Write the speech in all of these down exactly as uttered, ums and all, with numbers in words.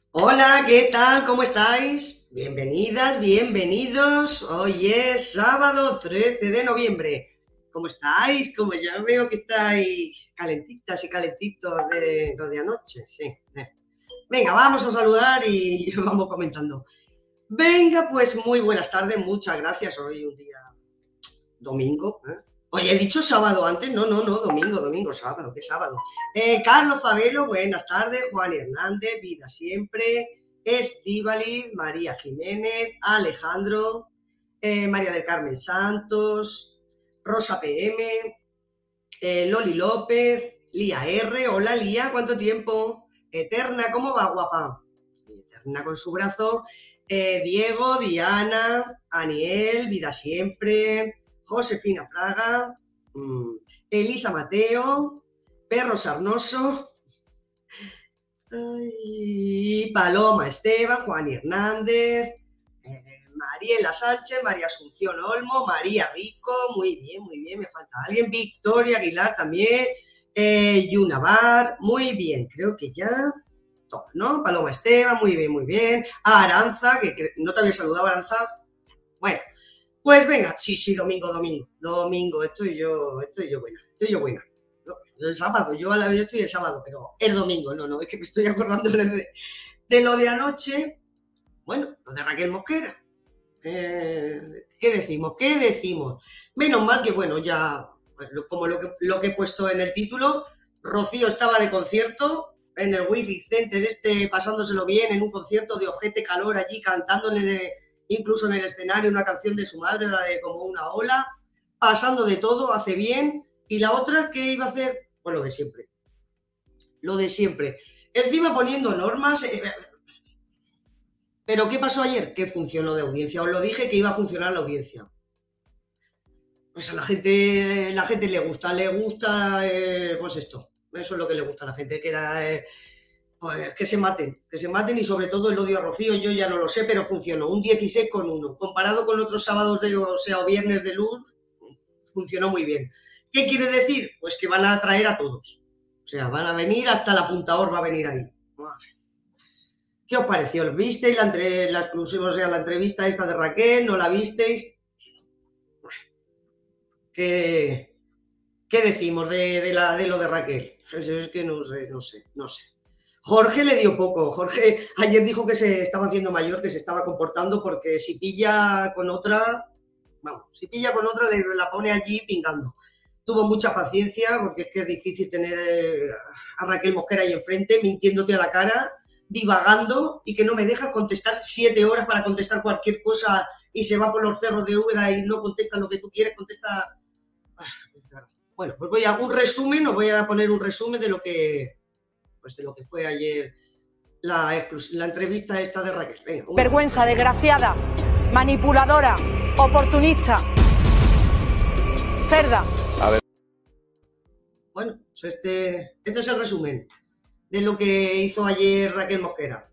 Hola, ¿qué tal? ¿Cómo estáis? Bienvenidas, bienvenidos. Hoy es sábado trece de noviembre. ¿Cómo estáis? Como ya veo que estáis calentitas y calentitos de lo de anoche. Sí. eh. Venga, vamos a saludar y vamos comentando. Venga, pues muy buenas tardes, muchas gracias. Hoy un día domingo. ¿eh? Oye, he dicho sábado antes. No, no, no, domingo, domingo, sábado, ¿qué sábado? Eh, Carlos Favelo, buenas tardes. Juan Hernández, vida siempre. Estíbaliz, María Jiménez, Alejandro, eh, María del Carmen Santos, Rosa P M, eh, Loli López, Lía R. Hola Lía, ¿cuánto tiempo? Eterna, ¿cómo va, guapa? Eterna con su brazo. Eh, Diego, Diana, Aniel, Vida Siempre, Josefina Fraga, mmm, Elisa Mateo, Perro Sarnoso, ay, Paloma Esteban, Juan Hernández, eh, Mariela Sánchez, María Asunción Olmo, María Rico, muy bien, muy bien, me falta alguien, Victoria Aguilar también, eh, Yuna Bar, muy bien, creo que ya todo, ¿no? Paloma Esteban, muy bien, muy bien, Aranza, que, que no te había saludado, Aranza, bueno, pues venga, sí, sí, domingo, domingo, domingo, estoy yo, estoy yo buena, estoy yo buena. El sábado, yo a la vez estoy el sábado, pero el domingo, no, no, es que me estoy acordando de, de lo de anoche, bueno, lo de Raquel Mosquera. Eh, ¿Qué decimos? ¿Qué decimos? Menos mal que, bueno, ya, como lo que, lo que he puesto en el título, Rocío estaba de concierto en el Wi-Fi Center, este, pasándoselo bien, en un concierto de ojete calor allí, cantando en el, incluso en el escenario una canción de su madre, la de Como una ola, pasando de todo, hace bien. Y la otra, ¿qué iba a hacer? Pues lo de siempre. Lo de siempre. Encima poniendo normas. Eh, ¿Pero qué pasó ayer? Que funcionó de audiencia. Os lo dije que iba a funcionar la audiencia. Pues a la gente, la gente le gusta, le gusta, eh, pues esto. Eso es lo que le gusta a la gente, que era, eh, pues que se maten, que se maten y sobre todo el odio a Rocío, yo ya no lo sé, pero funcionó. Un dieciséis con uno. Comparado con otros sábados de, o sea, o viernes de luz, funcionó muy bien. ¿Qué quiere decir? Pues que van a atraer a todos. O sea, van a venir, hasta la apuntador va a venir ahí. ¿Qué os pareció? ¿Visteis la, entre, la exclusiva, o sea, la entrevista esta de Raquel? ¿No la visteis? ¿Qué, qué decimos de, de, la, de lo de Raquel? Es que no sé, no sé, no sé. Jorge le dio poco. Jorge ayer dijo que se estaba haciendo mayor, que se estaba comportando porque si pilla con otra, vamos, si pilla con otra le, la pone allí pingando. Tuvo mucha paciencia porque es que es difícil tener a Raquel Mosquera ahí enfrente, mintiéndote a la cara, divagando y que no me deja contestar siete horas para contestar cualquier cosa y se va por los cerros de Úbeda y no contesta lo que tú quieres, contesta. Bueno, pues voy a un resumen, os voy a poner un resumen de lo que, pues de lo que fue ayer la, la entrevista esta de Raquel. Venga, Vergüenza, desgraciada, manipuladora, oportunista, cerda. A ver. Bueno, pues este, este es el resumen de lo que hizo ayer Raquel Mosquera.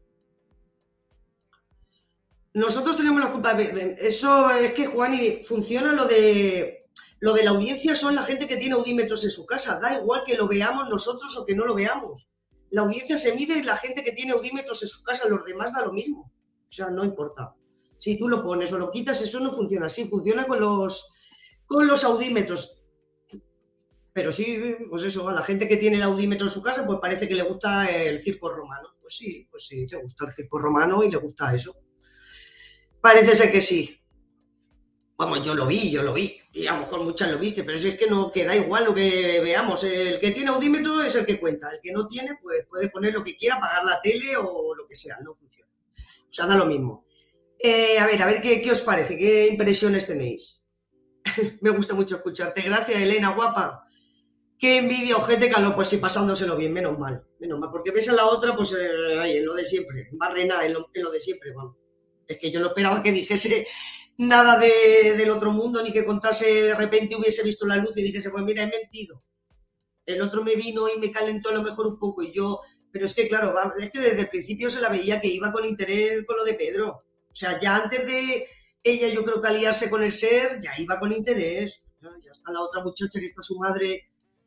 Nosotros tenemos la culpa. Eso es que, Juan, y funciona lo de lo de la audiencia, son la gente que tiene audímetros en su casa. Da igual que lo veamos nosotros o que no lo veamos. La audiencia se mide en la gente que tiene audímetros en su casa, los demás da lo mismo. O sea, no importa. Si tú lo pones o lo quitas, eso no funciona así. Funciona con los, con los audímetros. Pero sí, pues eso, a la gente que tiene el audímetro en su casa, pues parece que le gusta el circo romano. Pues sí, pues sí, le gusta el circo romano y le gusta eso. Parece ser que sí. Vamos, yo lo vi, yo lo vi. Y a lo mejor muchas lo viste, pero si es que no queda igual lo que veamos. El que tiene audímetro es el que cuenta. El que no tiene, pues puede poner lo que quiera, pagar la tele o lo que sea. No funciona. O sea, da lo mismo. Eh, a ver, a ver, ¿qué, qué os parece? ¿Qué impresiones tenéis? Me gusta mucho escucharte. Gracias, Elena, guapa. Qué envidia, ojete, calor, pues sí, pasándoselo bien, menos mal. Menos mal, porque ves a la otra, pues eh, ahí, en lo de siempre. Barrena, en lo, en lo de siempre, vamos. Es que yo no esperaba que dijese nada de, del otro mundo, ni que contase de repente hubiese visto la luz y dijese, pues mira, he mentido. El otro me vino y me calentó a lo mejor un poco y yo, pero es que claro, es que desde el principio se la veía que iba con interés con lo de Pedro. O sea, ya antes de ella, yo creo que aliarse con el ser, ya iba con interés. Ya está la otra muchacha que está su madre,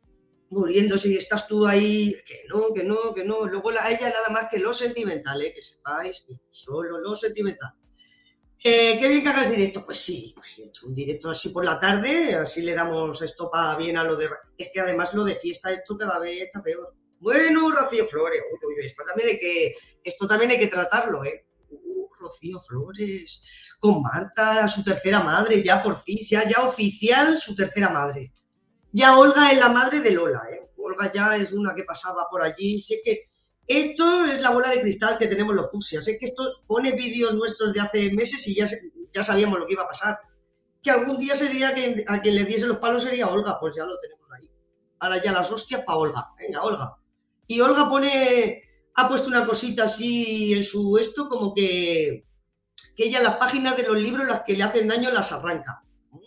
muriéndose y estás tú ahí, que no, que no, que no. Luego a ella nada más que lo sentimental, ¿eh? Que sepáis, que solo lo sentimental. Eh, ¿Qué bien que hagas directo? Pues sí, pues sí, he hecho un directo así por la tarde, así le damos esto para bien a lo de... Es que además lo de fiesta, esto cada vez está peor. Bueno, Rocío Flores, uy, uy, esto también hay que, esto también hay que tratarlo, ¿eh? Uh, Rocío Flores, con Marta, su tercera madre, ya por fin, ya, ya oficial su tercera madre. Ya Olga es la madre de Lola, ¿eh? Olga ya es una que pasaba por allí. Sé que esto es la bola de cristal que tenemos los fucsias. Es que esto pone vídeos nuestros de hace meses y ya, ya sabíamos lo que iba a pasar. Que algún día sería que a quien le diese los palos sería Olga, pues ya lo tenemos ahí. Ahora ya las hostias para Olga. Venga, Olga. Y Olga pone, ha puesto una cosita así en su esto, como que, que ella las páginas de los libros, las que le hacen daño, las arranca.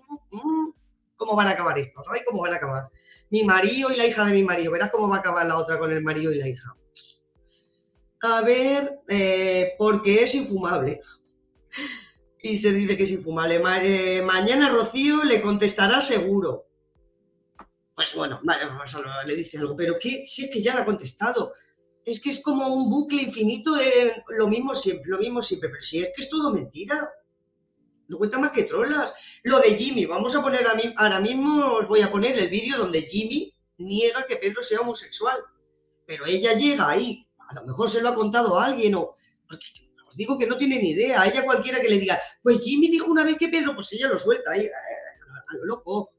¿Cómo van a acabar esto? ¿Sabéis cómo van a acabar? Mi marido y la hija de mi marido. Verás cómo va a acabar la otra con el marido y la hija. A ver, eh, porque es infumable. Y se dice que es infumable. Ma eh, mañana Rocío le contestará seguro. Pues bueno, vale, pues le dice algo. Pero ¿qué? Si es que ya le ha contestado. Es que es como un bucle infinito. Eh, lo mismo siempre, lo mismo siempre. Pero si es que es todo mentira. No cuenta más que trolas. Lo de Jimmy, vamos a poner a mí, ahora mismo os voy a poner el vídeo donde Jimmy niega que Pedro sea homosexual. Pero ella llega ahí, a lo mejor se lo ha contado a alguien o... Porque os digo que no tiene ni idea. A ella cualquiera que le diga, pues Jimmy dijo una vez que Pedro, pues ella lo suelta ahí, a lo loco.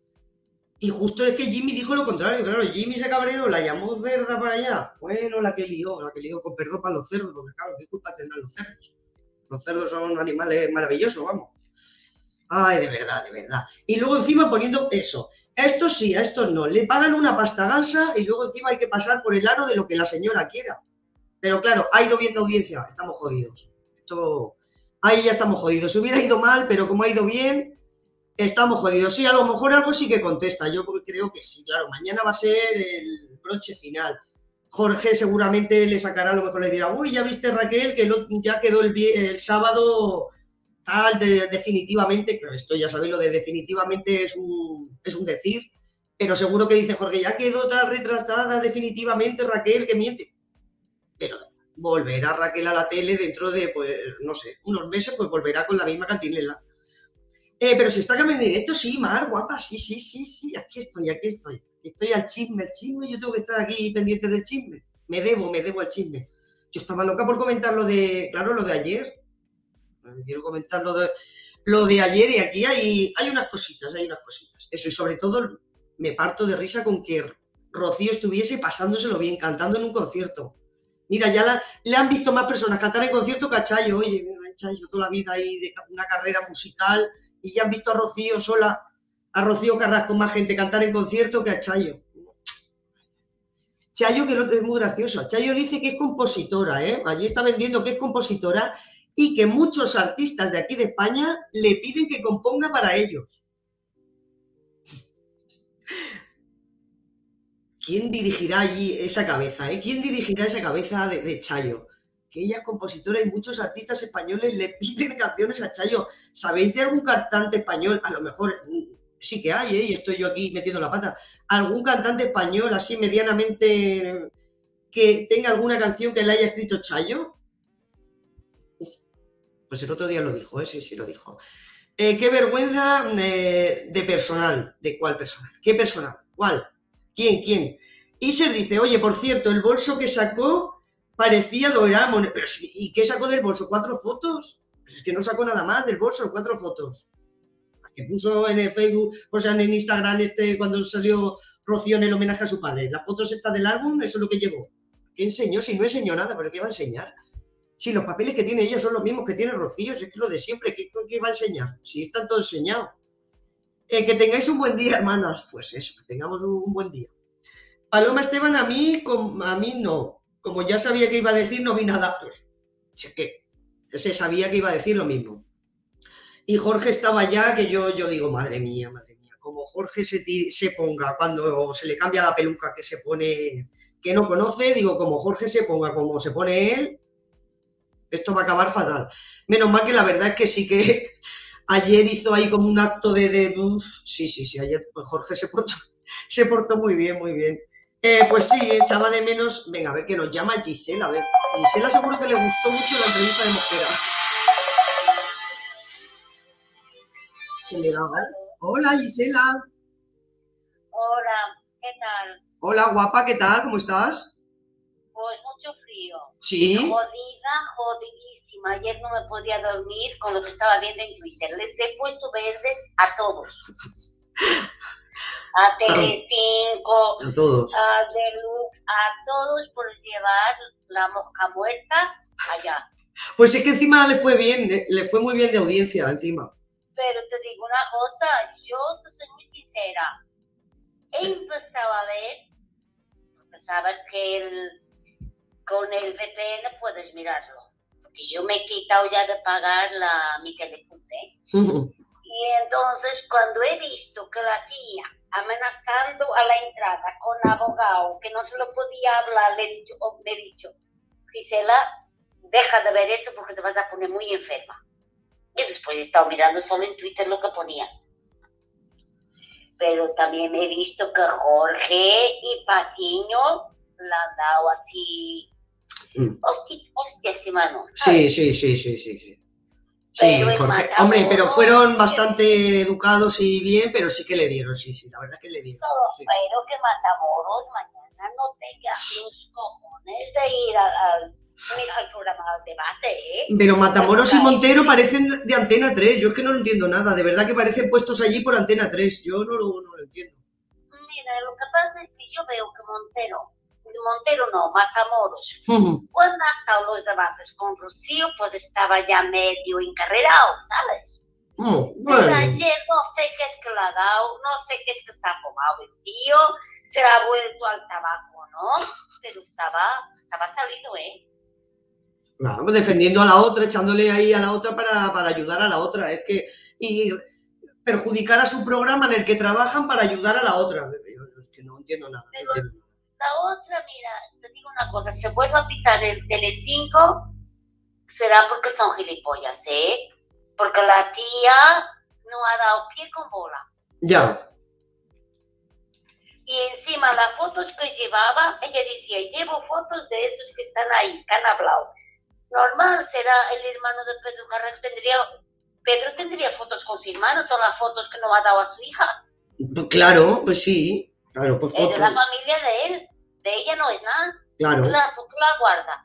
Y justo es que Jimmy dijo lo contrario, claro, Jimmy se cabreó, la llamó cerda para allá. Bueno, la que lió, la que lió, con perdón para los cerdos, porque claro, ¿qué culpa tendrán los cerdos? Los cerdos son animales maravillosos, vamos. Ay, de verdad, de verdad. Y luego encima poniendo eso. A estos sí, a estos no. Le pagan una pasta gansa y luego encima hay que pasar por el aro de lo que la señora quiera. Pero claro, ha ido bien de audiencia. Estamos jodidos. Esto... Ahí ya estamos jodidos. Se hubiera ido mal, pero como ha ido bien, estamos jodidos. Sí, a lo mejor algo sí que contesta. Yo creo que sí, claro. Mañana va a ser el broche final. Jorge seguramente le sacará, a lo mejor le dirá, uy, ya viste Raquel, que ya quedó el, el sábado... Tal, de, definitivamente, pero esto ya sabéis, lo de definitivamente es un, es un decir, pero seguro que dice Jorge, ya quedó tan retrasada definitivamente Raquel, que miente. Pero volverá Raquel a la tele dentro de, pues, no sé, unos meses, pues volverá con la misma cantinela. Eh, pero si está cambiando en directo, sí, Mar, guapa, sí, sí, sí, sí, aquí estoy, aquí estoy. Estoy al chisme, el chisme, yo tengo que estar aquí pendiente del chisme. Me debo, me debo al chisme. Yo estaba loca por comentar lo de, claro, lo de ayer. Quiero comentar lo de, lo de ayer y aquí hay, hay unas cositas, hay unas cositas. Eso, y sobre todo me parto de risa con que Rocío estuviese pasándoselo bien, cantando en un concierto. Mira, ya la, le han visto más personas cantar en concierto que a Chayo. Oye, mira, Chayo toda la vida ahí de una carrera musical y ya han visto a Rocío sola, a Rocío Carrasco, más gente cantar en concierto que a Chayo. Chayo, que es muy gracioso. Chayo dice que es compositora, ¿eh? Allí está vendiendo que es compositora y que muchos artistas de aquí de España le piden que componga para ellos. ¿Quién dirigirá allí esa cabeza? Eh? ¿Quién dirigirá esa cabeza de, de Chayo? Que ella es compositora y muchos artistas españoles le piden canciones a Chayo. ¿Sabéis de algún cantante español? A lo mejor sí que hay, ¿eh? Y estoy yo aquí metiendo la pata. ¿Algún cantante español así medianamente que tenga alguna canción que le haya escrito Chayo? Pues el otro día lo dijo, ¿eh? Sí, sí lo dijo. Eh, qué vergüenza de, de personal. ¿De cuál personal? ¿Qué personal? ¿Cuál? ¿Quién? ¿Quién? Iser dice, oye, por cierto, el bolso que sacó parecía Doraemon. Pero, ¿y qué sacó del bolso? ¿Cuatro fotos? Pues es que no sacó nada más del bolso, cuatro fotos. Que puso en el Facebook, o sea, en el Instagram este, cuando salió Rocío en el homenaje a su padre. Las fotos estas del álbum, eso es lo que llevó. ¿Qué enseñó? Si no enseñó nada, ¿pero qué va a enseñar? Si los papeles que tiene ella son los mismos que tiene Rocío, es que lo de siempre, ¿qué, qué va a enseñar? Si están todos enseñados. Eh, que tengáis un buen día, hermanas. Pues eso, que tengamos un, un buen día. Paloma Esteban, a mí, com, a mí no. Como ya sabía que iba a decir, no vi nada. Pues, si es que se sabía que iba a decir lo mismo. Y Jorge estaba ya, que yo, yo digo, madre mía, madre mía, como Jorge se, se ponga, cuando se le cambia la peluca que se pone, que no conoce, digo, como Jorge se ponga, como se pone él, esto va a acabar fatal. Menos mal que la verdad es que sí que ayer hizo ahí como un acto de... de uf, sí, sí, sí, ayer pues Jorge se portó, se portó muy bien, muy bien. Eh, pues sí, echaba de menos. Venga, a ver que nos llama Gisela. A ver, Gisela seguro que le gustó mucho la entrevista de Mosquera. ¿Qué le da? Hola, Gisela. Hola, ¿qué tal? Hola, guapa, ¿qué tal? ¿Cómo estás? Pues mucho frío. Sí. Jodida, jodidísima. Ayer no me podía dormir con lo que estaba viendo en Twitter. Les he puesto verdes a todos. A Telecinco, a todos. a Deluxe, a todos por llevar la mosca muerta allá. Pues es que encima le fue bien, le fue muy bien de audiencia encima. Pero te digo una cosa, yo te soy muy sincera. He sí. empezado a ver, porque sabes que el, con el V P N puedes mirarlo. Porque yo me he quitado ya de pagar la, mi Telecom, ¿eh? Y entonces cuando he visto que la tía amenazando a la entrada con abogado, que no se lo podía hablar, le he dicho, oh, me he dicho, Gisela, deja de ver eso porque te vas a poner muy enferma. Y después he estado mirando solo en Twitter lo que ponía. Pero también he visto que Jorge y Patiño la han dado así, mm. hostia, hostia, mano. Sí, sí, sí, sí, sí, sí. Sí, Jorge. Hombre, pero fueron bastante educados y bien, pero sí que le dieron, sí, sí, la verdad es que le dieron. Todo, sí. Pero que Matamoros mañana no tenga los cojones de ir al, al, al programa del debate, ¿eh? Pero Matamoros y Montero parecen de Antena tres, yo es que no lo entiendo nada, de verdad que parecen puestos allí por Antena tres, yo no lo, no lo entiendo. Mira, lo que pasa es que yo veo que Montero, Montero no, Matamoros, uh-huh. cuando ha estado los debates con Rocío, pues estaba ya medio encarrerado, ¿sabes? Uh, bueno. Pero ayer no sé qué es que le ha dado, no sé qué es que se ha fumado el tío, se ha vuelto al tabaco, ¿no? Pero estaba, estaba salido, ¿eh? Claro, defendiendo a la otra, echándole ahí a la otra para, para ayudar a la otra, es que... Y perjudicar a su programa en el que trabajan para ayudar a la otra, yo es que no entiendo nada. Pero no entiendo nada. La otra, mira, te digo una cosa, se vuelve a pisar el Telecinco, será porque son gilipollas, ¿eh? Porque la tía no ha dado pie con bola. Ya. Y encima las fotos que llevaba, ella decía, llevo fotos de esos que están ahí, que han hablado. Normal, será el hermano de Pedro Carrasco, tendría, Pedro tendría fotos con su hermano, son las fotos que no ha dado a su hija. Claro, pues sí, claro, pues fotos. Es de la familia de él. De ella no es nada. Claro. La, ¿por qué la guarda?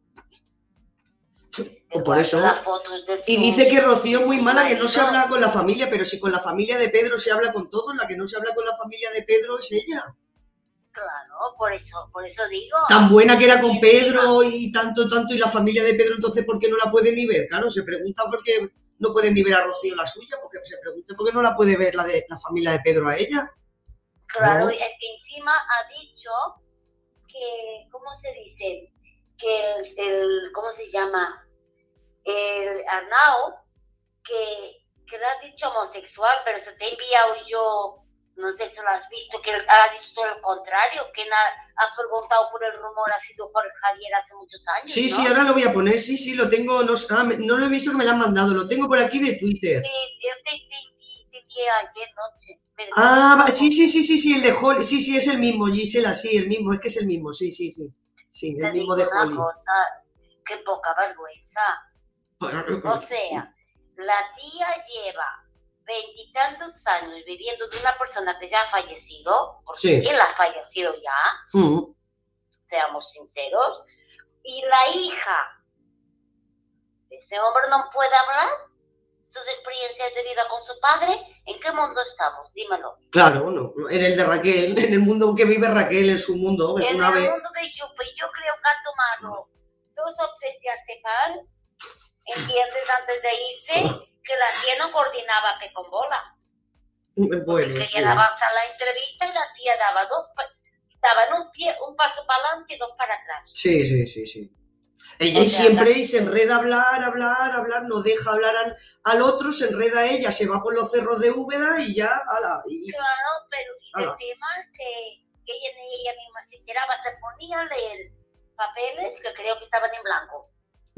Pues por eso. Su... Y dice que Rocío es muy mala, que no se habla con la familia, pero si con la familia de Pedro se habla con todos, la que no se habla con la familia de Pedro es ella. Claro, por eso, por eso digo. Tan buena que era con Pedro y tanto, tanto, y la familia de Pedro, entonces, ¿por qué no la puede ni ver? Claro, se pregunta por qué no puede ni ver a Rocío la suya, porque se pregunta por qué no la puede ver la de la familia de Pedro a ella. Claro, ¿no? Es que encima ha dicho que, ¿cómo se dice? Que el, el ¿cómo se llama? El Arnau, que, que le ha dicho homosexual, pero se te he enviado yo, no sé si lo has visto, que ha dicho todo lo contrario, que ha, ha preguntado por el rumor, ha sido Jorge Javier hace muchos años, Sí, ¿no? sí, ahora lo voy a poner, sí, sí, lo tengo, no, ah, no lo he visto que me lo han mandado, lo tengo por aquí de Twitter. Sí, yo te, te, te envié ayer noche. Ah, sí, sí, sí, sí, sí, el de Holly, sí, sí, es el mismo, Gisela, sí, el mismo, es que es el mismo, sí, sí, sí, sí, el mismo de Holly. Una cosa, qué poca vergüenza. O sea, la tía lleva veintitantos años viviendo de una persona que ya ha fallecido, porque sí. Él ha fallecido ya, uh-huh. Seamos sinceros, y la hija de ese hombre no puede hablar sus experiencias de vida con su padre. ¿En qué mundo estamos? Dímelo. Claro, no, en el de Raquel, en el mundo que vive Raquel, en su mundo. Es en una el vez... mundo de Chupa, yo creo que ha tomado dos o tres días separar, ¿entiendes? Antes de irse, que la tía no coordinaba que con bola. Bueno, porque sí. quería avanzar la entrevista y la tía daba dos, daban un, pie, un paso para adelante y dos para atrás. Sí, sí, sí, sí. Ella y siempre y se enreda a hablar, hablar, hablar, no deja hablar al, al otro, se enreda ella, se va por los cerros de Úbeda y ya, ala. Y, claro, pero y ala. El tema es que, que ella, ella misma se enteraba, se ponía a leer papeles que creo que estaban en blanco.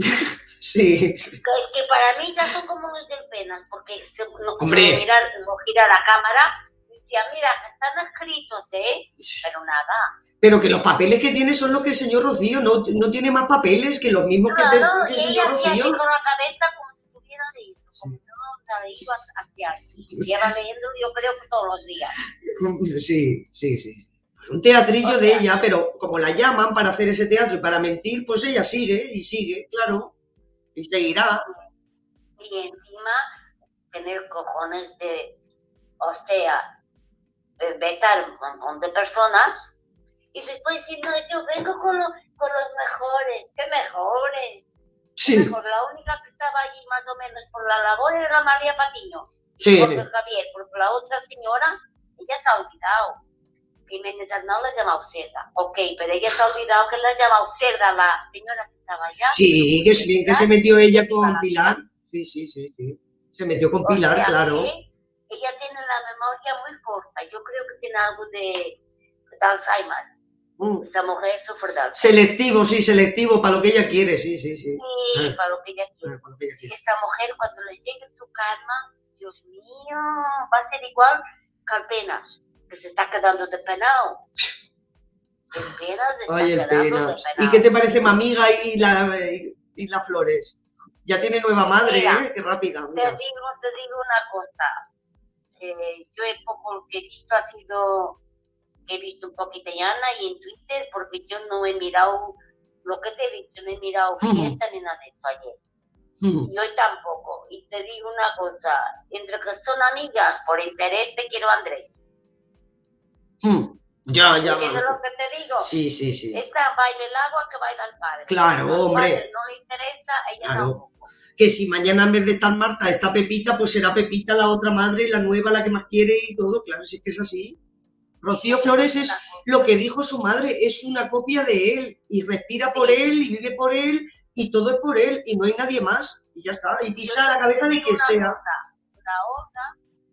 Sí. Que es que para mí ya son como los del Penas, porque se, no, Hombre. Se lo, mira, lo gira la cámara y decía, mira, están escritos, ¿eh? Pero nada. Pero que los papeles que tiene son los que el señor Rocío, no, no tiene más papeles que los mismos que, te, Claro, que y el ella señor hacía así Rocío. con la cabeza como si estuviera leído, como si no la leído hace años. Lleva leyendo, yo creo que todos los días. Sí, sí, sí. Un teatrillo O de sea, ella, pero como la llaman para hacer ese teatro y para mentir, pues ella sigue y sigue, claro, y seguirá. y encima tener cojones de, o sea, de vetar un montón de personas y después decir, no, yo vengo con, lo, con los mejores, ¿qué mejores? Sí, Mejor, la única que estaba allí más o menos por la labor era María Patiño, sí, Jorge Javier, porque la otra señora, ella se ha olvidado. Jiménez Arnau la ha llamado cerda, ok, pero ella se ha olvidado que la ha llamado cerda la señora que estaba allá. sí, que es bien que se metió ella con Pilar. Vida. Sí, sí, sí, sí. Se metió con O Pilar, sea claro. que ella tiene la memoria muy corta. Yo creo que tiene algo de, de Alzheimer. Mm. Esa mujer sufre de Alzheimer. Selectivo, sí, selectivo, para lo que ella quiere, sí, sí, sí. Sí, Ah, para lo que ella quiere. ah, para lo que ella quiere. Esa mujer, cuando le llegue su karma, Dios mío, va a ser igual que Alpenas, que se está quedando de penado. El Penas se está Ay, el quedando Penas. de penado. ¿Y qué te parece Mamiga y la, y la Flores? Ya tiene nueva madre, Mira, ¿eh? Qué rápida. Te Mira. digo, te digo una cosa. Eh, yo he poco lo que he visto ha sido, he visto un poquito en Ana y en Twitter, porque yo no he mirado, lo que te he dicho, no he mirado fiesta ni nada de eso ayer. Mm. Y hoy tampoco. Y te digo una cosa, entre que son amigas, por interés te quiero Andrés. Mm. Ya, ya. ¿Entiendes lo que te digo? Sí, sí, sí. Esta baila el agua que baila el padre. Claro, Al hombre. padre no le interesa, a ella Claro. tampoco. Que si mañana en vez de estar Marta está Pepita, pues será Pepita la otra madre, la nueva, la que más quiere y todo, claro, si es que es así. Rocío Flores es lo que dijo su madre, es una copia de él y respira por él y vive por él y todo es por él y no hay nadie más y ya está, y pisa la cabeza de quien sea. La otra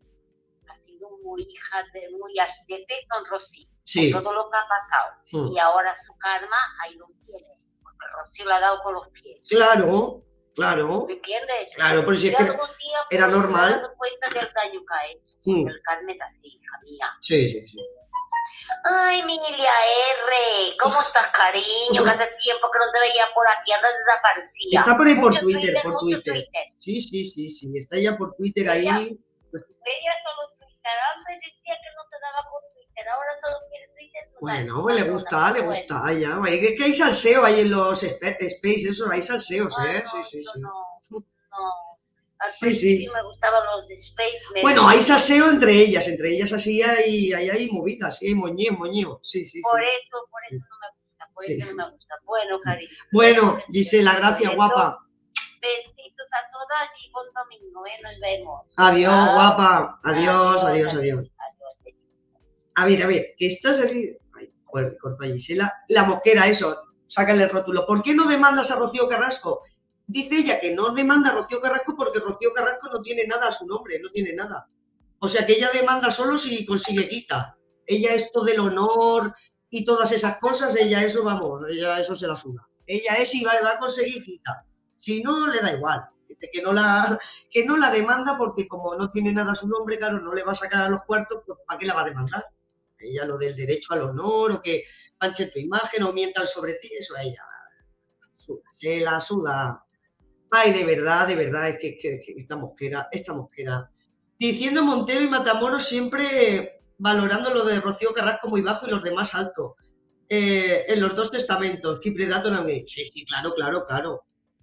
ha sido muy hija de muy ascete con Rocío, Sí. con todo lo que ha pasado. Mm. Y ahora su karma ahí lo tiene, porque Rocío le ha dado con los pies. Claro, claro. ¿Me entiendes? Claro, pero si es Yo que algún día era me normal. he dado cuenta del daño que ha hecho. Mm. El karma es así, hija mía. Sí, sí, sí. Ay, Milia R, ¿cómo estás, cariño? Que hace tiempo que no te veía por aquí, andas desaparecida. Está por ahí por Mucho Twitter, por mucho Twitter. Twitter. Sí, sí, sí, sí, está ya por Twitter ahí. Ella- Ella solo Twitter, antes decía que no te daba por Twitter, ahora solo quiere Twitter. pues, Bueno, ay, pues le no, gusta, no, le bueno. gusta ya. Oye, que, que hay salseo ahí en los spe- space, eso, hay salseos, Ay, ¿eh? no, Sí, sí, yo sí. no, no. Al Sí, principio sí. me gustaban los de Space. me- Bueno, hay salseo entre ellas, entre ellas así hay, hay, hay movidas, sí, hay moñeo, moñeo. Sí, sí, Por sí. eso, por eso no me gusta, por Sí. eso no me gusta. Bueno, cariño. Bueno, besos, Gisela, besitos, gracias, besos. guapa. Besitos a todas y buen domingo, ¿eh? Nos vemos. Adiós, Chao. guapa. Adiós, adiós, adiós. Adiós, besitos. A ver, a ver, que estás aquí. Ay, joder, me cortó a Gisela. La mosquera, eso, sácale el rótulo. ¿Por qué no demandas a Rocío Carrasco? Dice ella que no demanda a Rocío Carrasco porque Rocío Carrasco no tiene nada a su nombre, no tiene nada. O sea que ella demanda solo si consigue quita. Ella esto del honor y todas esas cosas, ella eso, vamos, ella eso se la suda. Ella es y va, va a conseguir quita. Si no, le da igual. Dice que no la, que no la demanda porque como no tiene nada a su nombre, claro, no le va a sacar a los cuartos, pues ¿para qué la va a demandar? Ella lo del derecho al honor o que manchen tu imagen o mientan sobre ti, eso a ella suda, se la suda. Ay, de verdad, de verdad, es que, que, que esta mosquera, esta mosquera. Diciendo Montero y Matamoros siempre valorando lo de Rocío Carrasco muy bajo y los demás alto. Eh, en los dos testamentos, que predato no me... Sí, sí, claro, claro, claro.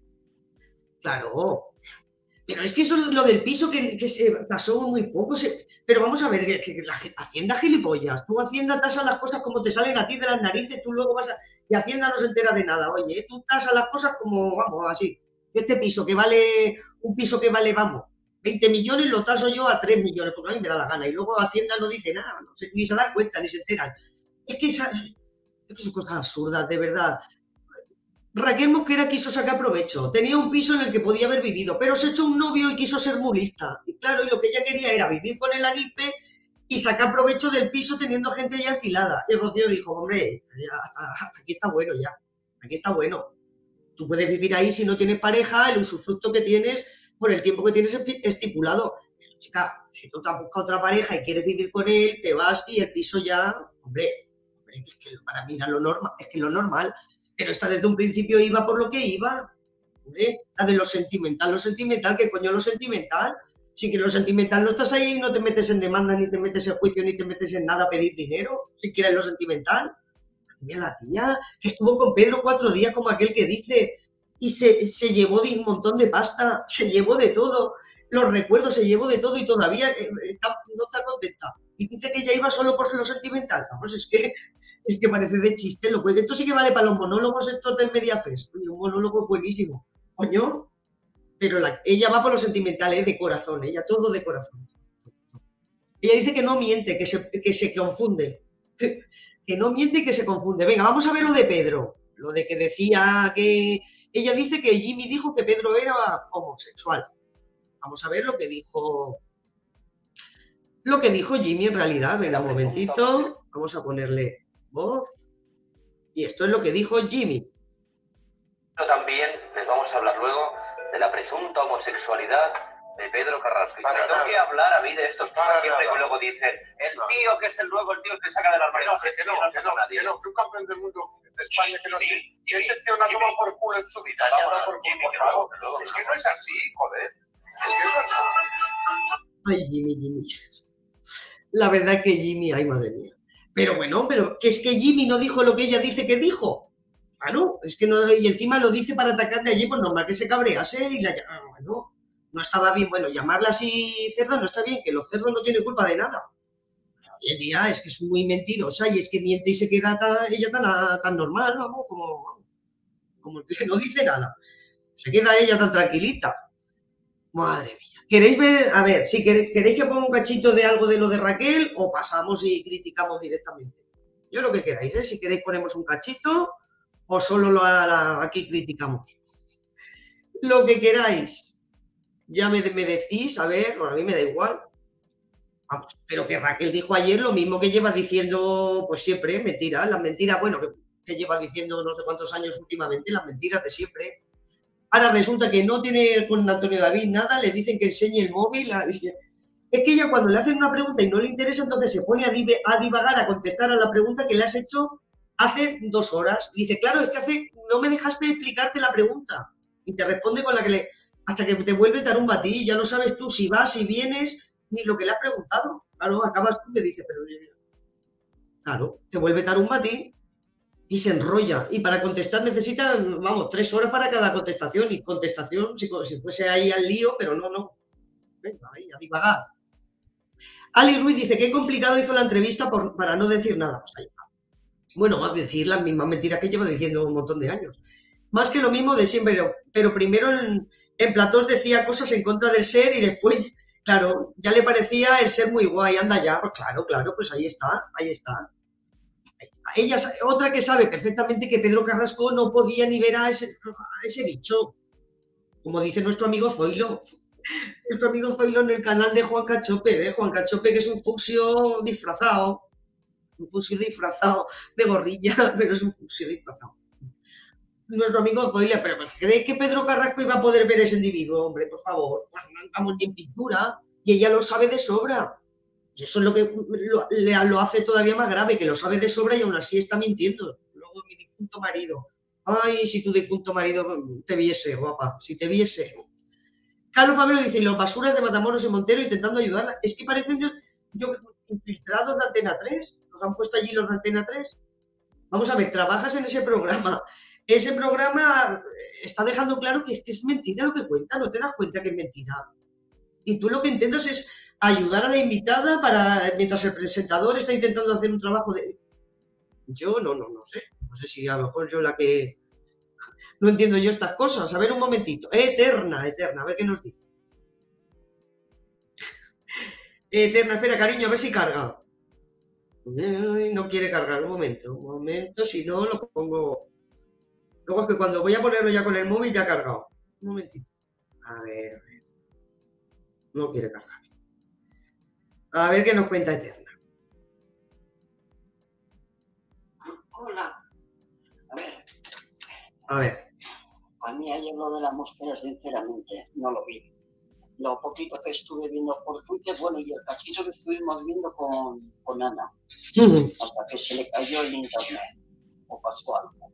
Claro. Pero es que eso es lo del piso que, que se tasó muy poco. Se... Pero vamos a ver, que, que la Hacienda gilipollas. Tú Hacienda tasas las cosas como te salen a ti de las narices, tú luego vas a... Y Hacienda no se entera de nada. Oye, tú tasas las cosas como, vamos, así. Este piso que vale, un piso que vale, vamos, veinte millones lo taso yo a tres millones, porque a mí me da la gana. Y luego Hacienda no dice nada, no se, ni se da cuenta, ni se enteran. Es que, esa, es que son cosas absurdas, de verdad. Raquel Mosquera quiso sacar provecho. Tenía un piso en el que podía haber vivido, pero se echó un novio y quiso ser muy lista. Y claro, y lo que ella quería era vivir con el Anipe y sacar provecho del piso teniendo gente ya alquilada. Y Rocío dijo, hombre, ya, hasta, hasta aquí está bueno ya, aquí está bueno. Tú puedes vivir ahí si no tienes pareja, el usufructo que tienes por el tiempo que tienes estipulado. Pero, chica, si tú te has buscado otra pareja y quieres vivir con él, te vas y el piso ya, hombre, Es que para mí era lo normal, es que lo normal. Pero esta desde un principio iba por lo que iba. Hombre, la de lo sentimental, lo sentimental, ¿qué coño lo sentimental? Si que lo sentimental no estás ahí y no te metes en demanda, ni te metes en juicio, ni te metes en nada a pedir dinero, si quieres lo sentimental. Mira la tía, que estuvo con Pedro cuatro días como aquel que dice, y se, se llevó de un montón de pasta, se llevó de todo, los recuerdos, se llevó de todo y todavía eh, está, no está contenta. Y dice que ella iba solo por lo sentimental. Vamos, es que, es que parece de chiste, lo puede. Esto sí que vale para los monólogos estos del Mediafest. Oye, un monólogo buenísimo. Coño, pero la, ella va por lo sentimental, ¿eh? De corazón, ella todo de corazón. Ella dice que no miente, que se, que se confunde. Que no miente y que se confunde. Venga, vamos a ver lo de Pedro. Lo de que decía que... Ella dice que Jimmy dijo que Pedro era homosexual. Vamos a ver lo que dijo... Lo que dijo Jimmy en realidad. Venga, un momentito. Vamos a ponerle voz. Y esto es lo que dijo Jimmy. Pero también les vamos a hablar luego de la presunta homosexualidad de Pedro Carrasco. Y tengo que hablar a mí de estos temas siempre que luego dicen el tío que es el nuevo, el tío que saca del armario. Que no, que no, que no, que un campeón del mundo de España que no sé, que ese tío no toma por culo en su vida. Es que no es así, joder. Es que no es así. Ay, Jimmy, Jimmy. La verdad que Jimmy, ay, madre mía. Pero bueno, pero que es que Jimmy no dijo lo que ella dice que dijo. Claro, es que no, y encima lo dice para atacarle allí, pues normal que se cabrease y la bueno, no estaba bien, bueno, llamarla así cerda no está bien, que los cerdos no tienen culpa de nada. Hoy en día es que es muy mentirosa y es que miente y se queda tan, ella tan, tan normal, vamos, como, como que no dice nada. Se queda ella tan tranquilita. Madre mía. ¿Queréis ver? A ver, si queréis, queréis que ponga un cachito de algo de lo de Raquel o pasamos y criticamos directamente. Yo lo que queráis, ¿eh? Si queréis ponemos un cachito o solo lo, la, aquí criticamos. Lo que queráis. Ya me, me decís, a ver, bueno, a mí me da igual. Vamos, pero que Raquel dijo ayer lo mismo que lleva diciendo, pues siempre, mentiras, las mentiras, bueno, que, que lleva diciendo no sé cuántos años últimamente, las mentiras de siempre. Ahora resulta que no tiene con Antonio David nada, le dicen que enseñe el móvil. Es que ella cuando le hacen una pregunta y no le interesa, entonces se pone a, div a divagar, a contestar a la pregunta que le has hecho hace dos horas. Y dice, claro, es que hace, no me dejaste explicarte la pregunta. Y te responde con la que le... Hasta que te vuelve tarumba a ti, ya no sabes tú si vas, si vienes, ni lo que le has preguntado. Claro, acabas tú y te dice, pero... Claro, te vuelve tarumba a ti y se enrolla. Y para contestar necesita, vamos, tres horas para cada contestación. Y contestación, si, si fuese ahí al lío, pero no, no. Venga, ahí, a divagar. Ali Ruiz dice, qué complicado hizo la entrevista por, para no decir nada. Pues ahí está. Bueno, más decir las mismas mentiras que lleva diciendo un montón de años. Más que lo mismo de siempre, pero, pero primero en, en platós decía cosas en contra del ser y después, claro, ya le parecía el ser muy guay, anda ya, pues claro, claro, pues ahí está, ahí está. Ahí está. Ella, otra que sabe perfectamente que Pedro Carrasco no podía ni ver a ese, a ese bicho, como dice nuestro amigo Zoilo. Nuestro amigo Zoilo en el canal de Juan Cachope, ¿eh? Juan Cachope, que es un fucsia disfrazado, un fucsia disfrazado de gorrilla, pero es un fucsia disfrazado. Nuestro amigo Zoilo, pero ¿crees que Pedro Carrasco iba a poder ver ese individuo? Hombre, por favor, no estamos ni en pintura, y ella lo sabe de sobra. Y eso es lo que lo, le, lo hace todavía más grave, que lo sabe de sobra y aún así está mintiendo. Luego mi difunto marido. Ay, si tu difunto marido te viese, guapa, si te viese. Carlos Fabio dice, los basuras de Matamoros y Montero intentando ayudarla. Es que parecen yo, yo infiltrados de Antena tres. Nos han puesto allí los de Antena tres. Vamos a ver, trabajas en ese programa. Ese programa está dejando claro que es, que es mentira lo que cuenta. No te das cuenta que es mentira. Y tú lo que intentas es ayudar a la invitada para mientras el presentador está intentando hacer un trabajo de... Yo no, no, no sé. No sé si a lo mejor yo la que... No entiendo yo estas cosas. A ver, un momentito. Eterna, Eterna. A ver qué nos dice. Eterna, espera, cariño, a ver si carga. No quiere cargar. Un momento, un momento. Si no, lo pongo... Luego es que cuando voy a ponerlo ya con el móvil ya ha cargado. Un momentito. A ver, a ver. No quiere cargar. A ver qué nos cuenta Eterna. Hola. A ver. A ver. A mí ayer lo de la mosquera, sinceramente, no lo vi. lo poquito que estuve viendo por Twitter, bueno, y el cachito que estuvimos viendo con, con Ana, Ujú. hasta que se le cayó el internet, o pasó algo.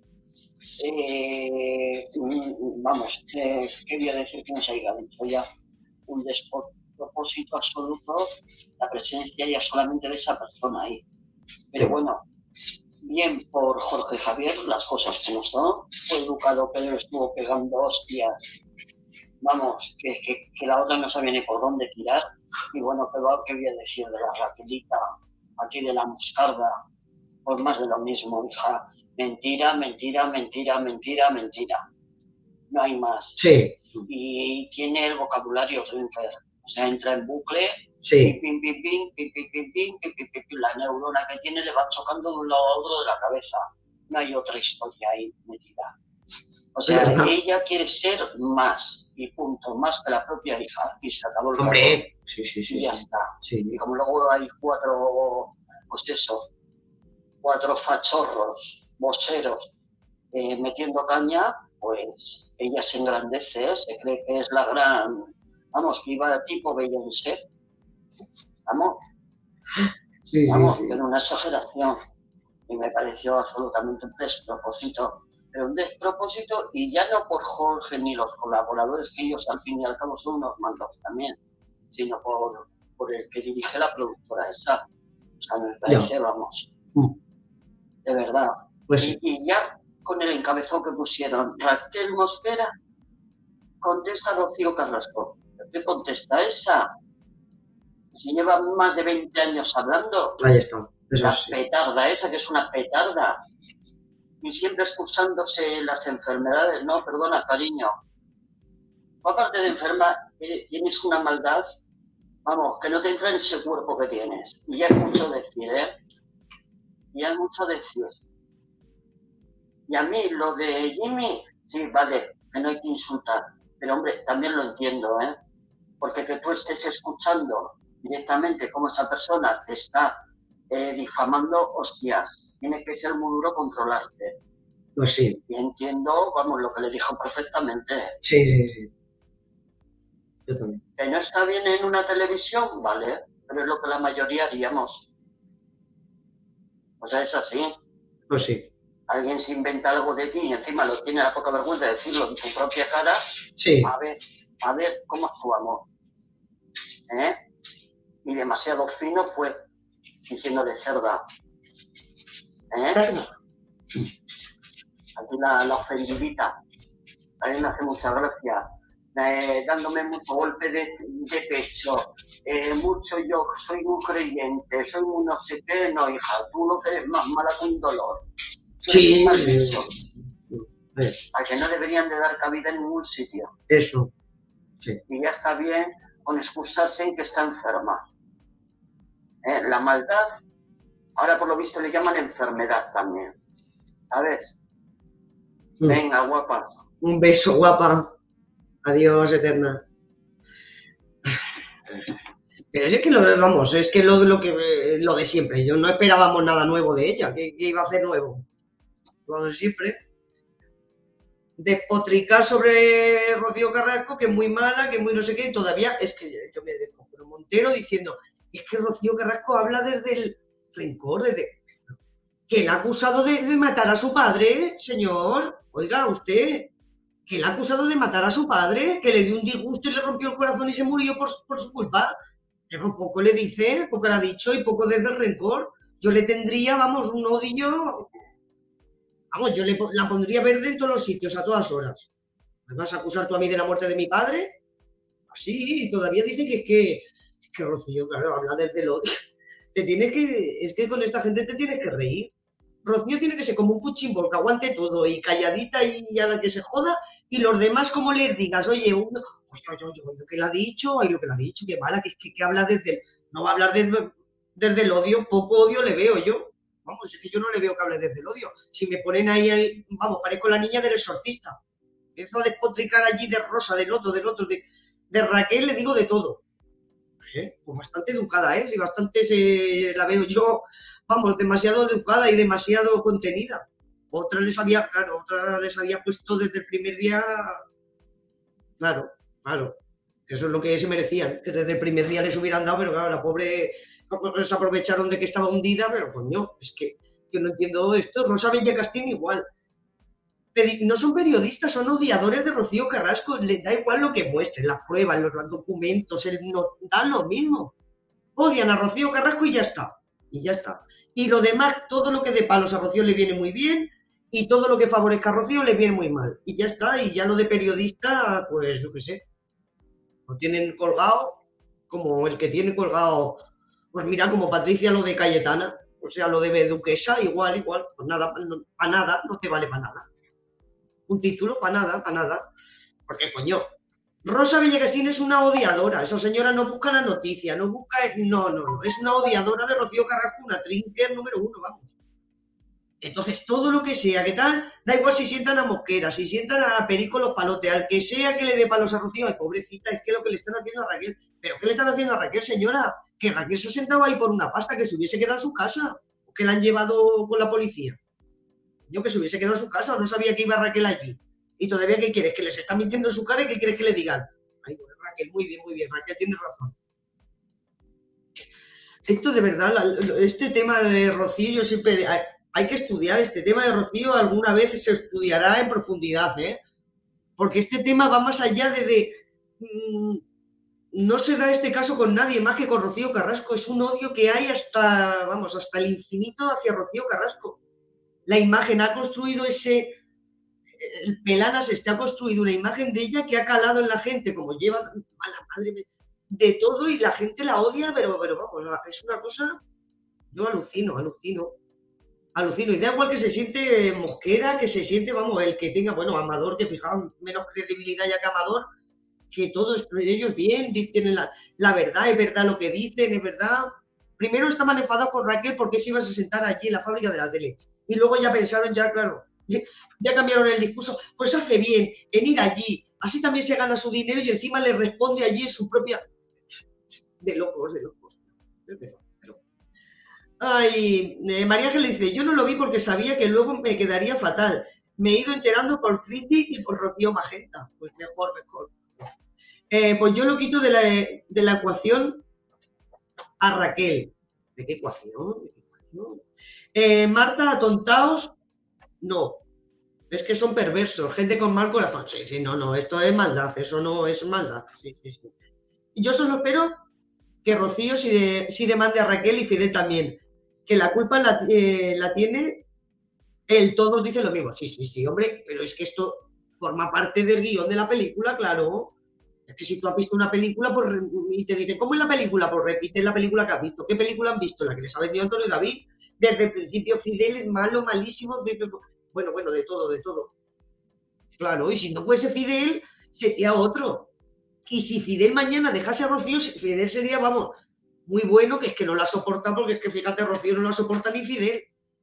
Eh, mm, vamos, eh, quería decir que no se haya dicho ya un despropósito absoluto la presencia ya solamente de esa persona ahí. Pero Sí. bueno, bien por Jorge Javier, las cosas como son, fue educado, Pedro estuvo pegando hostias, vamos, que, que, que la otra no sabía ni por dónde tirar, y bueno, pero qué voy a decir de la Raquelita, aquí de la Moscarda, pues más de lo mismo, hija, mentira, mentira, mentira, mentira, mentira, no hay más. Sí, Y tiene el vocabulario Trinker, o sea, entra en bucle, sí. pim, pim, pim, pim, pim, pim, pim, pim, pim, pim, pim, la neurona que tiene le va chocando de un lado a otro de la cabeza. No hay otra historia ahí metida. O sea, ¿Verdad? ella quiere ser más, y punto, más que la propia hija, y se acabó el rollo. Hombre, sí, sí, Y sí, ya sí. está. Sí. Y como luego hay cuatro, pues eso, cuatro fachorros, bocheros, eh, metiendo caña, pues ella se engrandece, se cree que es la gran, vamos, que iba tipo Beyoncé, vamos, Sí, sí, vamos, sí. pero una exageración, y me pareció absolutamente un despropósito, pero un despropósito, y ya no por Jorge ni los colaboradores, que ellos al fin y al cabo son unos mandos también, sino por, por el que dirige la productora esa, o sea, me parece, vamos, Mm. de verdad. Pues Y, sí. y ya con el encabezón que pusieron, Raquel Mosquera contesta a Rocío Carrasco. ¿Qué contesta esa? Si lleva más de veinte años hablando, Ahí está. Eso la sí. petarda esa, que es una petarda, y siempre excusándose las enfermedades. No, perdona, cariño. Aparte de enferma, eh, tienes una maldad, vamos, que no te entra en ese cuerpo que tienes. Y ya es mucho decir, ¿eh? Ya es mucho decir. Y a mí lo de Jimmy, sí, vale, que no hay que insultar, pero hombre, también lo entiendo, ¿eh? Porque que tú estés escuchando directamente cómo esa persona te está eh, difamando, hostias, tiene que ser muy duro controlarte. Pues sí. Y entiendo, vamos, lo que le dijo perfectamente. Sí, sí, sí. Yo también. Que no está bien en una televisión, vale, pero es lo que la mayoría haríamos. O sea, es así. Pues sí. Alguien se inventa algo de ti y encima lo tiene la poca vergüenza de decirlo en tu propia cara. Sí. A ver, a ver cómo actuamos. ¿Eh? Y demasiado fino fue diciéndole cerda. ¿Eh? Aquí la, la ofendidita. A mí me hace mucha gracia. Eh, dándome mucho golpe de, de pecho. Eh, mucho yo soy muy creyente, soy muy no sé qué. No, hija, tú lo que eres más mala que un dolor. Sí. Eh, a que no deberían de dar cabida en ningún sitio. Eso. Sí. Y ya está bien con excusarse en que está enferma. ¿Eh? La maldad, ahora por lo visto le llaman enfermedad también. ¿Sabes? Mm. Venga, guapa. Un beso, guapa. Adiós, eterna. Pero es que lo vamos, es que lo, lo que lo de siempre. Yo no esperábamos nada nuevo de ella. ¿Qué, qué iba a hacer nuevo? Lo de siempre. Despotricar sobre Rocío Carrasco, que es muy mala, que es muy no sé qué, y todavía es que yo me dejo con Montero diciendo, es que Rocío Carrasco habla desde el rencor, desde que le ha acusado de, de matar a su padre, señor, oiga usted, que le ha acusado de matar a su padre, que le dio un disgusto y le rompió el corazón y se murió por, por su culpa. Pero poco le dice, poco le ha dicho y poco desde el rencor. Yo le tendría, vamos, un odio. Vamos, yo le, la pondría verde en todos los sitios, a todas horas. ¿Me vas a acusar tú a mí de la muerte de mi padre? Así, todavía dice que es que, es que Rocío, claro, habla desde el odio. Te tienes que, es que con esta gente te tienes que reír. Rocío tiene que ser como un puchimbol, que aguante todo y calladita y a la que se joda, y los demás como les digas, oye, uno, hostia, yo, yo, lo que le ha dicho, ay, lo que le ha dicho, qué mala, que, que, que habla desde el, no va a hablar desde, desde el odio, poco odio le veo yo. Vamos, es que yo no le veo que hable desde el odio. Si me ponen ahí, ahí vamos, parezco la niña del exorcista. Empiezo a despotricar allí de Rosa, del otro, del otro, de, de Raquel, le digo de todo. ¿Eh? Pues bastante educada, ¿eh? Sí, bastante se, la veo yo, vamos, demasiado educada y demasiado contenida. Otra les había, claro, otra les había puesto desde el primer día, claro, claro. Eso es lo que se merecían, que desde el primer día les hubieran dado, pero claro, la pobre se aprovecharon de que estaba hundida, pero coño, es que yo no entiendo esto. Rosa Bellacastín igual. No son periodistas, son odiadores de Rocío Carrasco, les da igual lo que muestren, las pruebas, los documentos, el, no, dan lo mismo. Odian a Rocío Carrasco y ya está, y ya está. Y lo demás, todo lo que dé palos a Rocío le viene muy bien, y todo lo que favorezca a Rocío le viene muy mal. Y ya está, y ya lo de periodista, pues yo qué sé, lo tienen colgado, como el que tiene colgado, pues mira, como Patricia lo de Cayetana, o sea, lo de Duquesa, igual, igual, pues nada, para nada, no te vale para nada. Un título, para nada, para nada. Porque, coño, Rosa Bellacastín es una odiadora, esa señora no busca la noticia, no busca... No, no, no, es una odiadora de Rocío Carrasco, una trinker número uno, vamos. Entonces, todo lo que sea, que tal, da igual si sientan a Mosquera, si sientan a Perico Los Palotes, al que sea que le dé palos a Rocío, ay, pobrecita, es que lo que le están haciendo a Raquel. ¿Pero qué le están haciendo a Raquel, señora? Que Raquel se ha sentado ahí por una pasta, que se hubiese quedado en su casa, o que la han llevado con la policía. Yo que se hubiese quedado en su casa, no sabía que iba Raquel allí. Y todavía, ¿qué quieres? ¿Que les está mintiendo en su cara y qué quieres que le digan? Ay, bueno, Raquel, muy bien, muy bien, Raquel tiene razón. Esto de verdad, este tema de Rocío, yo siempre... Hay, hay que estudiar este tema de Rocío, alguna vez se estudiará en profundidad, ¿eh? Porque este tema va más allá de... de mmm, no se da este caso con nadie más que con Rocío Carrasco. Es un odio que hay hasta, vamos, hasta el infinito hacia Rocío Carrasco. La imagen ha construido ese... El Pelanas este ha construido una imagen de ella que ha calado en la gente, como lleva a la madre de todo, y la gente la odia, pero, pero vamos, es una cosa... Yo alucino, alucino. Alucino. Y da igual que se siente Mosquera, que se siente, vamos, el que tenga, bueno, Amador, que fijaos, menos credibilidad ya que Amador, que todos ellos bien, dicen la, la verdad, es verdad lo que dicen, es verdad. Primero estaban enfadados con Raquel porque se iban a sentar allí en la fábrica de la tele. Y luego ya pensaron, ya claro, ya cambiaron el discurso, pues hace bien en ir allí, así también se gana su dinero y encima le responde allí en su propia... De locos, de locos. De locos. Ay, eh, María Ángel dice, yo no lo vi porque sabía que luego me quedaría fatal. Me he ido enterando por Criti y por Rocío Magenta. Pues mejor, mejor. Eh, pues yo lo quito de la, de la ecuación a Raquel. ¿De qué ecuación? ¿De qué ecuación? Eh, Marta, atontaos, no. Es que son perversos, gente con mal corazón. Sí, sí, no, no, esto es maldad, eso no es maldad. Sí, sí, sí. Yo solo espero que Rocío sí, de, sí demande a Raquel y Fidel también. Que la culpa la, eh, la tiene él, todos dicen lo mismo. Sí, sí, sí, hombre, pero es que esto forma parte del guión de la película, claro. Es que si tú has visto una película pues, y te dicen, ¿cómo es la película? Pues repite la película que has visto. ¿Qué película han visto? La que les ha vendido Antonio David. Desde el principio Fidel es malo, malísimo. Bueno, bueno, de todo, de todo. Claro, y si no fuese Fidel, sería otro. Y si Fidel mañana dejase a Rocío, Fidel sería, vamos... muy bueno, que es que no la soporta, porque es que fíjate, Rocío no la soporta ni Fidel.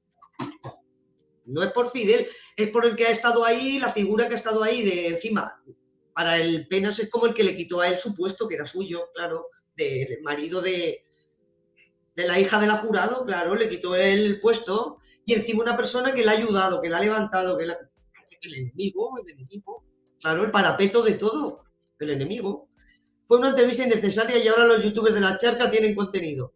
No es por Fidel, es por el que ha estado ahí, la figura que ha estado ahí de encima. Para el Penas es como el que le quitó a él su puesto, que era suyo, claro, del marido de, de la hija del jurado, claro, le quitó el puesto, y encima una persona que le ha ayudado, que la ha levantado, que la, el enemigo, el enemigo, claro, el parapeto de todo, el enemigo. Fue una entrevista innecesaria y ahora los youtubers de la charca tienen contenido.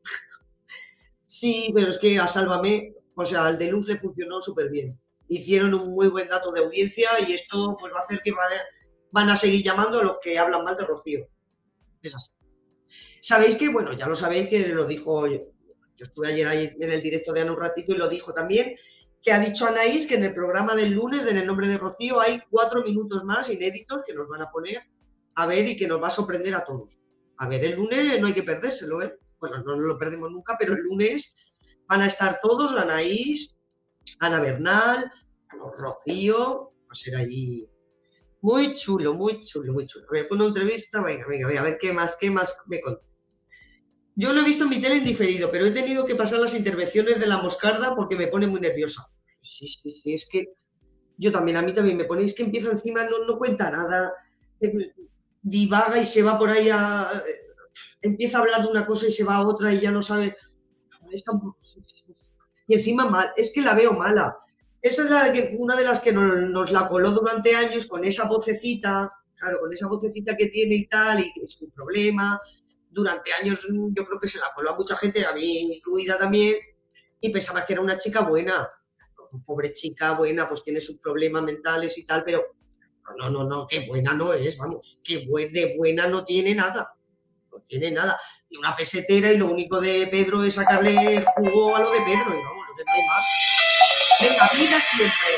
Sí, pero es que a Sálvame, o sea, al de Luz le funcionó súper bien. Hicieron un muy buen dato de audiencia y esto pues va a hacer que van a, van a seguir llamando a los que hablan mal de Rocío. Es así. Sabéis que, bueno, ya lo sabéis que lo dijo, yo, yo estuve ayer ahí en el directo de Ana un ratito y lo dijo también, que ha dicho Anaís que en el programa del lunes, de En el nombre de Rocío, hay cuatro minutos más inéditos que nos van a poner a ver y que nos va a sorprender a todos. A ver, el lunes no hay que perdérselo, ¿eh? Bueno, no nos lo perdemos nunca, pero el lunes van a estar todos, la Anaís, Ana Bernal, Rocío, va a ser allí muy chulo, muy chulo, muy chulo. A ver, fue una entrevista, venga, venga, venga, a ver qué más, qué más me conté. Yo lo he visto en mi tele en diferido, pero he tenido que pasar las intervenciones de la Moscarda porque me pone muy nerviosa. Sí, sí, sí, es que yo también, a mí también me pone, es que empieza encima, no, no cuenta nada, divaga y se va por ahí a... Empieza a hablar de una cosa y se va a otra y ya no sabe... Y encima mal, es que la veo mala. Esa es la que, una de las que nos, nos la coló durante años con esa vocecita, claro, con esa vocecita que tiene y tal, y es un problema. Durante años yo creo que se la coló a mucha gente, a mí incluida también, y pensaba que era una chica buena. Pobre chica, buena, pues tiene sus problemas mentales y tal, pero no, no, no, qué buena no es, vamos, qué buen, de buena no tiene nada, no tiene nada. Y una pesetera y lo único de Pedro es sacarle el jugo a lo de Pedro, y vamos, que no hay más. Venga, vida siempre.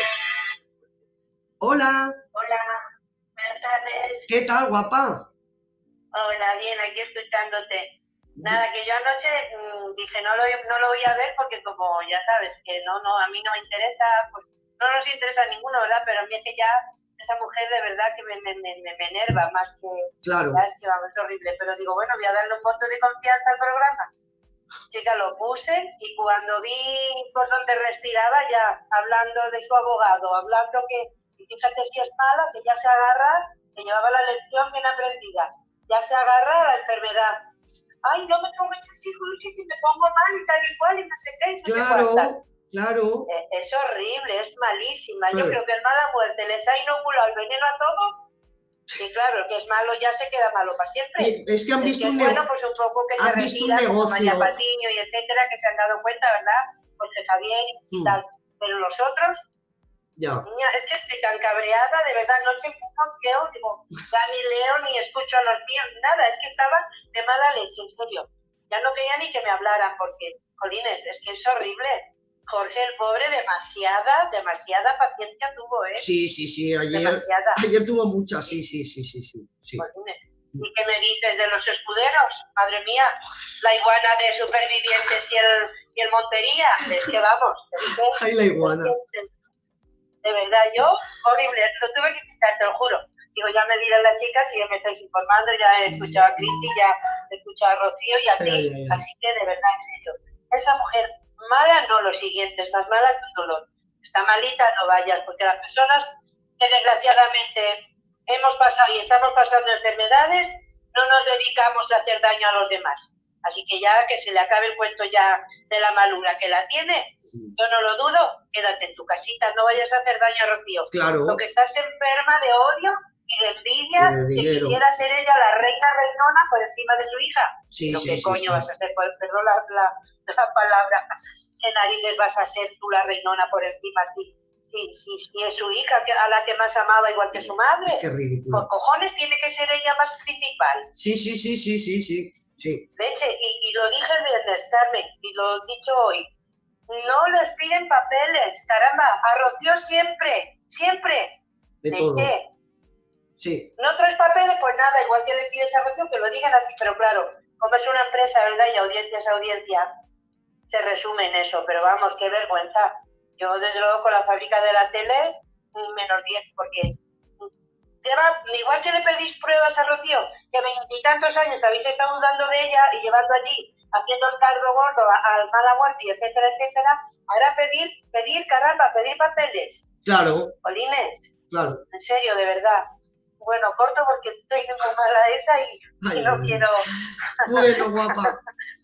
Hola. Hola, buenas tardes. ¿Qué tal, guapa? Hola, bien, aquí escuchándote. Nada, que yo anoche mmm, dije no lo, no lo voy a ver porque como ya sabes que no, no, a mí no me interesa, pues no nos interesa a ninguno, ¿verdad? Pero a mí es que ya esa mujer de verdad que me, me, me, me enerva más que... Claro. Ya es que vamos, es horrible, pero digo, bueno, voy a darle un voto de confianza al programa. Chica, lo puse y cuando vi por dónde respiraba ya, hablando de su abogado, hablando que, y fíjate si es mala, que ya se agarra, que llevaba la lección bien aprendida, ya se agarra a la enfermedad. Ay, no me pongas así, que me pongo mal y tal y cual y no sé qué, y no claro, sé cuántas. Claro. Es, es horrible, es malísima. Sí. Yo creo que el mala muerte les ha inoculado el veneno a todo. Y claro, el que es malo ya se queda malo para siempre. Es que han el visto que un es bueno, pues un poco que se retira, como María Patiño y etcétera, que se han dado cuenta, ¿verdad? Porque Javier y mm. tal. Pero los otros, ya. Niña, es que estoy tan cabreada, de verdad, no sé cómo quedo, digo, ya ni leo ni escucho a los míos, nada, es que estaba de mala leche, en serio. Ya no quería ni que me hablaran, porque, jolines, es que es horrible. Jorge, el pobre, demasiada, demasiada paciencia tuvo, ¿eh? Sí, sí, sí, ayer, ayer tuvo mucha, sí, sí, sí, sí, sí. sí. Jolines. ¿Y qué me dices de los escuderos? Madre mía, la iguana de Supervivientes y el, y el Montería, es que vamos. Es que, ay, la iguana. Es que, de verdad, yo, horrible, lo tuve que quitar, te lo juro. Digo, ya me dirán las chicas si ya me estáis informando, ya he escuchado a Cristi, ya he escuchado a Rocío y a ti. Ay, ay, ay. Así que, de verdad, en serio, esa mujer mala, no lo siguiente, es más mala que un dolor. Está malita, no vayas, porque las personas que desgraciadamente hemos pasado y estamos pasando enfermedades, no nos dedicamos a hacer daño a los demás. Así que ya que se le acabe el cuento ya de la malura que la tiene, yo no lo dudo, quédate en tu casita, no vayas a hacer daño a Rocío. Claro. Lo que estás enferma de odio y de envidia, de que quisiera ser ella la reina reinona por encima de su hija. Sí, Pero sí, qué sí, coño sí. vas a hacer, perdón la, la, la palabra, ¿qué narices vas a ser tú la reinona por encima si, si, si, si es su hija que, a la que más amaba igual que su madre? Qué ridículo. Por cojones tiene que ser ella más principal. Sí, sí, sí, sí, sí, sí. sí. Leche, y, y lo dije el viernes, Carmen, y lo he dicho hoy. No les piden papeles, caramba, a Rocío siempre, siempre. De Leche. todo. Sí. ¿No traes papeles? Pues nada, igual que le pides a Rocío, que lo digan así, pero claro, como es una empresa, ¿verdad? Y audiencia es audiencia, se resume en eso, pero vamos, qué vergüenza. Yo, desde luego, con la fábrica de la tele, menos diez, porque lleva, igual que le pedís pruebas a Rocío, que veintitantos años habéis estado dudando de ella y llevando allí, haciendo el cardo gordo al mala muerte, etcétera, etcétera, ahora pedir, pedir, caramba, pedir papeles. Claro. Olines. Claro. En serio, de verdad. Bueno, corto porque estoy muy mala esa y, Ay, y no ay, quiero... Bueno, guapa.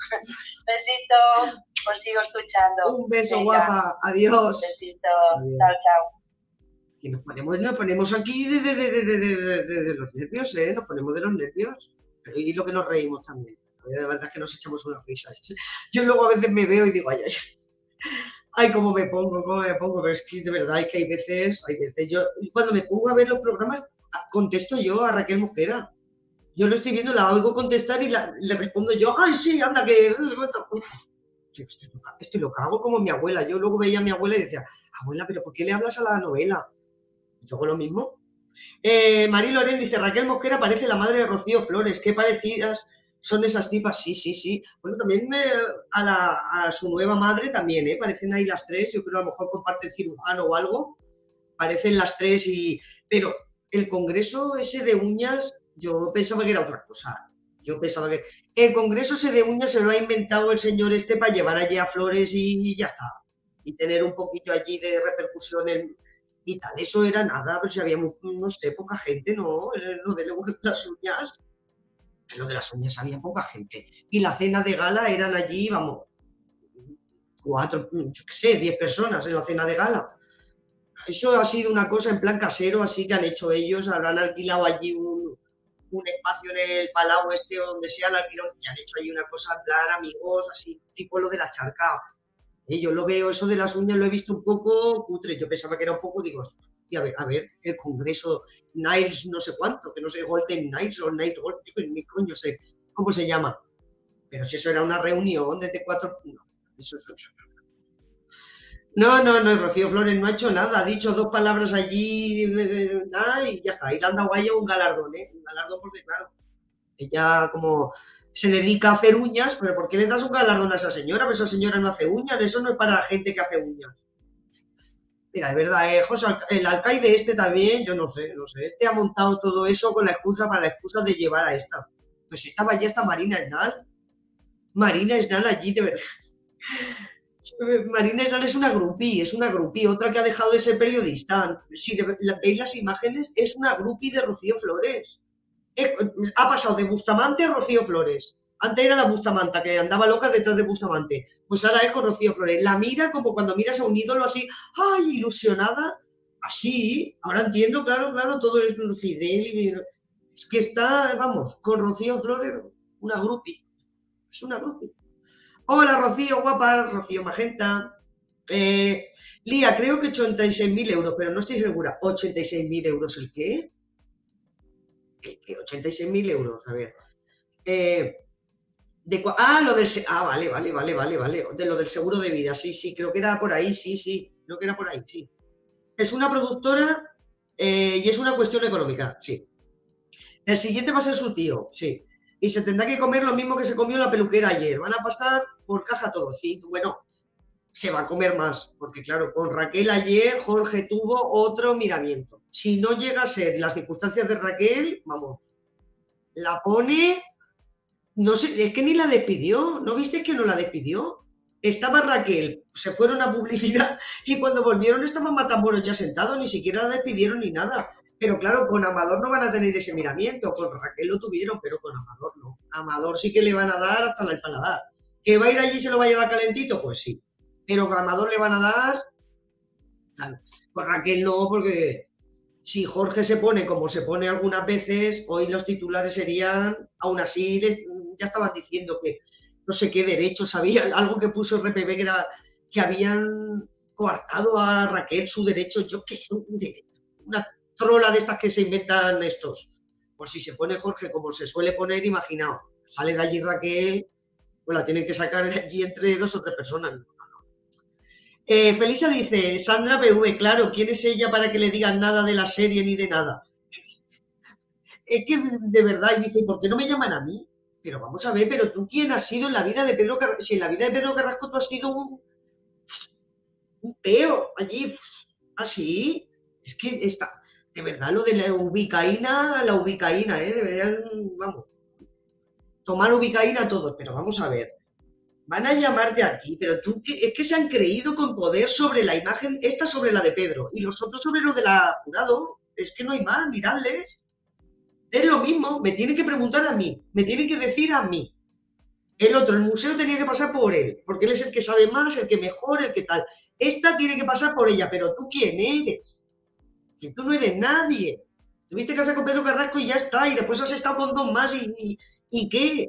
Besito, os sigo escuchando. Un beso, Venga. guapa. Adiós. Besito. Adiós. Chao, chao. Y nos ponemos, nos ponemos aquí de, de, de, de, de, de, de, de los nervios, ¿eh? Nos ponemos de los nervios. Y lo que nos reímos también. De verdad que nos echamos unas risas. Yo luego a veces me veo y digo, ay, ay, ay, cómo me pongo, cómo me pongo. Pero es que de verdad es que hay veces, hay veces. Yo cuando me pongo a ver los programas, contesto yo a Raquel Mosquera. Yo lo estoy viendo, la oigo contestar y la, le respondo yo, ay, sí, anda, que no sé cuánto. Yo estoy loca, estoy loca, hago como mi abuela. Yo luego veía a mi abuela y decía, abuela, ¿pero por qué le hablas a la novela? Yo hago lo mismo. Eh, Mari Loren dice, Raquel Mosquera parece la madre de Rocío Flores, qué parecidas son esas tipas. Sí, sí, sí. Bueno, también eh, a, la, a su nueva madre también, ¿eh? Parecen ahí las tres, yo creo a lo mejor comparten cirujano o algo, parecen las tres y... Pero el congreso ese de uñas, yo pensaba que era otra cosa. Yo pensaba que el congreso ese de uñas se lo ha inventado el señor este para llevar allí a Flores y, y ya está. Y tener un poquito allí de repercusión en, y tal. Eso era nada, pero si había, no sé, poca gente, ¿no? Lo de las uñas. Lo de las uñas había poca gente. Y la cena de gala eran allí, vamos, cuatro, yo qué sé, diez personas en la cena de gala. Eso ha sido una cosa en plan casero, así que han hecho ellos, habrán alquilado allí un un espacio en el Palau este o donde sea, han alquilado, y han hecho ahí una cosa en plan amigos, así, tipo lo de la charca. Eh, yo lo veo, eso de las uñas lo he visto un poco cutre, yo pensaba que era un poco, digo, y a ver, a ver, el congreso Niles no sé cuánto, que no sé, Golden Nights o Night Gold, ni coño sé cómo se llama. Pero si eso era una reunión desde cuatro... No, eso, eso, eso. No, no, no, Rocío Flores no ha hecho nada, ha dicho dos palabras allí, nada, y ya está. Y le han dado a ella un galardón, ¿eh? Un galardón porque, claro, ella como se dedica a hacer uñas, pero ¿por qué le das un galardón a esa señora? Pues esa señora no hace uñas, eso no es para la gente que hace uñas. Mira, de verdad, eh, José, el alcaide este también, yo no sé, no sé, este ha montado todo eso con la excusa, para la excusa de llevar a esta. Pues si estaba allí esta Marina Esnal, Marina Esnal allí, de verdad. Marina Esnal es una grupí, es una grupí, otra que ha dejado de ser periodista. Si veis las imágenes, es una grupí de Rocío Flores. Ha pasado de Bustamante a Rocío Flores. Antes era la Bustamanta, que andaba loca detrás de Bustamante. Pues ahora es con Rocío Flores. La mira como cuando miras a un ídolo así, ¡ay, ilusionada! Así, ahora entiendo, claro, claro, todo es Fidel. Es que está, vamos, con Rocío Flores, una grupi. Es una grupi. Hola, Rocío, guapa, Rocío Magenta. Eh, Lía, creo que ochenta y seis mil euros, pero no estoy segura. ¿ochenta y seis mil euros el qué? ¿El qué? ochenta y seis mil euros, a ver. Eh, de, ah, lo del... Ah, vale, vale, vale, vale, vale. De lo del seguro de vida, sí, sí, creo que era por ahí, sí, sí. Creo que era por ahí, sí. Es una productora eh, y es una cuestión económica, sí. El siguiente va a ser su tío, sí. Y se tendrá que comer lo mismo que se comió la peluquera ayer. Van a pasar por caja todo. Sí, bueno, se va a comer más. Porque claro, con Raquel ayer Jorge tuvo otro miramiento. Si no llega a ser las circunstancias de Raquel, vamos, la pone... No sé, es que ni la despidió. ¿No viste que no la despidió? Estaba Raquel, se fueron a publicidad y cuando volvieron estaban Matamoros ya sentados, ni siquiera la despidieron ni nada. Pero claro, con Amador no van a tener ese miramiento, con Raquel lo tuvieron, pero con Amador no. Amador sí que le van a dar hasta el paladar. ¿Que va a ir allí y se lo va a llevar calentito? Pues sí. Pero con Amador le van a dar... Claro, con Raquel no, porque si Jorge se pone como se pone algunas veces, hoy los titulares serían, aún así, les, ya estaban diciendo que no sé qué derechos había, algo que puso R P B que era que habían coartado a Raquel su derecho, yo qué sé, una trola de estas que se inventan estos. Pues si se pone Jorge como se suele poner, imaginaos, sale de allí Raquel, pues la tienen que sacar de allí entre dos o tres personas. Eh, Felisa dice, Sandra P V, claro, ¿quién es ella para que le digan nada de la serie ni de nada? Es que de verdad, dice, ¿por qué no me llaman a mí? Pero vamos a ver, pero tú quién has sido en la vida de Pedro Carrasco, si en la vida de Pedro Carrasco tú has sido un, un peo allí, así, es que está, de verdad lo de la ubicaína, la ubicaína, ¿eh? Deberían, vamos, tomar ubicaína a todos, pero vamos a ver, van a llamarte a ti, pero tú, es que se han creído con poder sobre la imagen, esta sobre la de Pedro, y los otros sobre lo de la jurado, es que no hay más, miradles. Es lo mismo, me tienen que preguntar a mí, me tienen que decir a mí. El otro, el museo tenía que pasar por él, porque él es el que sabe más, el que mejor, el que tal. Esta tiene que pasar por ella, pero ¿tú quién eres? Que tú no eres nadie. Tuviste casa con Pedro Carrasco y ya está, y después has estado con dos más y, y, ¿y qué?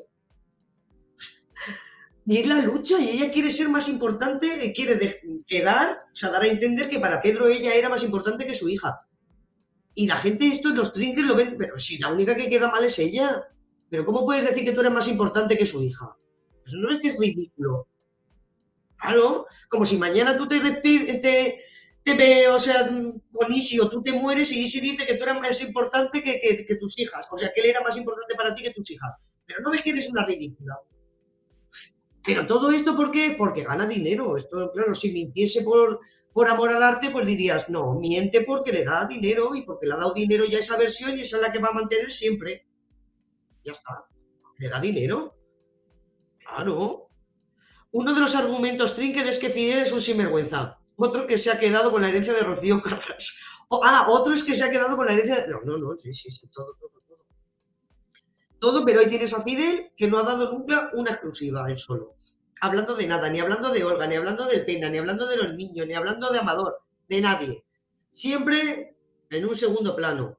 Y es la lucha, y ella quiere ser más importante, quiere de, quedar, o sea, dar a entender que para Pedro ella era más importante que su hija. Y la gente esto en los trinques lo ven, pero si la única que queda mal es ella. Pero ¿cómo puedes decir que tú eres más importante que su hija? Eso no es que es ridículo. Claro, como si mañana tú te despides, te, te ve, o sea, con Isi o tú te mueres y Isi dice que tú eres más importante que, que, que tus hijas. O sea, que él era más importante para ti que tus hijas. Pero no ves que eres una ridícula. Pero todo esto, ¿por qué? Porque gana dinero. Esto, claro, si mintiese por... por amor al arte, pues dirías, no, miente porque le da dinero y porque le ha dado dinero ya esa versión y esa es la que va a mantener siempre. Ya está, le da dinero. Claro. Uno de los argumentos Trinker es que Fidel es un sinvergüenza. Otro que se ha quedado con la herencia de Rocío Carrasco. Oh, ah, otro es que se ha quedado con la herencia de... No, no, no, sí, sí, sí, todo, todo, todo. Todo, pero ahí tienes a Fidel que no ha dado nunca una exclusiva él solo. Hablando de nada, ni hablando de Olga, ni hablando de Pena, ni hablando de los niños, ni hablando de Amador, de nadie. Siempre en un segundo plano.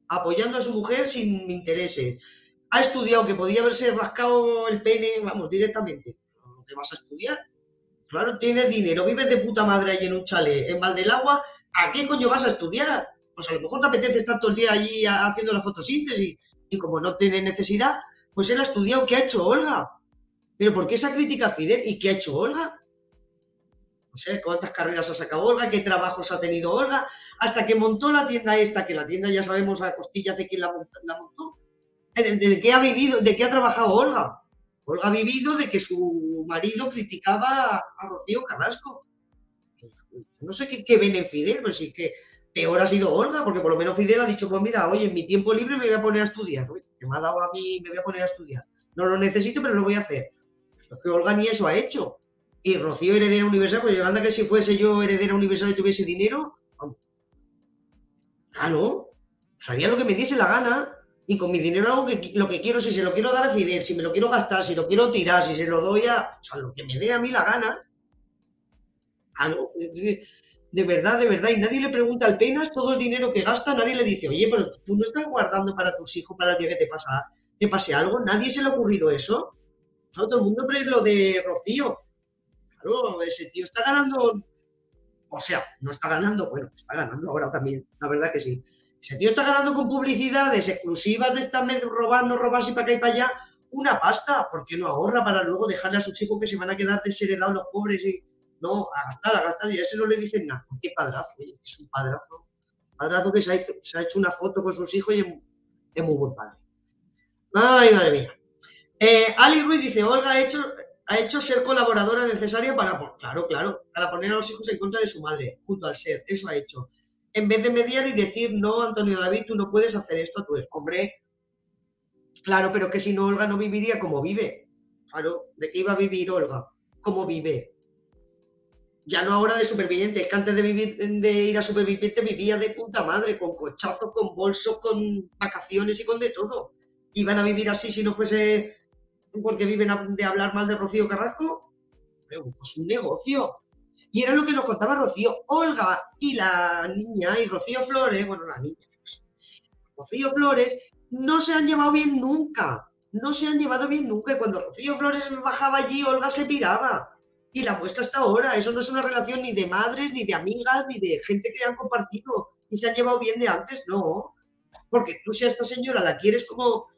apoyando a su mujer sin intereses. Ha estudiado, que podía haberse rascado el pene, vamos, directamente. ¿Qué vas a estudiar? Claro, tienes dinero, vives de puta madre ahí en un chalet, en Valdelagua, ¿a qué coño vas a estudiar? Pues a lo mejor te apetece estar todo el día allí haciendo la fotosíntesis, y como no tienes necesidad, pues él ha estudiado. ¿Qué ha hecho Olga? ¿Pero por qué esa crítica a Fidel? ¿Y qué ha hecho Olga? No sé, ¿cuántas carreras ha sacado Olga? ¿Qué trabajos ha tenido Olga? Hasta que montó la tienda esta, que la tienda ya sabemos a costillas de quién la montó. ¿De, de qué ha vivido? ¿De qué ha trabajado Olga? Olga ha vivido de que su marido criticaba a Rocío Carrasco. No sé qué, qué ven en Fidel, pero sí que peor ha sido Olga, porque por lo menos Fidel ha dicho, pues mira, oye, en mi tiempo libre me voy a poner a estudiar. Oye, que me ha dado a mí, me voy a poner a estudiar. No lo necesito, pero lo voy a hacer. Pues es que Olga ni eso ha hecho. Y Rocío, heredera universal, pues yo anda que si fuese yo heredera universal y tuviese dinero, claro, pues haría lo que me diese la gana. Y con mi dinero hago que, lo que quiero, si se lo quiero dar a Fidel, si me lo quiero gastar, si lo quiero tirar, si se lo doy a... O sea, lo que me dé a mí la gana. Algo, de verdad, de verdad. Y nadie le pregunta al Penas todo el dinero que gasta, nadie le dice, oye, pero tú no estás guardando para tus hijos para el día que te, pasa, te pase algo. ¿Nadie se le ha ocurrido eso? Claro, todo el mundo cree lo de Rocío. Claro, ese tío está ganando... O sea, no está ganando, bueno, está ganando ahora también, la verdad que sí. Ese tío está ganando con publicidades exclusivas de esta med robar, no robar, y para acá y para allá, una pasta. ¿Por qué no ahorra para luego dejarle a sus hijos que se van a quedar desheredados los pobres? Y no, a gastar, a gastar, y a ese no le dicen nada. Qué padrazo, oye, es un padrazo. Padrazo que se ha, hecho, se ha hecho una foto con sus hijos y es, es muy buen padre. Ay, madre mía. Eh, Ali Ruiz dice, Olga ha hecho, ha hecho ser colaboradora necesaria para, claro, claro, para poner a los hijos en contra de su madre, junto al ser, eso ha hecho. En vez de mediar y decir, no, Antonio David, tú no puedes hacer esto, tú eres hombre. Claro, pero que si no, Olga no viviría como vive. Claro, ¿de qué iba a vivir Olga? ¿Cómo vive? Ya no ahora de superviviente, es que antes de, vivir, de ir a superviviente vivía de puta madre, con cochazos, con bolsos, con vacaciones y con de todo. ¿Iban a vivir así si no fuese porque viven de hablar mal de Rocío Carrasco? Pero pues un negocio. Y era lo que nos contaba Rocío. Olga y la niña, y Rocío Flores, bueno, la niña, pues, Rocío Flores, no se han llevado bien nunca. No se han llevado bien nunca. Y cuando Rocío Flores bajaba allí, Olga se piraba. Y la muestra hasta ahora. Eso no es una relación ni de madres, ni de amigas, ni de gente que han compartido. Y se han llevado bien de antes, no. Porque tú si a esta señora la quieres como...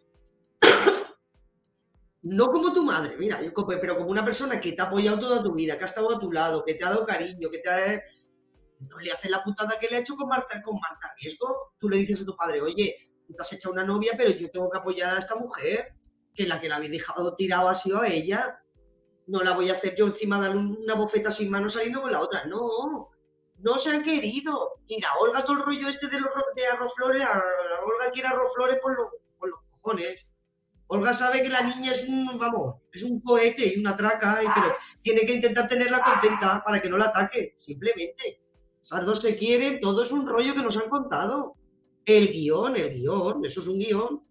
No como tu madre, mira, yo, pero como una persona que te ha apoyado toda tu vida, que ha estado a tu lado, que te ha dado cariño, que te ha... No le hace la putada que le ha hecho con Marta, con Marta Riesgo. Tú le dices a tu padre, oye, tú te has echado una novia, pero yo tengo que apoyar a esta mujer, que la que la habéis dejado tirado ha sido a ella. No la voy a hacer yo encima darle una bofeta sin mano saliendo con la otra. No, no se han querido. Y la Olga, todo el rollo este de, los, de arroz flores, la Olga quiere arroz flores por, lo, por los cojones. Olga sabe que la niña es un, vamos, es un cohete y una traca, pero tiene que intentar tenerla contenta para que no la ataque, simplemente. Esas dos se quieren, todo es un rollo que nos han contado. El guión, el guión, eso es un guión.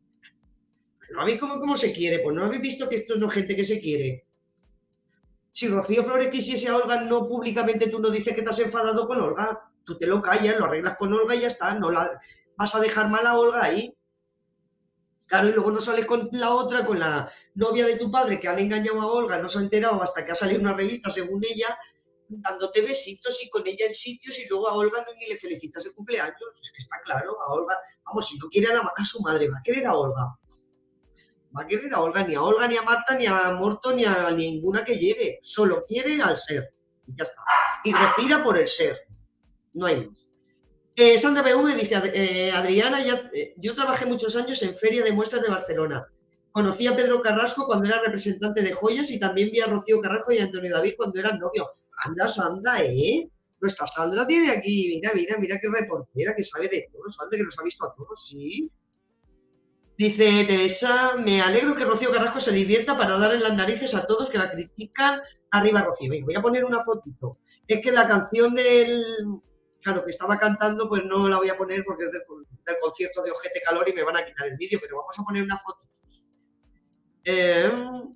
¿No habéis cómo, cómo se quiere? Pues no habéis visto que esto no es gente que se quiere. Si Rocío Flores quisiese a Olga, no públicamente tú no dices que te has enfadado con Olga. Tú te lo callas, lo arreglas con Olga y ya está. No la vas a dejar mal a Olga ahí. Claro, y luego no sales con la otra, con la novia de tu padre, que han engañado a Olga, no se ha enterado hasta que ha salido una revista, según ella, dándote besitos y con ella en sitios, y luego a Olga no ni le felicitas el cumpleaños. Es que está claro, a Olga, vamos, si no quiere a, la, a su madre, va a querer a Olga. Va a querer a Olga, ni a Olga, ni a Marta, ni a Morto, ni a ninguna que lleve. Solo quiere al ser. Y ya está. Y respira por el ser. No hay más. Eh, Sandra B V dice, eh, Adriana, ya, eh, yo trabajé muchos años en Feria de Muestras de Barcelona. Conocí a Pedro Carrasco cuando era representante de joyas y también vi a Rocío Carrasco y a Antonio David cuando eran novios. Anda, Sandra, ¿eh? Nuestra Sandra tiene aquí, mira, mira, mira qué reportera, que sabe de todo, Sandra, que nos ha visto a todos, sí. Dice Teresa, me alegro que Rocío Carrasco se divierta para darle las narices a todos que la critican. Arriba Rocío. Venga, voy a poner una fotito. Es que la canción del... Claro, que estaba cantando, pues no la voy a poner porque es del, del concierto de Ojete Calor y me van a quitar el vídeo, pero vamos a poner una foto. Eh,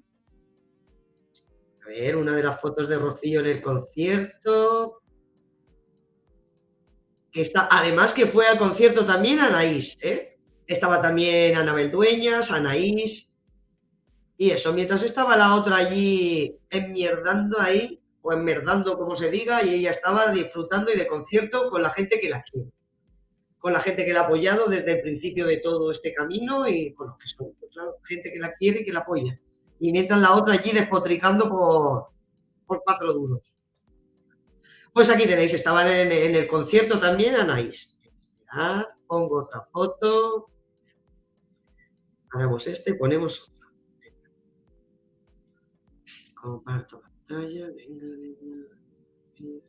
a ver, una de las fotos de Rocío en el concierto. que está, además que fue al concierto también Anaís, ¿eh? Estaba también Anabel Dueñas, Anaís, y eso, mientras estaba la otra allí enmierdando ahí, o enmerdando como se diga, y ella estaba disfrutando y de concierto con la gente que la quiere, con la gente que la ha apoyado desde el principio de todo este camino y con los que son, claro, gente que la quiere y que la apoya. Y mientras la otra allí despotricando por, por cuatro duros. Pues aquí tenéis, estaban en, en el concierto también Anaís. Esperad, pongo otra foto. Hagamos este y ponemos otra. Comparto pantalla, venga, venga, venga.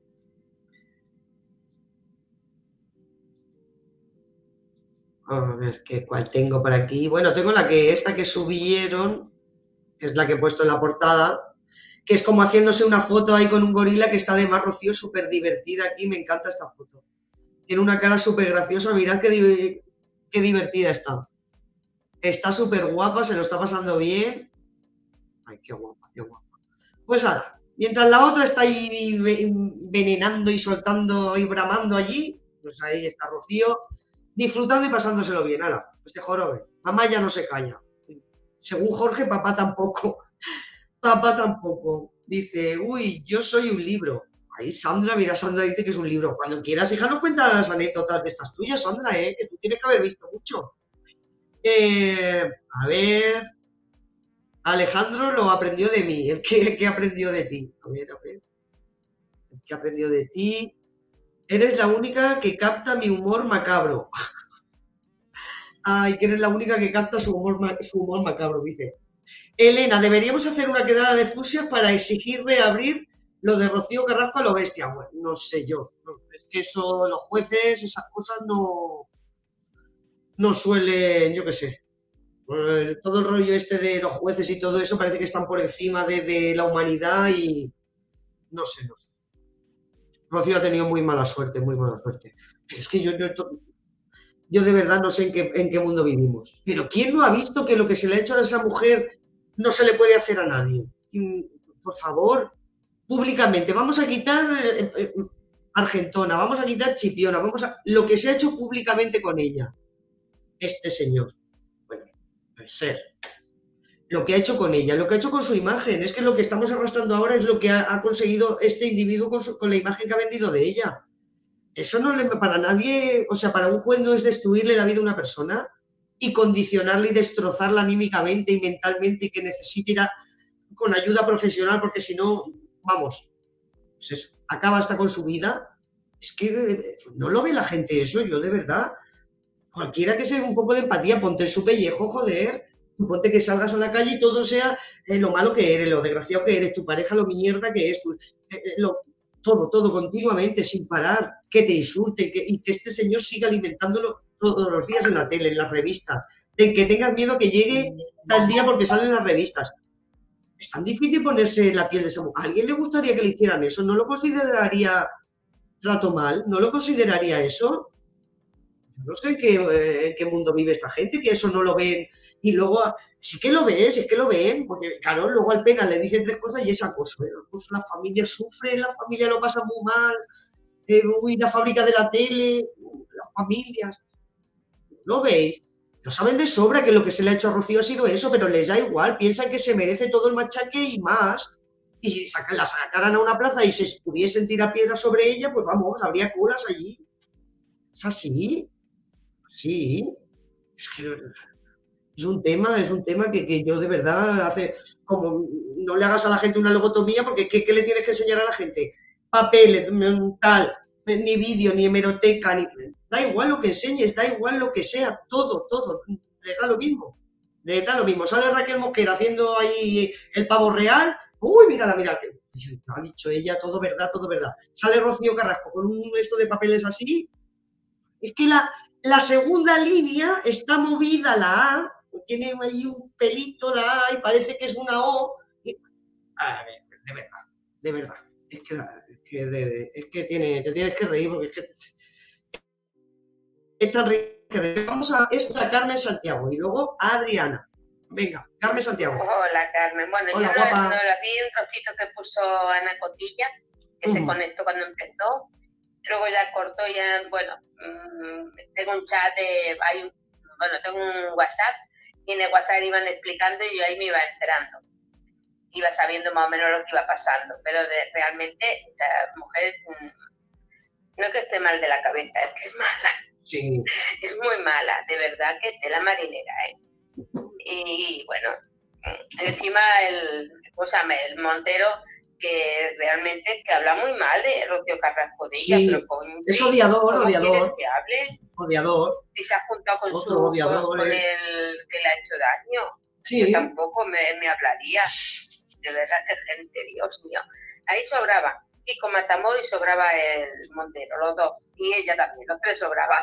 Vamos a ver qué, cuál tengo por aquí. Bueno, tengo la que esta que subieron, que es la que he puesto en la portada, que es como haciéndose una foto ahí con un gorila que está de más Rocío, súper divertida aquí, me encanta esta foto. Tiene una cara súper graciosa, mirad qué, di qué divertida está. Está súper guapa, se lo está pasando bien. Ay, qué guapa, qué guapa. Pues nada, mientras la otra está ahí venenando y soltando y bramando allí, pues ahí está Rocío, disfrutando y pasándoselo bien. Ala, este jorobe. Mamá ya no se calla. Según Jorge, papá tampoco. Papá tampoco. Dice, uy, yo soy un libro. Ahí Sandra, mira, Sandra dice que es un libro. Cuando quieras, hija, nos cuentas las anécdotas de estas tuyas, Sandra, ¿eh? Que tú tienes que haber visto mucho. Eh, a ver... Alejandro lo aprendió de mí. ¿El que, que aprendió de ti? A ver, a ver. ¿El que aprendió de ti? Eres la única que capta mi humor macabro. Ay, que eres la única que capta su humor, su humor macabro, dice. Elena, deberíamos hacer una quedada de fusias para exigir reabrir lo de Rocío Carrasco a lo bestia. Bueno, no sé yo. No, es que eso, los jueces, esas cosas no, no suelen, yo qué sé. Todo el rollo este de los jueces y todo eso parece que están por encima de, de la humanidad y no sé, no sé. Rocío ha tenido muy mala suerte, muy mala suerte. Pero es que yo, yo, yo de verdad no sé en qué, en qué mundo vivimos. Pero ¿quién no ha visto que lo que se le ha hecho a esa mujer no se le puede hacer a nadie? Por favor, públicamente, vamos a quitar eh, eh, Argentona, vamos a quitar Chipiona, vamos a... Lo que se ha hecho públicamente con ella, este señor. Ser. Lo que ha hecho con ella, lo que ha hecho con su imagen, es que lo que estamos arrastrando ahora es lo que ha, ha conseguido este individuo con, su, con la imagen que ha vendido de ella. Eso no le, para nadie, o sea, para un juez no es destruirle la vida a una persona y condicionarla y destrozarla anímicamente y mentalmente y que necesite ir a, con ayuda profesional porque si no, vamos, pues eso, acaba hasta con su vida. Es que no lo ve la gente eso, yo de verdad... Cualquiera que sea un poco de empatía, ponte en su pellejo, joder. Tú ponte que salgas a la calle y todo sea eh, lo malo que eres, lo desgraciado que eres, tu pareja lo mierda que es, tu, eh, lo, todo, todo continuamente, sin parar, que te insulte que, y que este señor siga alimentándolo todos los días en la tele, en las revistas, de que tengas miedo que llegue tal día porque salen las revistas. Es tan difícil ponerse en la piel de esa mujer. ¿A alguien le gustaría que le hicieran eso? ¿No lo consideraría trato mal? ¿No lo consideraría eso? No sé en qué, en qué mundo vive esta gente, que eso no lo ven. Y luego, sí que lo ven, sí que lo ven, porque claro, luego al pena le dicen tres cosas y es acoso. ¿eh? Pues la familia sufre, la familia lo pasa muy mal, eh, uy, la fábrica de la tele, las familias. ¿Lo veis? Lo saben de sobra que lo que se le ha hecho a Rocío ha sido eso, pero les da igual, piensan que se merece todo el machaque y más. Y si sacan, la sacaran a una plaza y se pudiesen tirar piedras sobre ella, pues vamos, habría colas allí. Es así. Sí, es que es un tema, es un tema que, que yo de verdad hace, como no le hagas a la gente una lobotomía, porque ¿qué, qué le tienes que enseñar a la gente? Papeles, tal, ni vídeo, ni hemeroteca, ni, da igual lo que enseñes, da igual lo que sea, todo, todo, les da lo mismo, les da lo mismo. Sale Raquel Mosquera haciendo ahí el pavo real, uy, mírala, mira, que ha dicho ella, todo verdad, todo verdad. Sale Rocío Carrasco con un esto de papeles así, es que la... La segunda línea está movida, la A, tiene ahí un pelito la A y parece que es una O. Y, a ver, de verdad, de verdad. Es que, es que, de, de, es que tiene, te tienes que reír porque es que es tan ridículo. Vamos a esto a Carmen Santiago y luego a Adriana. Venga, Carmen Santiago. Hola, Carmen. Bueno, Hola, yo guapa. no la vi un trocito que puso Ana Cotilla, que uh-huh. se conectó cuando empezó. luego ya cortó, ya, bueno, mmm, tengo un chat, de, hay un, bueno, tengo un WhatsApp, y en el WhatsApp iban explicando y yo ahí me iba enterando. Iba sabiendo más o menos lo que iba pasando, pero de, realmente la mujer mmm, no es que esté mal de la cabeza, es que es mala. Sí. Es muy mala, de verdad que es de la marinera, ¿eh? Y bueno, encima el, ¿cómo se llama? El Montero, que realmente que habla muy mal de Rocío Carrasco de ella, Sí, pero con, es odiador, ¿cómo odiador. quieres que hable? Odiador. Si se ha juntado con, Otro su, odiador, con, con eh. el que le ha hecho daño. Sí. Yo tampoco me, me hablaría. De verdad que gente, Dios mío. Ahí sobraba Kiko Matamoros y sobraba el Montero, los dos. Y ella también, los tres sobraban.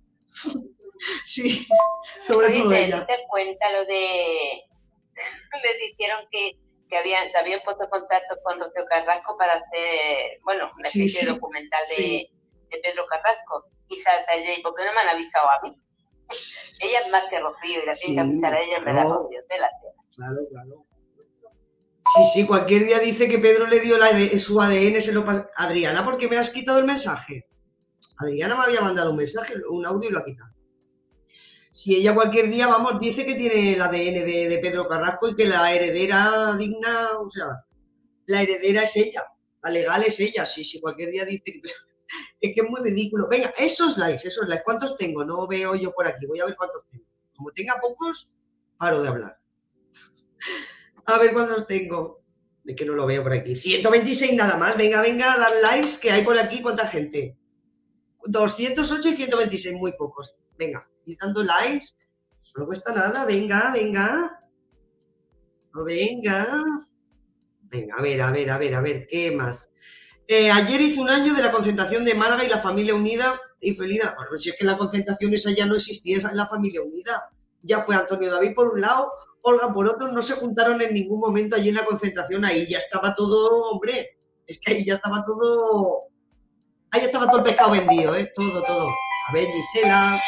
Sí, sobre Oye, todo ¿te ella. diste cuenta lo de... Les dijeron que, que habían, se habían puesto en contacto con Rocío Carrasco para hacer, bueno, una Sí, especie sí, de documental de, sí. de Pedro Carrasco? Y salta ella, ¿y por qué no me han avisado a mí? Ella es más que Rocío y la Sí, tiene que avisar a ella en vez de a Rocío. De la tela. Claro, claro. Sí, sí, cualquier día dice que Pedro le dio la, su A D N, se lo pasó. Adriana, ¿por qué me has quitado el mensaje? Adriana me había mandado un mensaje, un audio y lo ha quitado. Si ella cualquier día, vamos, dice que tiene el A D N de, de Pedro Carrasco y que la heredera digna, o sea, la heredera es ella, la legal es ella, sí, sí, cualquier día dice que... Es que es muy ridículo. Venga, esos likes, esos likes, ¿cuántos tengo? No veo yo por aquí, voy a ver cuántos tengo. Como tenga pocos, paro de hablar. A ver cuántos tengo. Es que no lo veo por aquí. ciento veintiséis nada más. Venga, venga, dar likes, que hay por aquí. ¿Cuánta gente? doscientos ocho y ciento veintiséis, muy pocos. Venga, y dando likes. No cuesta nada. Venga, venga. No, venga. Venga, a ver, a ver, a ver, a ver. ¿Qué más? Eh, ayer hizo un año de la concentración de Málaga y la familia unida y feliz. Bueno, si es que la concentración esa ya no existía, esa es la familia unida. Ya fue Antonio David por un lado, Olga por otro, no se juntaron en ningún momento allí en la concentración, ahí ya estaba todo, hombre, es que ahí ya estaba todo, ahí ya estaba todo el pescado vendido, ¿eh? Todo, todo. A ver, Gisela.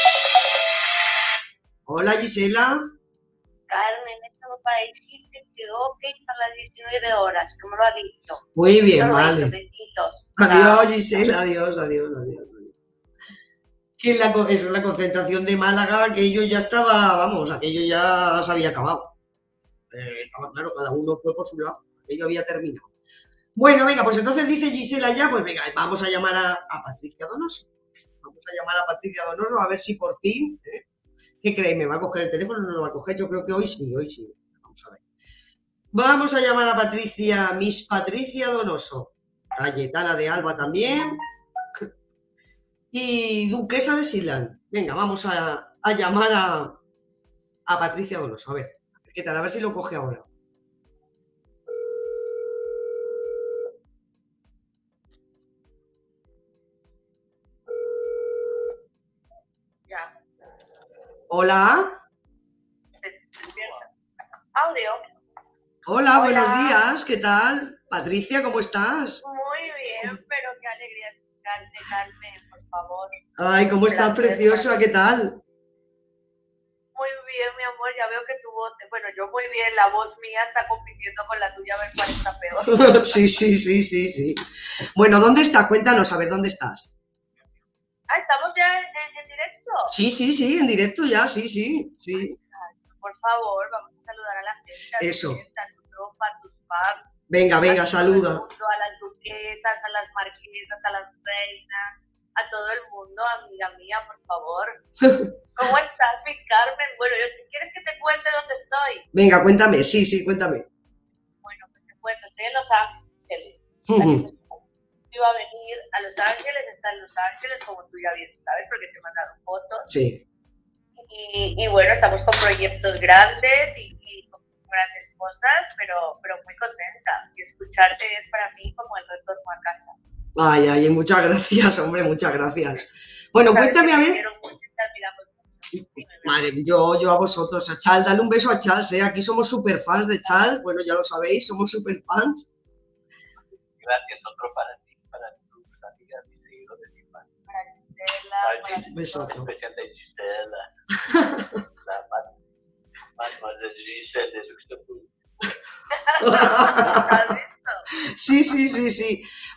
Hola, Gisela. Carmen, estamos para decirte que ok para las diecinueve horas, como lo ha dicho. Muy bien, Solo vale. eso, besitos. Adiós, Gisela, adiós, adiós, adiós. Que la, eso es la concentración de Málaga, aquello ya estaba, vamos, aquello ya se había acabado. Eh, estaba claro, cada uno fue por su lado, aquello había terminado. Bueno, venga, pues entonces dice Gisela ya, pues venga, vamos a llamar a, a Patricia Donoso. Vamos a llamar a Patricia Donoso a ver si por fin, ¿eh? ¿Qué creéis? ¿Me va a coger el teléfono o no lo va a coger? Yo creo que hoy sí, hoy sí. Vamos a ver. Vamos a llamar a Patricia, Miss Patricia Donoso. Cayetana de Alba también. Y duquesa de Silán. Venga, vamos a, a llamar a, a Patricia Donoso. A ver, ¿qué tal? A ver si lo coge ahora. Ya. Hola. Audio. Hola, Hola. buenos días. ¿Qué tal? Patricia, ¿cómo estás? Muy bien, pero qué alegría escucharte, Carmen, por favor. Ay, ¿cómo estás, Gracias, preciosa? Carmen. ¿Qué tal? Muy bien, mi amor, ya veo que tu voz, bueno, yo muy bien, la voz mía está compitiendo con la tuya a ver cuál está peor. Sí, sí, sí, sí, sí. Bueno, ¿dónde estás? Cuéntanos, a ver, ¿dónde estás? Ah, ¿estamos ya en, en- en directo? Sí, sí, sí, en directo ya, sí, sí, sí. Por favor, vamos a saludar a la gente. A Eso. tu gente, a tu tropa, a tus fans. Venga, venga, a todo el saluda. mundo, a las duquesas, a las marquesas, a las reinas, a todo el mundo, amiga mía, por favor. ¿Cómo estás, mi Carmen? Bueno, yo- ¿quieres que te cuente dónde estoy? Venga, cuéntame, sí, sí, cuéntame. Bueno, pues te cuento, estoy en Los Ángeles. Así que iba a venir a Los Ángeles, está en Los Ángeles, como tú ya bien sabes, porque te he mandado fotos. Sí. Y, y bueno, estamos con proyectos grandes y, y con grandes cosas, pero, pero muy contenta. Y escucharte es para mí como el retorno a casa. Ay, ay, muchas gracias, hombre, muchas gracias. Bueno, Sabes cuéntame, que a te ver. quiero mucho y te admiramos mucho. Dime, mi amor. Madre, yo, yo a vosotros, a Chal, dale un beso a Chal, ¿eh? Aquí somos super fans de Chal, bueno, ya lo sabéis, somos super fans. Gracias, otro para ti, para tus amigas y seguidores y fans. Para Gisela, Para para Gis- Beso. especial de Gisela. La ma- Mademoiselle Giselle de Luxemburgo. ¿Has visto? Sí, sí, sí, sí.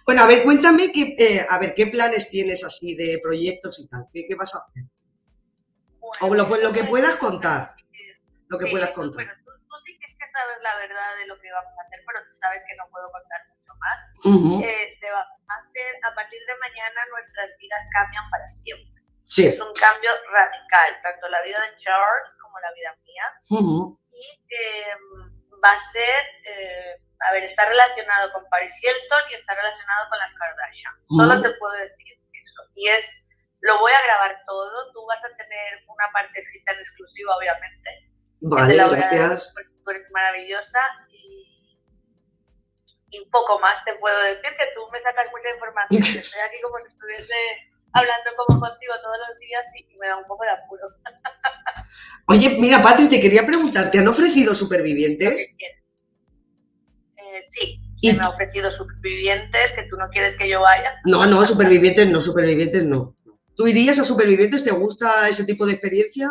Bueno, a ver, cuéntame, qué, eh, a ver, ¿qué planes tienes así de proyectos y tal? ¿Qué, qué vas a hacer? O lo, pues, lo que puedas contar. Lo que Sí, puedas tú, contar. pero tú, tú sí que es que sabes la verdad de lo que vamos a hacer, pero tú sabes que no puedo contar mucho más. Ujú. Eh, se va a hacer, a partir de mañana nuestras vidas cambian para siempre. Sí. Es un cambio radical, tanto la vida de Charles como la vida mía. Ujú. Y eh, va a ser, eh, a ver, está relacionado con Paris Hilton y está relacionado con las Kardashian. Solo Ujú. te puedo decir eso. Y es, lo voy a grabar todo, tú vas a tener una partecita en exclusiva, obviamente. Vale, gracias. Tú eres maravillosa y, y un poco más te puedo decir, que tú me sacas mucha información. Estoy aquí como si estuviese hablando como contigo todos los días y me da un poco de apuro. Oye, mira, Patri, te quería preguntar, ¿te han ofrecido Supervivientes? Eh, sí, ¿Y? se me ha ofrecido Supervivientes, que tú no quieres que yo vaya. No, no, Supervivientes no, Supervivientes no. ¿Tú irías a Supervivientes? ¿Te gusta ese tipo de experiencia?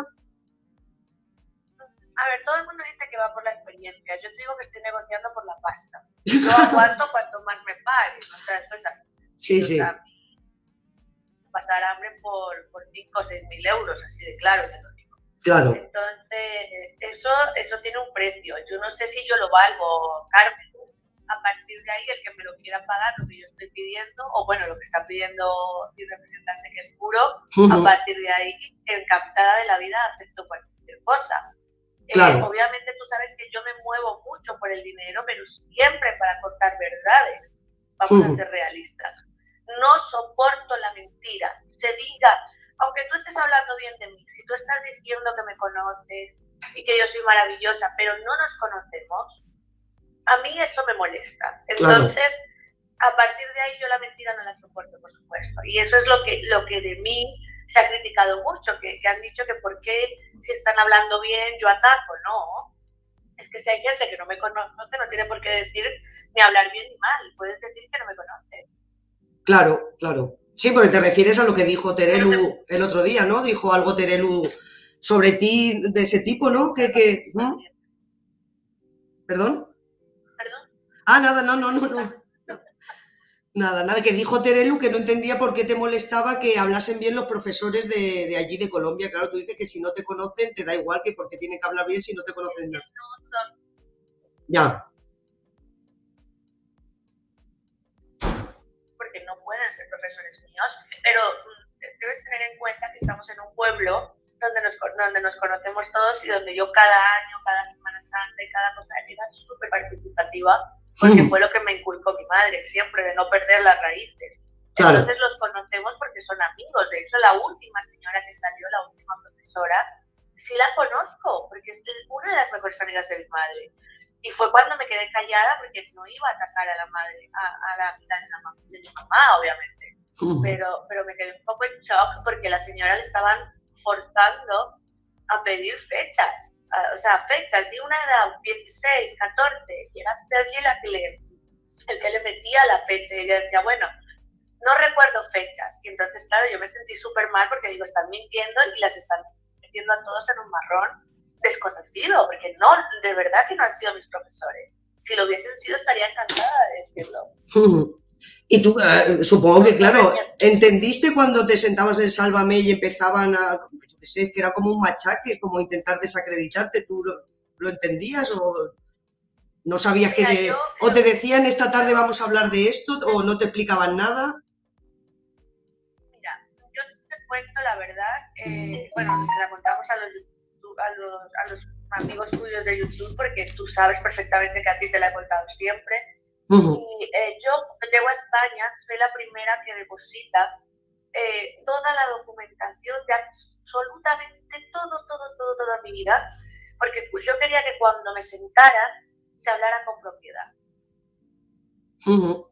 A ver, todo el mundo dice que va por la experiencia. Yo te digo que estoy negociando por la pasta. Yo aguanto cuanto más me paguen. O sea, eso es así. Sí, o sí. Sea, pasar hambre por, por cinco o seis mil euros, así de claro te lo digo. Claro. Entonces, eso, eso tiene un precio. Yo no sé si yo lo valgo, Carmen. A partir de ahí, el que me lo quiera pagar, lo que yo estoy pidiendo, o bueno, lo que está pidiendo mi representante, que es puro, uh-huh. A partir de ahí, encantada de la vida, acepto cualquier cosa. Claro. Eh, obviamente tú sabes que yo me muevo mucho por el dinero, pero siempre para contar verdades. Vamos uh-huh. a ser realistas. No soporto la mentira. Se diga, aunque tú estés hablando bien de mí, si tú estás diciendo que me conoces y que yo soy maravillosa, pero no nos conocemos, a mí eso me molesta. Entonces, claro. A partir de ahí yo la mentira no la soporto, por supuesto. Y eso es lo que, lo que de mí se ha criticado mucho, que, que han dicho que por qué si están hablando bien yo ataco. No, es que si hay gente que no me conoce no tiene por qué decir ni hablar bien ni mal. Puedes decir que no me conoces. Claro, claro. Sí, porque te refieres a lo que dijo Terelu el otro día, ¿no? Dijo algo Terelu sobre ti de ese tipo, ¿no? Que, que... ¿no? ¿Perdón? ¿Perdón? Ah, nada, no, no, no, no. Nada, nada, que dijo Terelu que no entendía por qué te molestaba que hablasen bien los profesores de, de allí, de Colombia. Claro, tú dices que si no te conocen, te da igual que porque tienen que hablar bien si no te conocen nada. Ya. Porque no pueden ser profesores míos, pero debes tener en cuenta que estamos en un pueblo donde nos, donde nos conocemos todos y donde yo cada año, cada Semana Santa y cada cosa era súper participativa. Porque fue lo que me inculcó mi madre, siempre, de no perder las raíces. Claro. Entonces los conocemos porque son amigos. De hecho, la última señora que salió, la última profesora, sí la conozco, porque es una de las mejores amigas de mi madre. Y fue cuando me quedé callada, porque no iba a atacar a la madre, a, a la amiga de, la, de mi mamá, obviamente. Uh-huh. Pero, pero me quedé un poco en shock, porque la señora le estaban forzando a pedir fechas. O sea, fechas de una edad, dieciséis, catorce, y era Sergi la que le, el que le metía la fecha, y ella decía, bueno, no recuerdo fechas, y entonces, claro, yo me sentí súper mal porque digo, están mintiendo y las están metiendo a todos en un marrón desconocido, porque no, de verdad que no han sido mis profesores. Si lo hubiesen sido, estaría encantada de decirlo. Uh-huh. Y tú, uh, supongo que, claro, ¿entendiste cuando te sentabas en Sálvame y empezaban a... que sé, que era como un machaque, como intentar desacreditarte? ¿Tú lo, lo entendías o no sabías que... De, o te decían esta tarde vamos a hablar de esto o no te explicaban nada? Mira, yo te cuento la verdad, eh, bueno, se la contamos a los, a, los, a los amigos tuyos de YouTube porque tú sabes perfectamente que a ti te la he contado siempre. Uh-huh. Y eh, yo llego a España, soy la primera que deposita Eh, toda la documentación de absolutamente todo, todo, todo, toda mi vida, porque yo quería que cuando me sentara se hablara con propiedad. Uh-huh.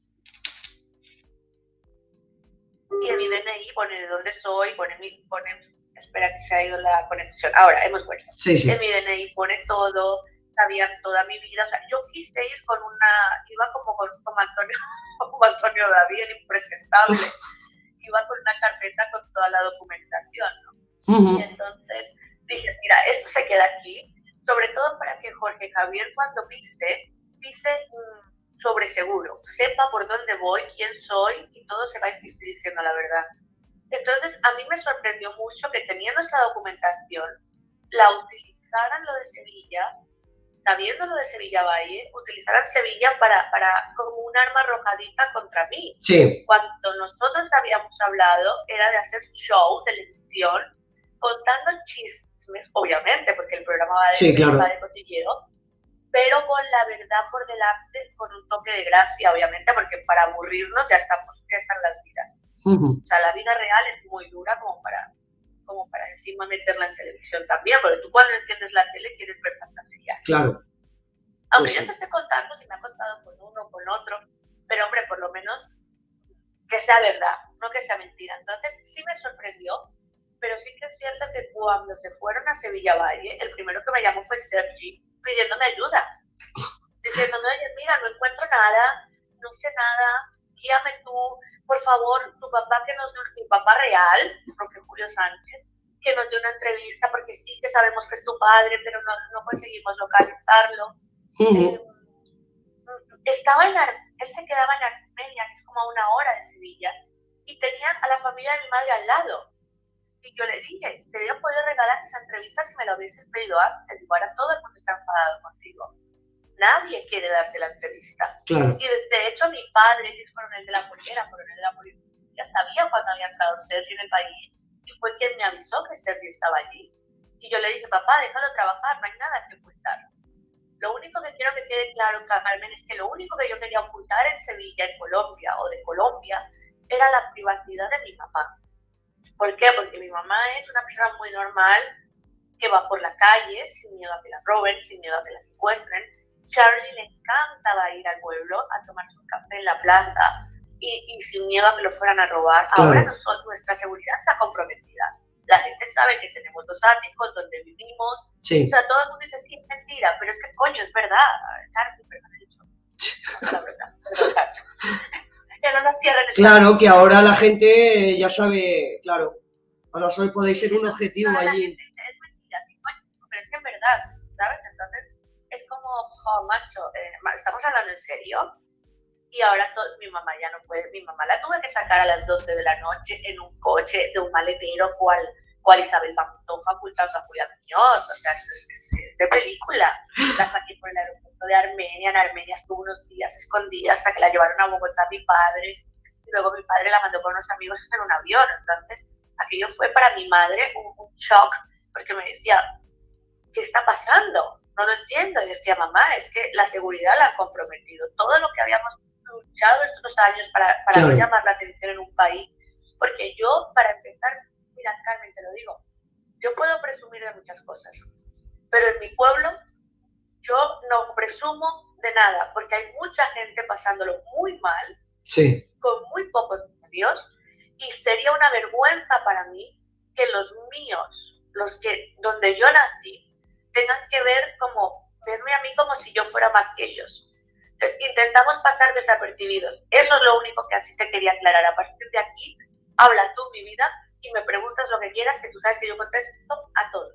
Y en mi D N I pone de dónde soy, pone, mi, pone, espera que se ha ido la conexión, ahora hemos vuelto. Sí, sí. En mi D N I pone todo, sabía toda mi vida, o sea, yo quise ir con una, iba como con como Antonio, como Antonio David, el impresentable. Iba con una carpeta con toda la documentación, ¿no? Uh-huh. Y entonces dije, mira, esto se queda aquí, sobre todo para que Jorge Javier cuando pise, pise mmm, sobre seguro, sepa por dónde voy, quién soy y todo se va a ir diciendo la verdad. Entonces, a mí me sorprendió mucho que teniendo esa documentación, la utilizaran lo de Sevilla, sabiendo lo de Sevilla Valle, utilizaran Sevilla para, para como un arma arrojadiza contra mí. Sí. Cuando nosotros habíamos hablado era de hacer show, televisión, contando chismes, obviamente, porque el programa va de, sí, claro. va de cotilleo, pero con la verdad por delante, con un toque de gracia, obviamente, porque para aburrirnos ya estamos, ya están las vidas. Uh-huh. O sea, la vida real es muy dura como para, como para encima meterla en televisión también, porque tú cuando enciendes la tele quieres ver fantasía. Claro. Aunque pues yo sí. te esté contando si me ha contado con uno o con otro, pero hombre, por lo menos que sea verdad, no que sea mentira. Entonces sí me sorprendió, pero sí que es cierto que cuando se fueron a Sevilla Valle, el primero que me llamó fue Sergi, pidiéndome ayuda, diciéndome, oye, mira, no encuentro nada, no sé nada, guíame tú, por favor, tu papá que nos dio, mi papá real, porque Julio Sánchez, que nos dio una entrevista, porque sí que sabemos que es tu padre, pero no, no conseguimos localizarlo. Uh-huh. Eh, estaba en Ar él se quedaba en Armenia, que es como a una hora de Sevilla, y tenían a la familia de mi madre al lado. Y yo le dije, te hubiera podido regalar esa entrevista si me lo hubieses pedido antes. Digo, ahora todo el mundo está enfadado contigo. Nadie quiere darte la entrevista. Claro. Y de, de hecho, mi padre, que es coronel de la policía, coronel de la policía, ya sabía cuando había entrado Sergi en el país, y fue quien me avisó que Sergi estaba allí. Y yo le dije, papá, déjalo trabajar, no hay nada que ocultar. Lo único que quiero que quede claro, Carmen, es que lo único que yo quería ocultar en Sevilla, en Colombia, o de Colombia, era la privacidad de mi mamá. ¿Por qué? Porque mi mamá es una persona muy normal, que va por la calle, sin miedo a que la roben, sin miedo a que la secuestren. Charlie le encantaba ir al pueblo a tomarse un café en la plaza y, y sin miedo a que lo fueran a robar. Claro. Ahora nosotros, nuestra seguridad está comprometida. La gente sabe que tenemos dos áticos donde vivimos. Sí. O sea, todo el mundo dice, sí, es mentira, pero es que coño, es verdad. Carmen, perdón, he dicho. No, la verdad, perdón, Carmen. Que no nos cierren el Claro, camino. que ahora la gente ya sabe, claro, ahora soy podéis ser un objetivo Toda la allí. gente dice, es mentira, sí, coño, pero es que es verdad, ¿sabes? Entonces, es como, oh, macho, eh, estamos hablando en serio. Y ahora todo, mi mamá ya no puede, mi mamá la tuve que sacar a las doce de la noche en un coche de un maletero cual, cual Isabel Pantoja ocultando a Julián Muñoz, o sea, es, es, es de película. La saqué por el aeropuerto de Armenia, en Armenia estuvo unos días escondida hasta que la llevaron a Bogotá mi padre, y luego mi padre la mandó con unos amigos en un avión. Entonces, aquello fue para mi madre un, un shock, porque me decía, ¿qué está pasando? No lo entiendo. Y decía, mamá, es que la seguridad la han comprometido. Todo lo que habíamos luchado estos años para, para Claro. no llamar la atención en un país, porque yo, para empezar, mira, Carmen, te lo digo, yo puedo presumir de muchas cosas, pero en mi pueblo yo no presumo de nada, porque hay mucha gente pasándolo muy mal, Sí. con muy pocos medios, y sería una vergüenza para mí que los míos, los que donde yo nací, tengan que ver como, verme a mí como si yo fuera más que ellos. Entonces, intentamos pasar desapercibidos. Eso es lo único que así te quería aclarar. A partir de aquí, habla tú, mi vida, y me preguntas lo que quieras, que tú sabes que yo contesto a todos.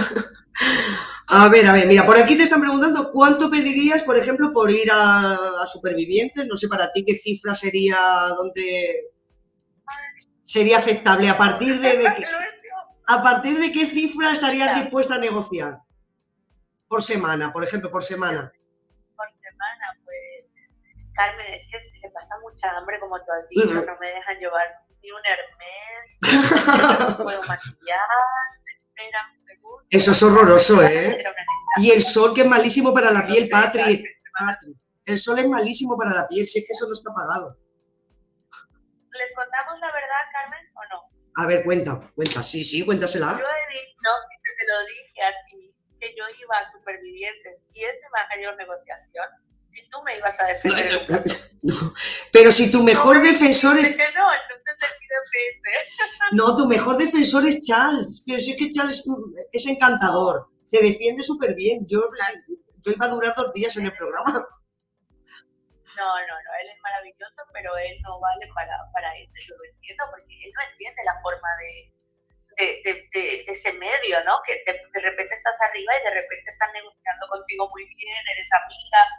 A ver, a ver, mira, por aquí te están preguntando cuánto pedirías, por ejemplo, por ir a, a Supervivientes. No sé para ti qué cifra sería, donde sería aceptable. ¿A partir de, de qué, a partir de qué cifra estarías dispuesta a negociar? Por semana, por ejemplo, por semana. Por semana, pues, Carmen, es que se pasa mucha hambre, como tú has dicho, no me dejan llevar ni un Hermès, no puedo maquillar, espera un segundo. Eso es horroroso, ¿eh? Y el sol, que es malísimo para la piel, Patri. Patri. El sol es malísimo para la piel, si es que eso no está pagado. ¿Les contamos la verdad, Carmen, o no? A ver, cuenta, cuenta, sí, sí, cuéntasela. Yo he dicho, que te lo dije a ti, que yo iba a Supervivientes, y es mi mayor negociación. Si tú me ibas a defender. No, no, no. Pero si tu mejor defensor es... Que no, entonces te pido que es. No, tu mejor defensor es Charles. Pero si es que Charles es, es encantador. Te defiende súper bien. Yo, yo iba a durar dos días en el programa. No, no, no, él es maravilloso, pero él no vale para, para eso. Yo lo entiendo, porque él no entiende la forma de, de, de, de, de ese medio, ¿no? Que de, de repente estás arriba y de repente están negociando contigo muy bien, eres amiga.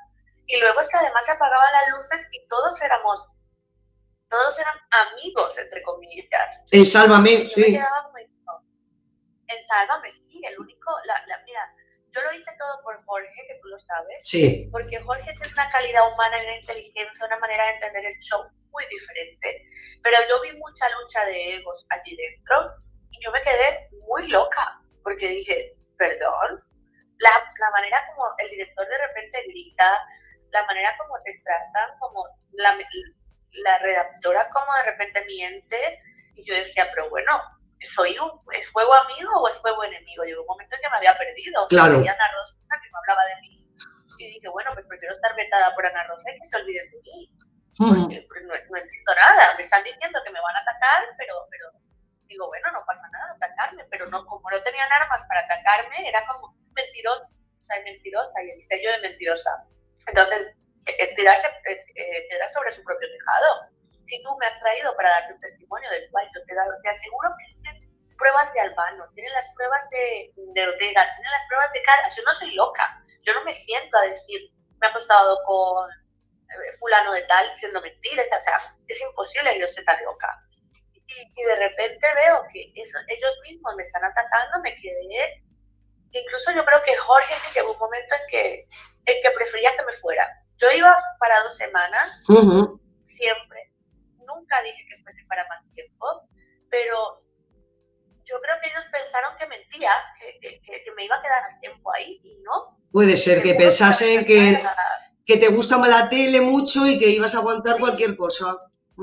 Y luego es que además se apagaban las luces y todos éramos, todos eran amigos, entre comillas. En Sálvame, Yo sí. me quedaba muy... En Sálvame, sí, el único, la, la, mira, yo lo hice todo por Jorge, que tú lo sabes. Sí. Porque Jorge tiene una calidad humana y una inteligencia, una manera de entender el show muy diferente. Pero yo vi mucha lucha de egos allí dentro y yo me quedé muy loca, porque dije, perdón, la, la manera como el director de repente grita, la manera como te tratan, como la, la redactora como de repente miente, y yo decía, pero bueno, soy un, ¿es fuego amigo o es fuego enemigo? Llegó un momento en que me había perdido. Claro. Y Ana Rosa que me hablaba de mí. Y dije, bueno, pues prefiero estar vetada por Ana Rosa y que se olviden de mí. Porque pues, no, no entiendo nada. Me están diciendo que me van a atacar, pero, pero digo, bueno, no pasa nada, atacarme. Pero no, como no tenían armas para atacarme, era como mentirosa, o sea, mentirosa y el sello de mentirosa. Entonces, es tirarse, eh, tirar sobre su propio tejado. Si tú me has traído para darte un testimonio del cual yo te, da, te aseguro que tienen pruebas de Albano, tienen las pruebas de, de Ortega, tienen las pruebas de cada... Yo no soy loca, yo no me siento a decir, me ha acostado con eh, fulano de tal, siendo mentira, o sea, es imposible que yo esté tan loca. Y, y de repente veo que eso, ellos mismos me están atacando, me quedé... Incluso yo creo que Jorge llegó un momento en que, en que prefería que me fuera. Yo iba para dos semanas, uh-huh. siempre. Nunca dije que fuese para más tiempo, pero yo creo que ellos pensaron que mentía, que, que, que me iba a quedar más tiempo ahí y no. Puede ser que pensasen que, que te gusta la tele mucho y que ibas a aguantar sí. cualquier cosa.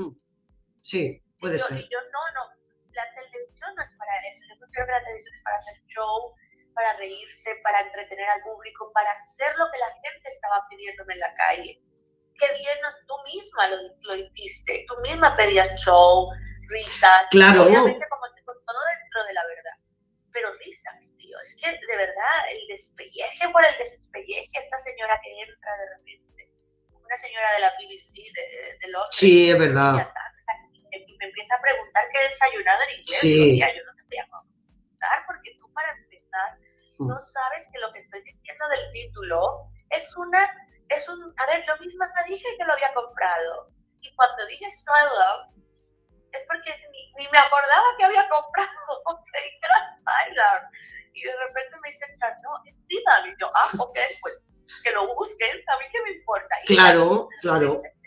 Sí, puede y yo, ser. Y yo no, no, la televisión no es para eso. Yo creo que la televisión es para hacer show, para reírse, para entretener al público, para hacer lo que la gente estaba pidiéndome en la calle. Qué bien, tú misma lo, lo hiciste, tú misma pedías show, risas, claro. Obviamente como con todo dentro de la verdad, pero risas, tío, es que de verdad el despelleje por el despelleje, esta señora que entra de repente, una señora de la B B C de, de Londres, sí, es verdad, y me, y me empieza a preguntar qué he desayunado en inglés, sí. Tía, yo no te voy a preguntar, porque tú para empezar sí. no sabes que lo que estoy diciendo del título es una... Es un, a ver, yo misma me dije que lo había comprado. Y cuando dije Asylum, es porque ni, ni me acordaba que había comprado. Creí que era Asylum. Y de repente me dicen, no, es Asylum. Y yo, ah, ok, pues que lo busquen, a mí qué me importa. Y claro, la, claro.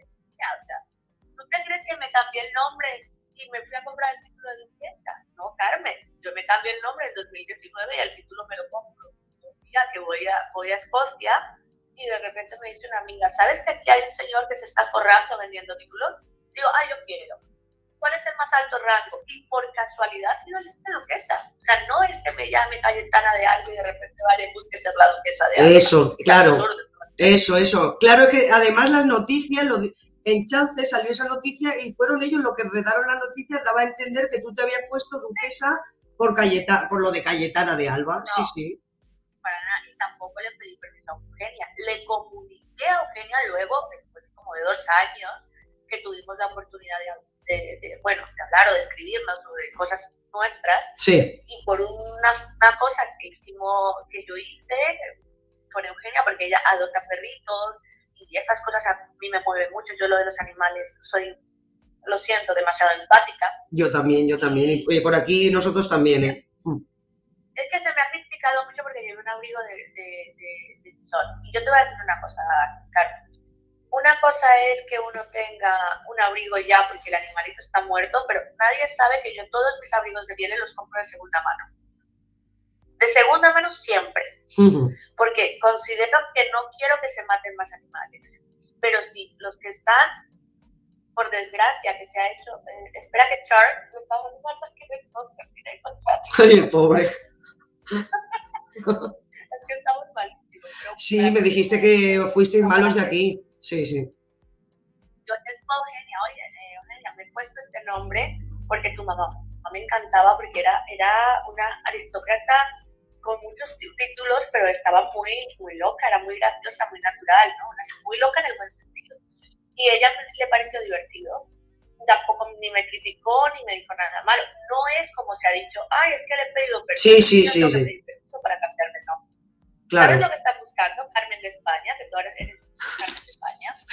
O sea, ¿tú te crees que me cambié el nombre y me fui a comprar el título de limpieza? No, Carmen, yo me cambié el nombre en dos mil diecinueve y el título me lo compro. Un día que voy a, voy a Escocia. Y de repente me dice una amiga, ¿sabes que aquí hay un señor que se está forrando vendiendo títulos? Digo, ah, yo quiero. ¿Cuál es el más alto rango? Y por casualidad ha sido la duquesa. O sea, no es que me llame Cayetana de algo y de repente vale, busque ser la duquesa de algo. Eso, claro. Absurdo. Eso, eso. Claro que además las noticias, lo, en Chance salió esa noticia y fueron ellos los que redaron las noticias, daba a entender que tú te habías puesto duquesa por, Cayeta, por lo de Cayetana de Alba. No. Sí, sí. Para nada, y tampoco le pedí permiso a Eugenia. Le comuniqué a Eugenia luego, después como de dos años, que tuvimos la oportunidad de, de, de, bueno, de hablar o de escribirnos o de cosas nuestras. Sí. Y por una, una cosa que hicimos, que yo hice con Eugenia, porque ella adopta perritos y esas cosas a mí me mueven mucho. Yo lo de los animales soy, lo siento, demasiado empática. Yo también, yo también. Y por aquí nosotros también, ¿eh? Es que se me ha criticado mucho porque llevo un abrigo de, de, de, de sol. Y yo te voy a decir una cosa, Carmen. Una cosa es que uno tenga un abrigo ya porque el animalito está muerto, pero nadie sabe que yo todos mis abrigos de pieles los compro de segunda mano. De segunda mano siempre. Uh-huh. Porque considero que no quiero que se maten más animales. Pero sí, los que están, por desgracia, que se ha hecho... Eh, espera que Charles lo está dando que me toca. Ay, el pobre. Es que estamos malísimos. Sí, me dijiste que fuisteis malos de aquí. Sí, sí. Yo te digo a Eugenia, oye, eh, Eugenia, me he puesto este nombre porque tu mamá, mamá me encantaba porque era, era una aristócrata con muchos títulos, pero estaba muy, muy loca, era muy graciosa, muy natural, ¿no? Muy loca en el buen sentido. Y a ella le pareció divertido. Tampoco ni me criticó ni me dijo nada malo. No es como se ha dicho, ay, es que le he pedido permiso. Sí, sí, sí. sí. Pedir permiso para cambiarme el nombre. Claro. ¿Sabes lo que están buscando? Carmen de España, que tú ahora eres Carmen de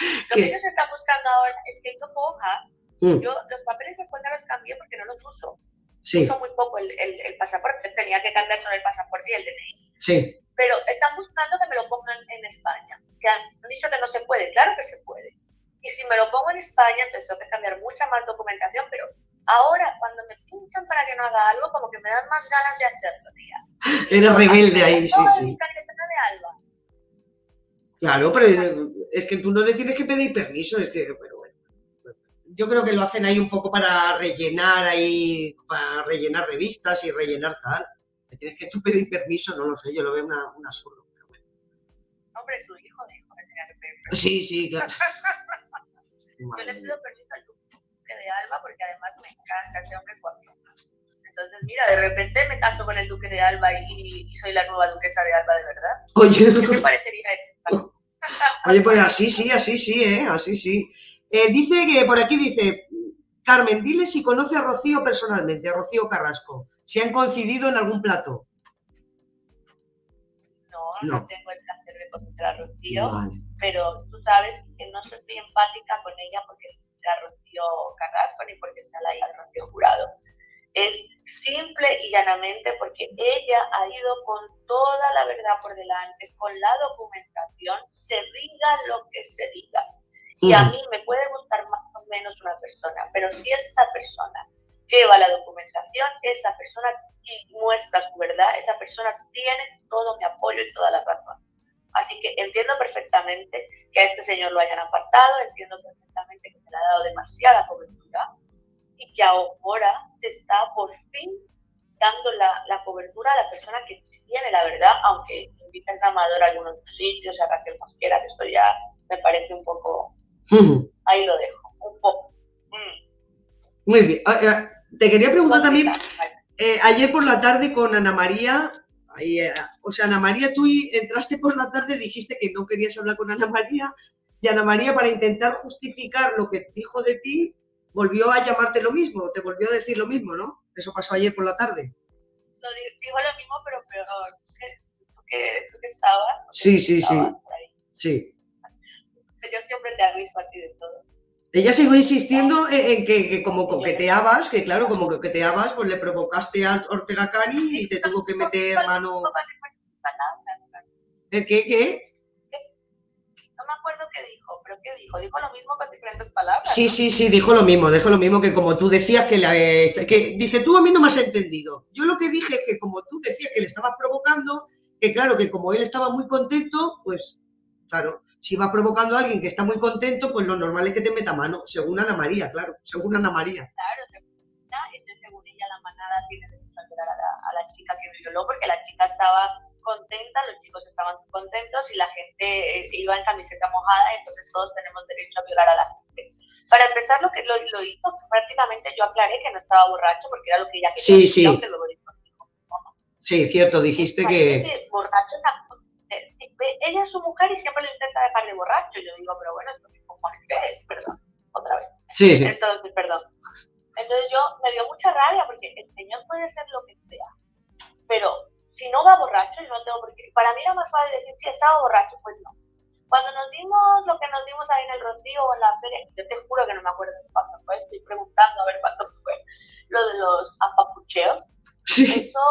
Lo que ellos están buscando ahora es que yo coja, Mm. yo los papeles de cuenta los cambié porque no los uso. Sí, Uso muy poco el, el, el pasaporte, tenía que cambiar solo el pasaporte y el D N I. sí. Pero están buscando que me lo pongan en España, que han dicho que no se puede, claro que se puede. Y si me lo pongo en España, entonces tengo que cambiar mucha más documentación, pero ahora cuando me pinchan para que no haga algo, como que me dan más ganas de hacerlo, tía. Eres rebelde ahí, sí, No, sí. mi tarjeta de Alba. Claro, pero es que tú no le tienes que pedir permiso, es que, bueno, bueno. Yo creo que lo hacen ahí un poco para rellenar ahí, para rellenar revistas y rellenar tal. Le tienes que tú pedir permiso, no lo sé, yo lo veo una, un absurdo. Pero bueno. Hombre, su hijo dijo que tenía que pedir permiso. Sí, sí, claro. Yo Madre le mía. pido permiso al duque de Alba porque además me encanta ese hombre guapísimo. Entonces, mira, de repente me caso con el duque de Alba y, y soy la nueva duquesa de Alba de verdad. ¿Qué te Oye, parecería eso? oye, pues así sí, así sí, ¿eh? Así sí. Eh, dice que por aquí dice, Carmen, dile si conoce a Rocío personalmente, a Rocío Carrasco, si han coincidido en algún plato. No, No. no tengo el placer de conocer a Rocío, Vale. pero tú sabes que no soy muy empática con ella porque sea Rocío Carrasco ni porque sea la hija de Rocío Jurado. Es simple y llanamente porque ella ha ido con toda la verdad por delante, con la documentación, se diga lo que se diga. Y a mí me puede gustar más o menos una persona, pero si esa persona lleva la documentación, esa persona y muestra su verdad, esa persona tiene todo mi apoyo y toda la razón. Así que entiendo perfectamente que a este señor lo hayan apartado, entiendo perfectamente que se le ha dado demasiada cobertura y que ahora se está por fin dando la, la cobertura a la persona que tiene la verdad, aunque inviten a Amador a algunos sitios, a Raquel Mosquera, que esto ya me parece un poco... Ahí lo dejo, un poco. Mm. Muy bien. Te quería preguntar también, eh, ayer por la tarde con Ana María, ahí, eh, o sea, Ana María, tú entraste por la tarde, dijiste que no querías hablar con Ana María, y Ana María, para intentar justificar lo que dijo de ti, volvió a llamarte lo mismo, te volvió a decir lo mismo, ¿no? Eso pasó ayer por la tarde. Lo digo lo mismo, pero peor. ¿Tú que, tú que estabas? Sí, sí, sí. Ahí. Sí. Yo siempre te aviso a ti de todo. Ella siguió insistiendo en, en que, que como coqueteabas, que claro, como coqueteabas, pues le provocaste a Ortega Cani y te tuvo que meter mano... ¿El qué, qué? No me acuerdo qué dijo, pero ¿qué dijo? Dijo lo mismo con diferentes palabras, Sí, ¿no? sí, sí, dijo lo mismo, dijo lo mismo que como tú decías que, la, que... Dice, tú a mí no me has entendido. Yo lo que dije es que como tú decías que le estabas provocando, que claro, que como él estaba muy contento, pues... Claro, si vas provocando a alguien que está muy contento, pues lo normal es que te meta mano, según Ana María, claro, según Ana María. Claro, entonces según ella la manada tiene derecho a violar a la, a la chica que violó, porque la chica estaba contenta, los chicos estaban contentos y la gente eh, iba en camiseta mojada, entonces todos tenemos derecho a violar a la gente. Para empezar, lo que lo, lo hizo, prácticamente yo aclaré que no estaba borracho, porque era lo que ella quería. Sí, sí. Aunque luego dijo, ¿no? Sí, cierto, dijiste que... que borracho ella es su mujer y siempre lo intenta dejar de borracho. Y yo digo, pero bueno, esto qué cojones es, perdón, otra vez. Sí, sí. Entonces, perdón. Entonces yo me dio mucha rabia porque el señor puede ser lo que sea, pero si no va borracho, yo no tengo por qué. Para mí era más fácil decir, si estaba borracho, pues no. Cuando nos dimos lo que nos dimos ahí en el Rocío o en la feria, yo te juro que no me acuerdo de cuándo fue, estoy preguntando a ver cuándo fue, lo de los apapucheos. Sí. Eso...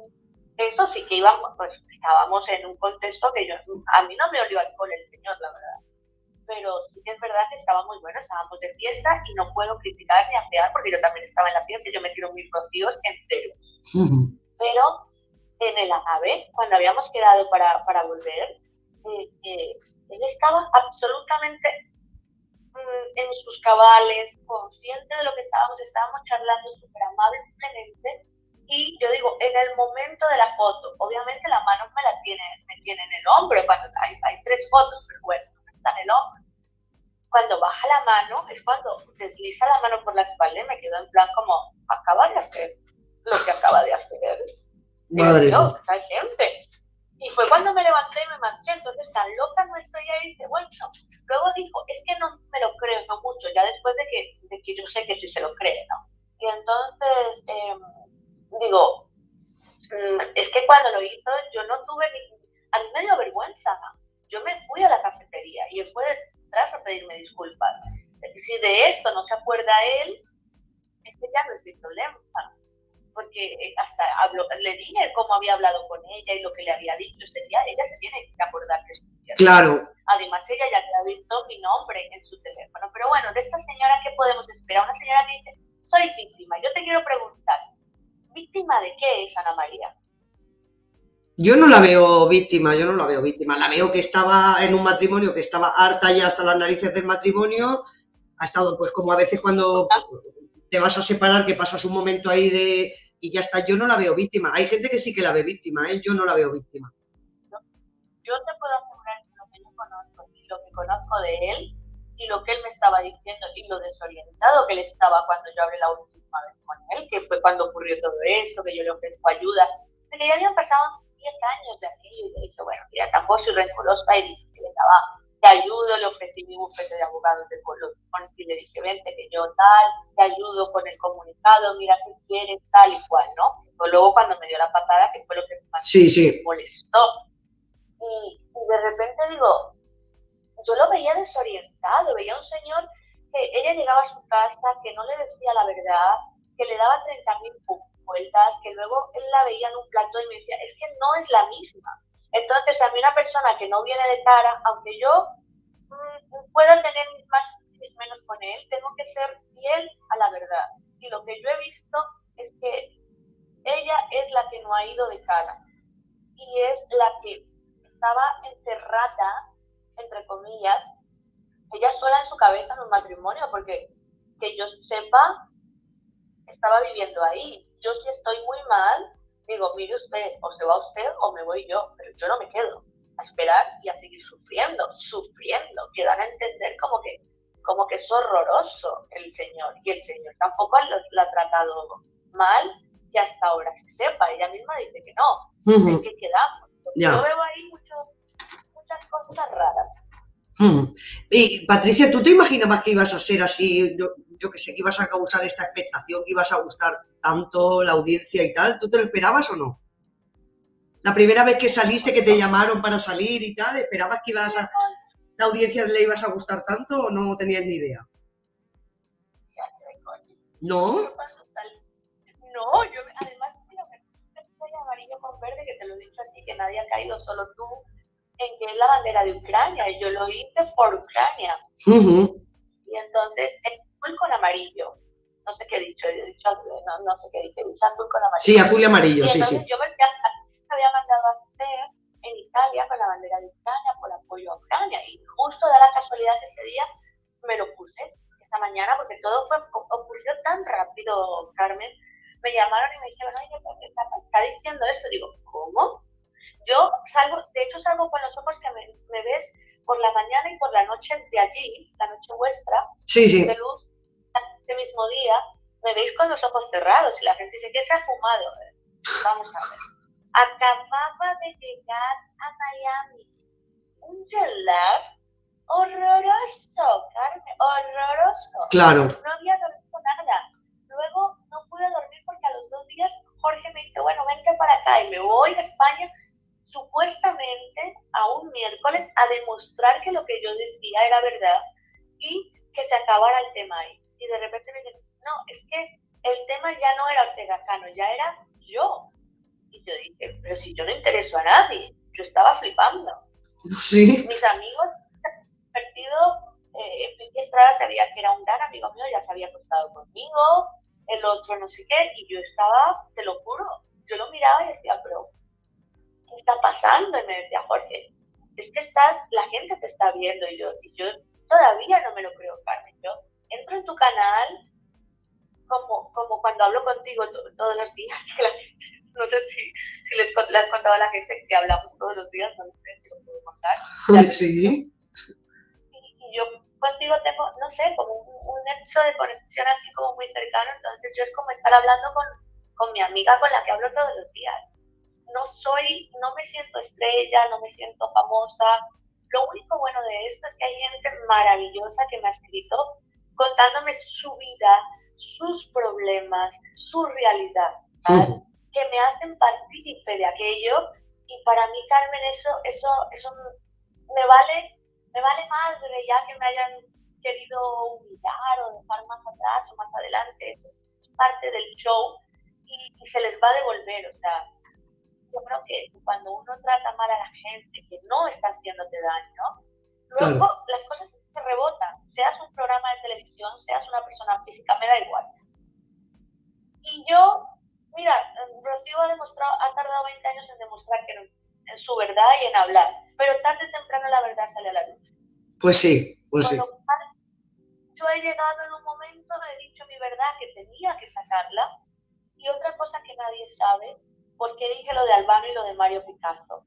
Eso sí que íbamos, pues estábamos en un contexto que yo, a mí no me olió alcohol el señor, la verdad. Pero sí que es verdad que estaba muy bueno, estábamos de fiesta y no puedo criticar ni afear porque yo también estaba en la fiesta y yo me tiro mis rocíos enteros. Uh-huh. Pero en el AVE, cuando habíamos quedado para, para volver, eh, eh, él estaba absolutamente mm, en sus cabales, consciente de lo que estábamos, estábamos charlando súper amablemente. Y yo digo, en el momento de la foto, obviamente la mano me la tiene, me tiene en el hombro, cuando hay, hay tres fotos, pero bueno, está en el hombro. Cuando baja la mano, es cuando desliza la mano por la espalda y me quedo en plan como, acaba de hacer lo que acaba de hacer. Madre Dios, hay gente. Y fue cuando me levanté y me marché, entonces tan loca no estoy ahí, y dice, bueno, luego dijo, es que no me lo creo, no mucho, ya después de que, de que yo sé que sí se lo cree, ¿no? Y entonces... Eh, digo, es que cuando lo hizo yo no tuve ni... A mí me dio vergüenza. Yo me fui a la cafetería y fue atrás a pedirme disculpas. Si de esto no se acuerda él, este ya no es mi problema. Porque hasta habló, le dije cómo había hablado con ella y lo que le había dicho. Ese día ella se tiene que acordar que es cierto. Claro. Además, ella ya había visto mi nombre en su teléfono. Pero bueno, de esta señora, ¿qué podemos esperar? Una señora que dice, soy víctima. Yo te quiero preguntar, ¿víctima de qué es Ana María? Yo no la veo víctima, yo no la veo víctima. La veo que estaba en un matrimonio, que estaba harta ya hasta las narices del matrimonio. Ha estado, pues, como a veces cuando te vas a separar, que pasas un momento ahí de... y ya está. Yo no la veo víctima. Hay gente que sí que la ve víctima, ¿eh? Yo no la veo víctima. Yo te puedo asegurar que lo que yo conozco y lo que conozco de él y lo que él me estaba diciendo y lo desorientado que él estaba cuando yo hablé la última vez con él, que fue cuando ocurrió todo esto, que yo le ofrezco ayuda, porque ya habían pasado diez años de aquello y le he dicho, bueno, ya tampoco soy rencorosa y dije que le daba, te ayudo, le ofrecí mi bufete de abogados de Colón y le dije, vente que yo tal, te ayudo con el comunicado, mira qué quieres, tal y cual, ¿no? Pero luego cuando me dio la patada, que fue lo que más sí, sí. me molestó. Y, y de repente digo, yo lo veía desorientado, veía un señor que ella llegaba a su casa, que no le decía la verdad, que le daba treinta mil vueltas, que luego él la veía en un plato y me decía, es que no es la misma. Entonces, a mí una persona que no viene de cara, aunque yo mmm, pueda tener mis más y mis menos con él, tengo que ser fiel a la verdad. Y lo que yo he visto es que ella es la que no ha ido de cara. Y es la que estaba encerrada, entre comillas, ella sola en su cabeza en un matrimonio, porque que yo sepa, estaba viviendo ahí. Yo si estoy muy mal, digo, mire usted, o se va usted o me voy yo, pero yo no me quedo a esperar y a seguir sufriendo, sufriendo, que dan a entender como que, como que es horroroso el señor, y el señor tampoco la ha tratado mal, que hasta ahora se sepa, ella misma dice que no, uh-huh. Es que quedamos. Yeah. Yo veo ahí mucho, muchas cosas raras. Uh-huh. Y Patricia, ¿tú te imaginabas que ibas a ser así, yo, yo que sé, que ibas a causar esta expectación, que ibas a gustar tanto la audiencia y tal? ¿Tú te lo esperabas o no? La primera vez que saliste, que te llamaron para salir y tal, ¿esperabas que ibas a, la audiencia le ibas a gustar tanto o no tenías ni idea? ¿No? No, yo además, mira, me puse amarillo con verde, que te lo he dicho a ti, que nadie ha caído, solo tú, en que es la bandera de Ucrania, y yo lo hice por Ucrania. Uh-huh. Y entonces, azul con amarillo. No sé qué he dicho, he dicho no, no sé qué dije, he dicho azul con amarillo. Sí, azul y amarillo, y sí, entonces sí. Yo me había mandado a hacer en Italia con la bandera de Ucrania por apoyo a Ucrania, y justo da la casualidad que ese día me lo puse, esta mañana, porque todo fue, ocurrió tan rápido, Carmen. Me llamaron y me dijeron, oye, ¿qué está, está diciendo esto? Digo, ¿cómo? Yo salgo, de hecho salgo con los ojos que me, me ves por la mañana y por la noche de allí, la noche vuestra, sí, sí. de luz, este mismo día, me veis con los ojos cerrados y la gente dice, ¿qué se ha fumado? Vamos a ver. Acababa de llegar a Miami un jet lag horroroso, Carmen, horroroso. Claro. No había dormido nada. Luego no pude dormir porque a los dos días Jorge me dice, bueno, vente para acá, y me voy a España supuestamente a un miércoles a demostrar que lo que yo decía era verdad y que se acabara el tema ahí. Y de repente me dicen, no, es que el tema ya no era Ortega Cano, ya era yo. Y yo dije, pero si yo no intereso a nadie, yo estaba flipando. Sí. Mis amigos, partido, eh, Pipi Estrada sabía que era un gran amigo mío, ya se había acostado conmigo, el otro no sé qué, y yo estaba, te lo juro, yo lo miraba y decía, pero ¿qué está pasando? Y me decía, Jorge, es que estás, la gente te está viendo, y yo, y yo todavía no me lo creo, Carmen. Yo entro en tu canal como, como cuando hablo contigo to, todos los días, que la gente, no sé si, si les, les has contado a la gente que hablamos todos los días, no sé si lo puedo contar. Sí. Y, y yo contigo tengo, no sé, como un, un nexo de conexión así como muy cercano, entonces yo es como estar hablando con, con mi amiga con la que hablo todos los días. No soy, no me siento estrella, no me siento famosa. Lo único bueno de esto es que hay gente maravillosa que me ha escrito contándome su vida, sus problemas, su realidad, ¿sabes? Sí. Que me hacen partícipe de aquello, y para mí, Carmen, eso, eso, eso me vale me vale madre ya que me hayan querido humillar o dejar más atrás o más adelante, es parte del show y, y se les va a devolver, o sea, yo creo que cuando uno trata mal a la gente que no está haciéndote daño, luego claro. las cosas se rebotan, seas un programa de televisión, seas una persona física, me da igual. Y yo, mira, Rocío ha demostrado, ha tardado veinte años en demostrar que no, en su verdad y en hablar, pero tarde o temprano la verdad sale a la luz. Pues sí, pues Con sí. lo cual, yo he llegado en un momento, he dicho mi verdad que tenía que sacarla, y otra cosa que nadie sabe, porque dije lo de Albano y lo de Mario Picasso.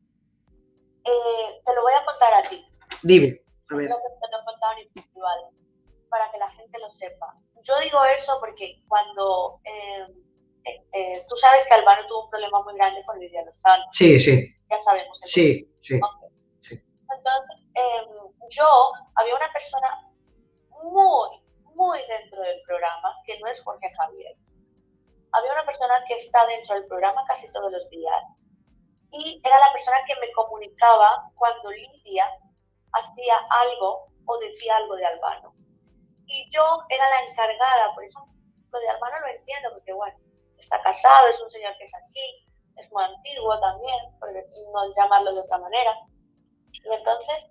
Eh, te lo voy a contar a ti. Dime, a ver. Lo que te lo he contado en el festival, para que la gente lo sepa. Yo digo eso porque cuando eh, eh, eh, tú sabes que Albano tuvo un problema muy grande con Lidia Lozano. Sí, sí. Ya sabemos. Sí, sí, okay. sí. Entonces, eh, yo, había una persona muy, muy dentro del programa, que no es Jorge Javier. Había una persona que está dentro del programa casi todos los días y era la persona que me comunicaba cuando Lidia hacía algo o decía algo de Albano. Y yo era la encargada, por eso lo de Albano lo entiendo, porque bueno, está casado, es un señor que es así, es muy antiguo también, por no llamarlo de otra manera. Y entonces,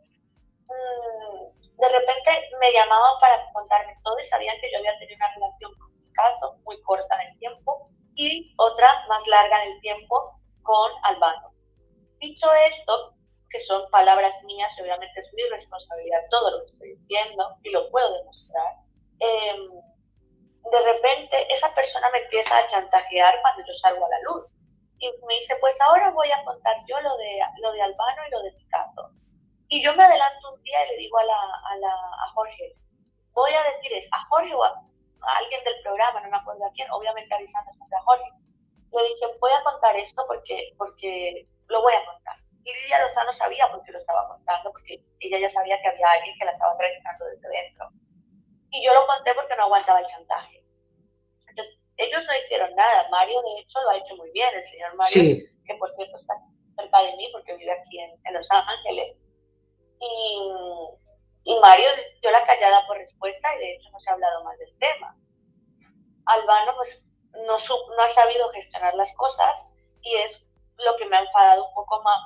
mmm, de repente me llamaban para contarme todo y sabían que yo había tenido una relación con Picasso, muy corta en el tiempo, y otra más larga en el tiempo con Albano. Dicho esto, que son palabras mías, y obviamente es mi responsabilidad todo lo que estoy diciendo, y lo puedo demostrar, eh, de repente esa persona me empieza a chantajear cuando yo salgo a la luz. Y me dice, pues ahora voy a contar yo lo de, lo de Albano y lo de Picasso. Y yo me adelanto un día y le digo a, la, a, la, a Jorge, voy a decir es a Jorge o a, a alguien del programa, no me acuerdo a quién, obviamente avisando siempre a Jorge. Le dije, voy a contar esto porque, porque lo voy a contar. Y Lidia Lozano sabía por qué lo estaba contando, porque ella ya sabía que había alguien que la estaba traicionando desde dentro. Y yo lo conté porque no aguantaba el chantaje. Entonces, ellos no hicieron nada. Mario, de hecho, lo ha hecho muy bien. El señor Mario, sí. Que por cierto está cerca de mí porque vive aquí en, en Los Ángeles. Y, y Mario dio la callada por respuesta y de hecho no se ha hablado más del tema. Albano, pues, no, no ha sabido gestionar las cosas y es lo que me ha enfadado un poco más.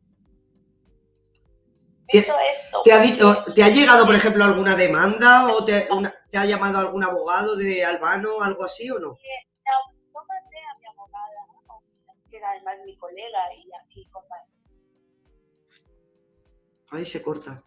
¿Te, te, ha dicho, ¿Te ha llegado, por ejemplo, alguna demanda o te, una, te ha llamado algún abogado de Albano, algo así o no? Yo mandé a mi abogada, ¿no? Que era además mi colega y aquí compañera. Ahí se corta.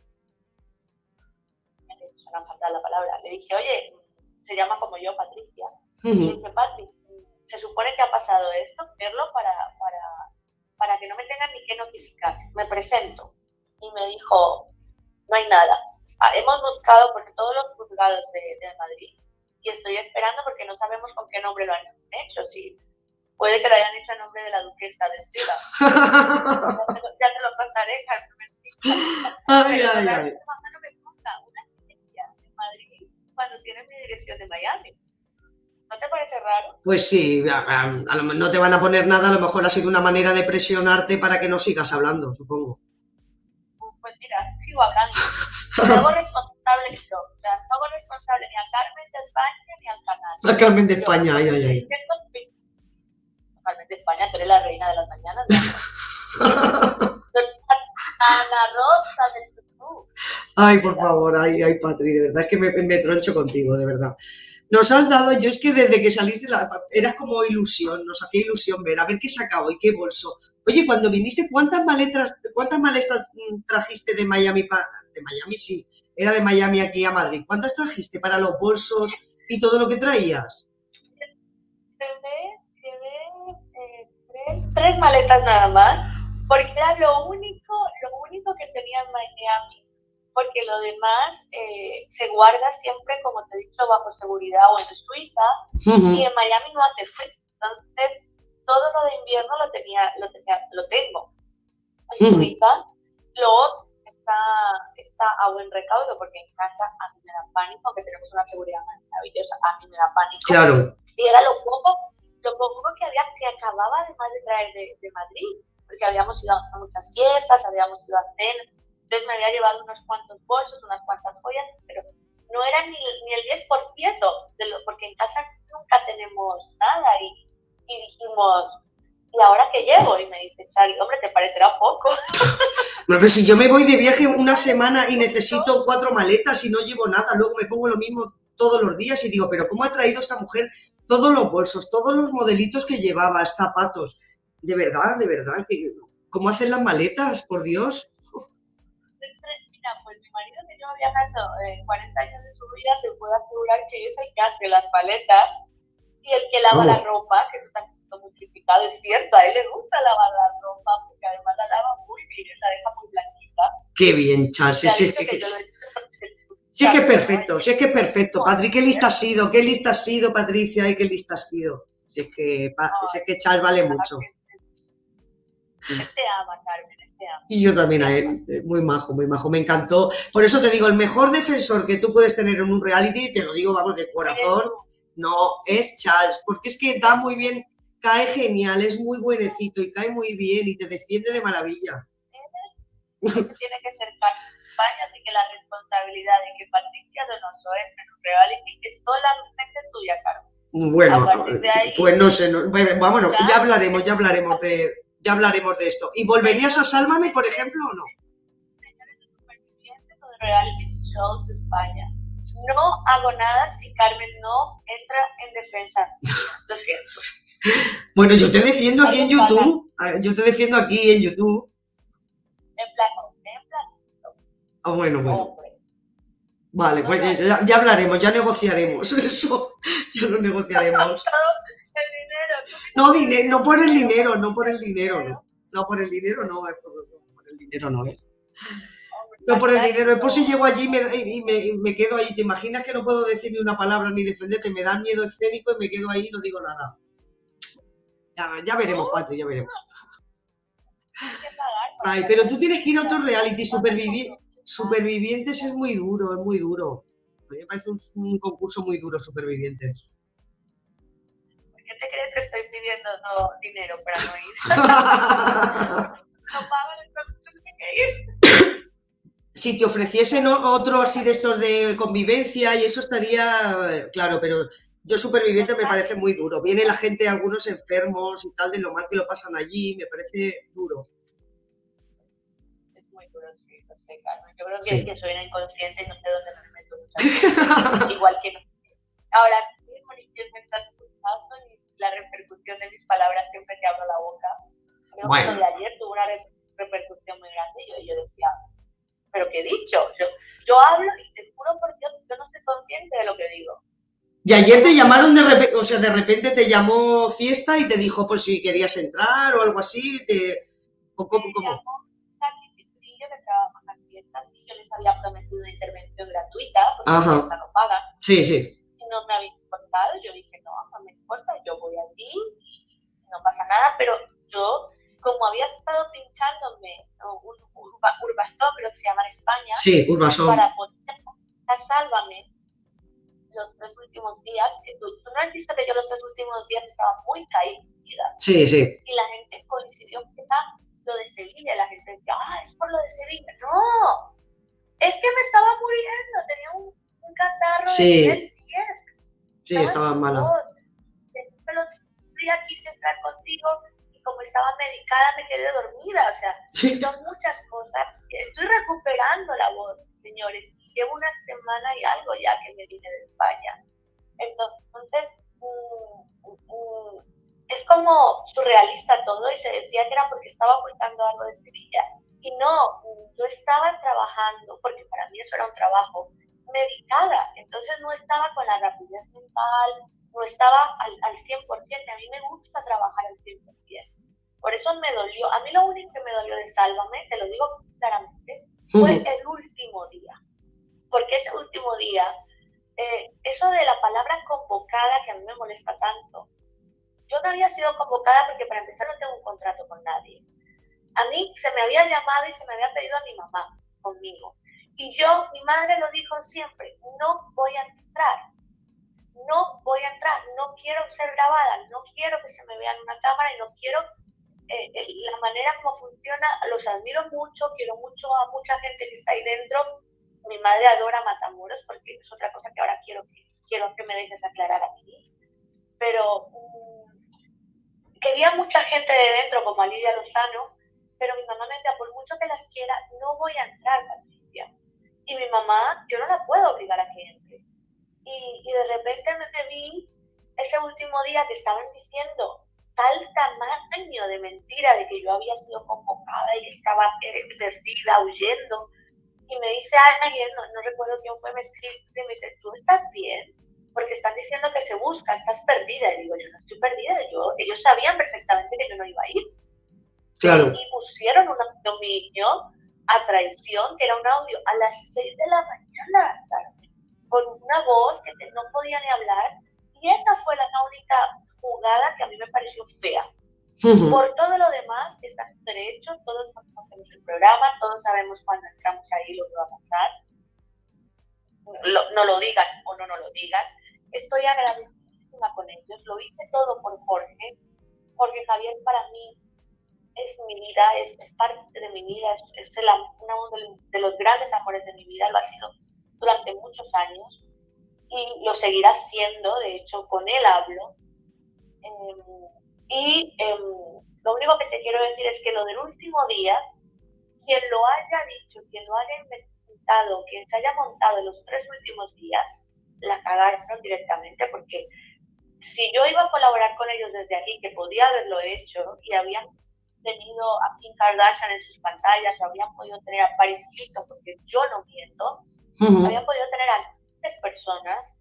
Me suena fatal la palabra. Le dije, oye, se llama como yo, Patricia. Uh-huh. Le dije, Patri, se supone que ha pasado esto, verlo para, para, para que no me tengan ni que notificar. Me presento. Y me dijo, no hay nada. Hemos buscado por todos los juzgados de, de Madrid y estoy esperando porque no sabemos con qué nombre lo han hecho. Si puede que lo hayan hecho a nombre de la duquesa de Sila. ya, te lo, ya te lo contaré, Carmen. Ay, ay, ay. No me conta una agencia de Madrid cuando tiene mi dirección de Miami. ¿No te parece raro? Pues sí, a, a, a lo, no te van a poner nada, a lo mejor ha sido una manera de presionarte para que no sigas hablando, supongo. Pues mira, sigo hablando. No hago responsable yo. O sea, no hago responsable ni a Carmen de España ni al canal. A Carmen de España, ay, ay, ay. Carmen de España, tú eres la reina de las mañanas. Ana Rosa del YouTube. Ay, por favor, ay, ay, Patri, de verdad es que me, me troncho contigo, de verdad. Nos has dado, yo es que desde que saliste, la, eras como ilusión, nos hacía ilusión ver, a ver qué sacaba y qué bolso. Oye, cuando viniste, ¿cuántas maletas, cuántas maletas trajiste de Miami, pa, de Miami sí, era de Miami aquí a Madrid? ¿Cuántas trajiste para los bolsos y todo lo que traías? Llevé, llevé eh, tres, tres maletas nada más, porque era lo único, lo único que tenía en Miami. Porque lo demás eh, se guarda siempre, como te he dicho, bajo seguridad o en Suiza, uh-huh. Y en Miami no hace frío. Entonces, todo lo de invierno lo tenía, lo tenía, lo tengo. En uh-huh. Suiza, lo otro está, está a buen recaudo, porque en casa a mí me da pánico, aunque tenemos una seguridad maravillosa, a mí me da pánico. Claro. Y era lo poco, lo poco que había, que acababa además de traer de, de Madrid, porque habíamos ido a muchas fiestas, habíamos ido a cenas. Entonces me había llevado unos cuantos bolsos, unas cuantas joyas, pero no era ni, ni el diez por ciento, de lo, porque en casa nunca tenemos nada. Y, y dijimos, ¿y ahora qué llevo? Y me dice, Charlie, hombre, ¿te parecerá poco? No, pero si yo me voy de viaje una semana y necesito cuatro maletas y no llevo nada, luego me pongo lo mismo todos los días y digo, pero ¿cómo ha traído esta mujer todos los bolsos, todos los modelitos que llevaba, zapatos? De verdad, de verdad, ¿cómo hacen las maletas? Por Dios. Mira, pues mi marido que lleva viajando eh, cuarenta años de su vida se puede asegurar que es el que hace las maletas y el que lava Oh. la ropa, que eso también está muy criticado, es cierto, a él le gusta lavar la ropa porque además la lava muy bien, la deja muy blanquita. Qué bien, Charles. Sí, sí, que, que, sí que es perfecto, sí es que es perfecto. Patri, qué lista has sido, qué lista has sido, Patricia, y qué lista has sido. Si es que, si es que Charles vale mucho. Él te ama, Carmen, él te ama. Y yo también a él, muy majo, muy majo, me encantó. Por eso te digo, el mejor defensor que tú puedes tener en un reality, te lo digo, vamos, de corazón, no, es Charles, porque es que da muy bien, cae genial, es muy buenecito y cae muy bien y te defiende de maravilla. Tiene que ser Carmen España, así que la responsabilidad de que Patricia Donoso entre en un reality es solamente tuya, Carmen. Bueno, ahí, pues no sé, no, vámonos, ya hablaremos, ya hablaremos de, ya hablaremos de esto. ¿Y volverías a Sálvame, por ejemplo, o no? Señores de supervivientes o de reality shows de España, no hago nada si Carmen no entra en defensa. Lo siento. Bueno, yo te defiendo aquí en YouTube, yo te defiendo aquí en YouTube. En plan, en plan. Ah, bueno, bueno. Vale, pues ya, ya hablaremos, ya negociaremos eso, ya lo negociaremos. No, dinero, no por el dinero, no por el dinero, no. No por el dinero, no, por, por el dinero no es. No por el dinero, es por si llego allí y me, y me, y me quedo ahí. ¿Te imaginas que no puedo decir ni una palabra ni defenderte? Me da miedo escénico y me quedo ahí y no digo nada. Ya, ya veremos, Patri, ya veremos. Ay, pero tú tienes que ir a otro reality, supervivi Supervivientes es muy duro, es muy duro. A mí me parece un, un concurso muy duro, Supervivientes. ¿Por qué te crees que estoy pidiendo no, dinero para no ir? No pago el producto que hay que ir. Si te ofreciesen otro así de estos de convivencia y eso estaría, claro, pero yo Superviviente me parece muy duro. Viene la gente, algunos enfermos y tal, de lo mal que lo pasan allí, me parece duro. Es muy duro, sí, no sé, Carmen. Yo creo que, sí. que soy una inconsciente y no sé dónde me meto muchas veces. Igual que no. Ahora mismo ni quién me está escuchando ni la repercusión de mis palabras siempre que abro la boca. Creo bueno. que lo de ayer tuvo una repercusión muy grande y yo, yo decía, ¿pero qué he dicho? Yo, yo hablo y te juro por Dios, yo no soy consciente de lo que digo. Y ayer te llamaron de repente, o sea, de repente te llamó Fiesta y te dijo por si querías entrar o algo así, te... ¿O cómo, me cómo? llamó Katy Pitrillo, que trabaja en Fiesta, sí, yo les había prometido una intervención gratuita, porque Ajá. Fiesta no paga. Sí, sí. Y no me había importado, yo dije, no, no me importa, yo voy allí y no pasa nada, pero yo, como había estado pinchándome ¿no? un, un urba, Urbasón, creo que se llama en España, sí, Urbasón. Para poder Sálvame los tres últimos días, que tú, tú no has visto que yo los tres últimos días estaba muy caída. Sí, sí. Y la gente coincidió que era lo de Sevilla, la gente decía, ah, es por lo de Sevilla. No, es que me estaba muriendo, tenía un, un catarro sí. de diez. Sí, estaba mala. Pero un día quise entrar contigo y como estaba medicada me quedé dormida, o sea, sí. son muchas cosas. Estoy recuperando la voz, señores. Llevo una semana y algo ya que me vine de España. Entonces, mm, mm, es como surrealista todo y se decía que era porque estaba ocultando algo de Sevilla. Y no, yo estaba trabajando, porque para mí eso era un trabajo, medicada. Entonces no estaba con la rapidez mental, no estaba al, al cien por ciento. A mí me gusta trabajar al cien por ciento. Por eso me dolió. A mí lo único que me dolió de Sálvame, te lo digo claramente, fue uh-huh. el último día. Porque ese último día, eh, eso de la palabra convocada que a mí me molesta tanto, yo no había sido convocada porque para empezar no tengo un contrato con nadie. A mí se me había llamado y se me había pedido a mi mamá conmigo. Y yo, mi madre lo dijo siempre, no voy a entrar, no voy a entrar, no quiero ser grabada, no quiero que se me vea en una cámara y no quiero, eh, la manera como funciona, los admiro mucho, quiero mucho a mucha gente que está ahí dentro. Mi madre adora Matamoros, porque es otra cosa que ahora quiero que, quiero que me dejes aclarar aquí. Pero um, quería mucha gente de dentro, como a Lidia Lozano, pero mi mamá me decía, por mucho que las quiera, no voy a entrar, Patricia. Y mi mamá, yo no la puedo obligar a que entre. Y, y de repente me vi ese último día que estaban diciendo tal tamaño de mentira de que yo había sido convocada y que estaba perdida, huyendo. Y me dice alguien, no, no recuerdo quién fue, me escribe y me dice, ¿tú estás bien? Porque están diciendo que se busca, estás perdida. Y digo, yo no estoy perdida, yo, ellos sabían perfectamente que yo no iba a ir. Claro. Y pusieron un audio mío a traición, que era un audio a las seis de la mañana, con una voz que te, no podía ni hablar. Y esa fue la única jugada que a mí me pareció fea. Uh-huh. Por todo lo demás, están derechos, todos conocemos el programa, todos sabemos cuando entramos ahí lo que va a pasar. Lo, no lo digan o no, no lo digan. Estoy agradecidísima con ellos. Lo hice todo por Jorge, porque Javier para mí es mi vida, es, es parte de mi vida, es, es el, uno de los grandes amores de mi vida, lo ha sido durante muchos años y lo seguirá siendo. De hecho, con él hablo. Eh, y eh, lo único que te quiero decir es que lo del último día, quien lo haya dicho, quien lo haya inventado, quien se haya montado en los tres últimos días, la cagaron directamente, porque si yo iba a colaborar con ellos desde aquí, que podía haberlo hecho, y habían tenido a Kim Kardashian en sus pantallas, o habían podido tener a Paris Hilton, porque yo no miento, uh-huh. habían podido tener a tres personas,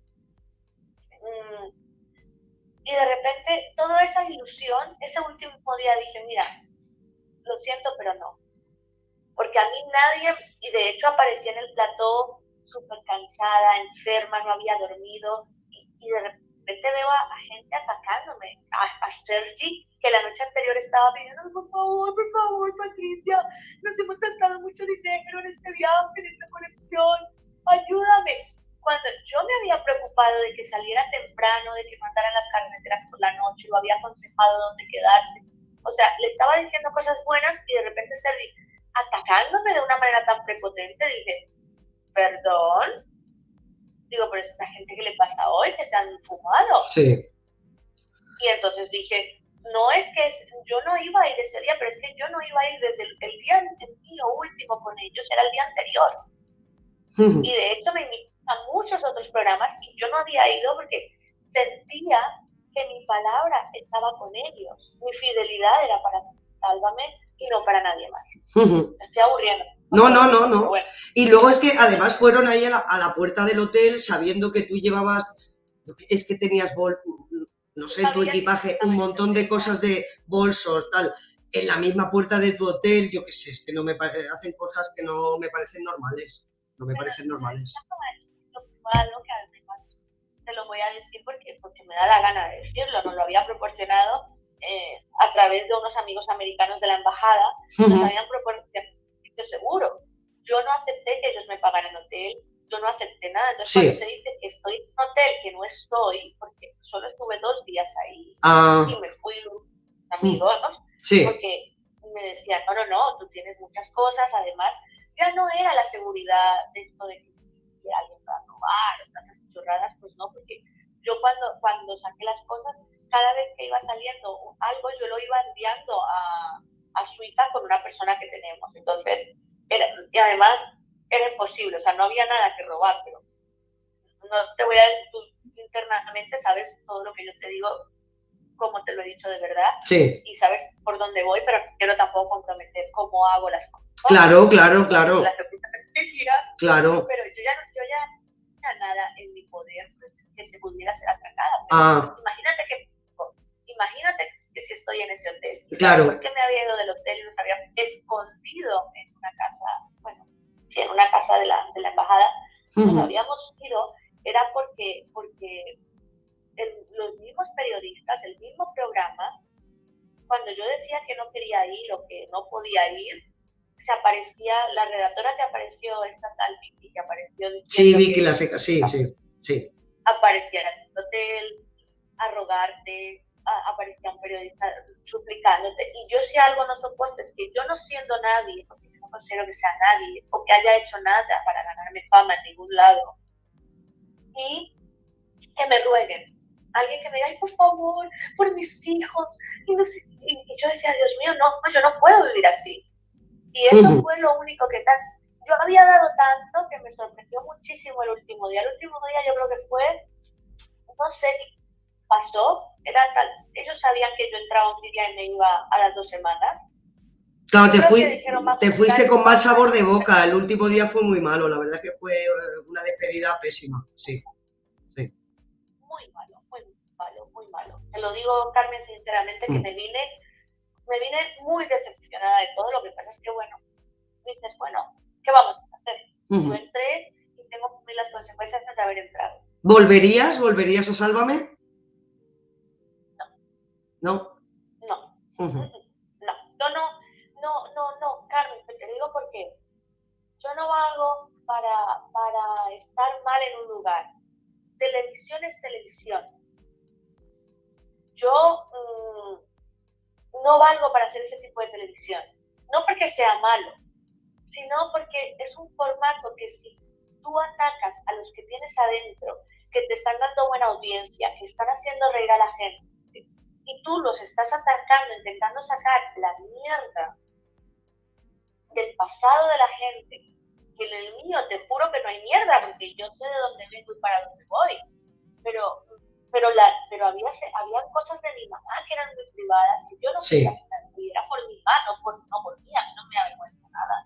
mmm, y de repente toda esa ilusión, ese último día dije, mira, lo siento, pero no, porque a mí nadie, y de hecho aparecí en el plató súper cansada, enferma, no había dormido, y, y de repente veo a, a gente atacándome, a, a Sergi, que la noche anterior estaba pidiendo, por favor, por favor, Patricia, nos hemos gastado mucho dinero en este viaje, en esta conexión, ayúdame. Cuando yo me había preocupado de que saliera temprano, de que mandaran las carreteras por la noche, lo había aconsejado dónde quedarse, o sea, le estaba diciendo cosas buenas y de repente Sergi atacándome de una manera tan prepotente, dije, perdón, digo, pero es esta gente que le pasa hoy, que se han fumado. Sí. Y entonces dije, no es que es, yo no iba a ir ese día, pero es que yo no iba a ir desde el, el día mío último con ellos, era el día anterior. Uh-huh. Y de hecho me invitaron a muchos otros programas y yo no había ido porque sentía que mi palabra estaba con ellos, mi fidelidad era para Sálvame y no para nadie más. Uh-huh. Me estoy aburriendo. No, no, no, no. Bueno. Y luego es que además fueron ahí a la, a la puerta del hotel sabiendo que tú llevabas, es que tenías, bol, no sé, tu equipaje, un montón de cosas de bolsos, tal, en la misma puerta de tu hotel, yo qué sé, es que no me pare, hacen cosas que no me parecen normales, no me parecen normales. Te lo voy a decir porque, porque me da la gana de decirlo, nos lo había proporcionado eh, a través de unos amigos americanos de la embajada, uh-huh. nos habían proporcionado seguro. Yo no acepté que ellos me pagaran hotel, yo no acepté nada. Entonces, sí. Cuando se dice que estoy en un hotel, que no estoy, porque solo estuve dos días ahí ah. y me fui amigos, sí. porque me decían, no, no, no, tú tienes muchas cosas, además, ya no era la seguridad de esto de que si alguien va a robar, estas chorradas, pues no, porque yo cuando, cuando saqué las cosas, cada vez que iba saliendo algo, yo lo iba enviando a a Suiza con una persona que tenemos, entonces, era, y además era imposible, o sea, no había nada que robar, pero no te voy a decir, tú internamente sabes todo lo que yo te digo, como te lo he dicho de verdad, sí. y sabes por dónde voy, pero no quiero tampoco comprometer cómo hago las cosas. Claro, claro, claro. Las claro. Pero yo ya, yo ya no tenía nada en mi poder pues, que se pudiera ser atracada. Ah. Imagínate que, imagínate que si estoy en ese hotel. Claro. ¿Por qué me había ido del hotel y nos había escondido en una casa, bueno, sí, en una casa de la, de la embajada? Uh-huh. Nos habíamos ido, era porque, porque el, los mismos periodistas, el mismo programa, cuando yo decía que no quería ir o que no podía ir, se aparecía, la redactora que apareció, esta tal Vicky, que apareció diciendo sí, Vicky que, la seca, sí, sí, sí. Aparecía en el hotel, a rogarte, a, aparecía un periodista suplicándote. Y yo si algo no soporto es que yo no siendo nadie, porque yo no considero que sea nadie, o que haya hecho nada para ganarme fama en ningún lado, y que me rueguen. Alguien que me diga, ay, por favor, por mis hijos. Y, no sé, y, y yo decía, Dios mío, no, yo no puedo vivir así. Y eso uh-huh. fue lo único que tal. Yo había dado tanto que me sorprendió muchísimo el último día. El último día yo creo que fue, no sé qué pasó, era tal, ellos sabían que yo entraba un día y me iba a las dos semanas. Claro, te, fui, dijeron, te fuiste con mal sabor de boca. El último día fue muy malo, la verdad que fue una despedida pésima, sí. sí. Muy malo, muy malo, muy malo. Te lo digo, Carmen, sinceramente, que mm. me vine, me vine muy decepcionada de todo. Lo que pasa es que, bueno, dices, bueno, ¿qué vamos a hacer? Uh-huh. Yo entré y tengo las consecuencias de haber entrado. ¿Volverías? ¿Volverías a Sálvame? No. ¿No? No. Uh-huh. No, yo no, no, no, no, Carmen, te digo porque yo no hago para, para estar mal en un lugar. Televisión es televisión. Yo mmm, no valgo para hacer ese tipo de televisión. No porque sea malo, sino porque es un formato que si tú atacas a los que tienes adentro, que te están dando buena audiencia, que están haciendo reír a la gente, y tú los estás atacando, intentando sacar la mierda del pasado de la gente, que en el mío te juro que no hay mierda, porque yo sé de dónde vengo y para dónde voy, pero, pero, la, pero había, había cosas de mi mamá que eran muy privadas, que yo no sí. quería que se pudiera por mi mamá, no por, no por mí, a mí no me avergüenza nada.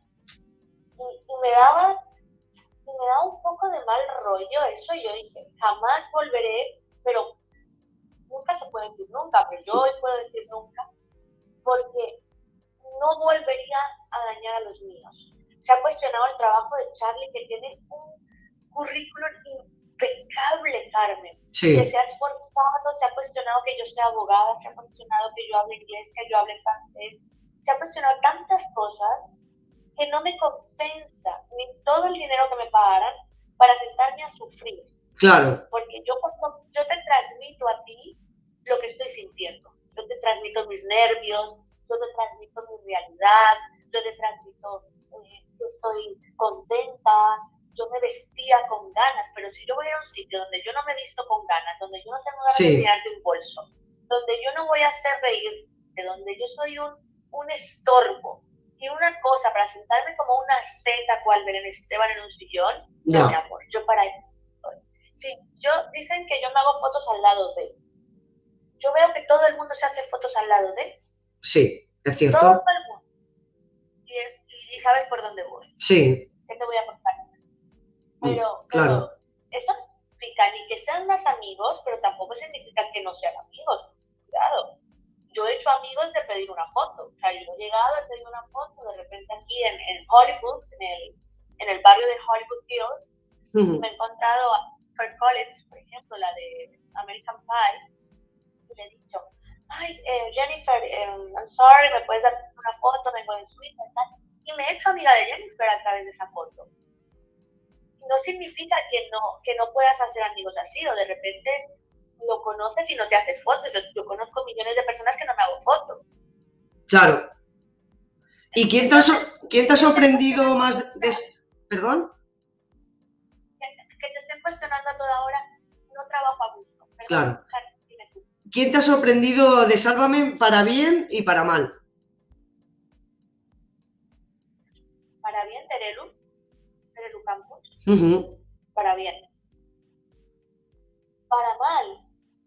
Y, y me daba y me daba un poco de mal rollo eso, y yo dije, jamás volveré, pero nunca se puede decir nunca, pero yo sí. hoy puedo decir nunca, porque no volvería a dañar a los míos. Se ha cuestionado el trabajo de Charlie, que tiene un currículum impecable, Carmen, sí. que se ha esforzado, se ha cuestionado que yo sea abogada, se ha cuestionado que yo hable inglés, que yo hable francés, se ha cuestionado tantas cosas que no me compensa ni todo el dinero que me pagaran para sentarme a sufrir. Claro. Porque yo, yo te transmito a ti lo que estoy sintiendo. Yo te transmito mis nervios, yo te transmito mi realidad, yo te transmito eh, que estoy contenta, yo me vestía con ganas, pero si yo voy a un sitio donde yo no me visto con ganas, donde yo no tengo ganas sí. de enseñarte un bolso, donde yo no voy a hacer reír, de donde yo soy un, un estorbo, y una cosa, para sentarme como una seta cual Belén Esteban en un sillón, no, no mi amor, yo para eso estoy. Sí, yo, dicen que yo me hago fotos al lado de él. Yo veo que todo el mundo se hace fotos al lado de él. Sí, es cierto. Todo el mundo. Y, es, y, y sabes por dónde voy. Sí. ¿Qué te voy a contar? Pero, mm, claro. pero eso no significa ni que sean más amigos, pero tampoco significa que no sean amigos. Cuidado. Yo he hecho amigos de pedir una foto. O sea, yo he llegado a pedir una foto, de repente aquí en, en Hollywood, en el, en el barrio de Hollywood Hills, uh-huh. me he encontrado a Fer Collins, por ejemplo, la de American Pie, y le he dicho, ay, eh, Jennifer, eh, I'm sorry, ¿me puedes dar una foto? Vengo de Suiza y tal. Y me he hecho amiga de Jennifer a través de esa foto. No significa que no, que no puedas hacer amigos así, o de repente lo conoces y no te haces fotos. Yo, yo conozco millones de personas que no me hago fotos. Claro. ¿Y quién te ha, quién te ha sorprendido más? De, ¿Perdón? Que, que te estén cuestionando a toda hora, no trabajo a gusto. Claro. ¿Quién te ha sorprendido de Sálvame para bien y para mal? Para bien, Terelu. Terelu Campos. Uh-huh. Para bien. Para mal.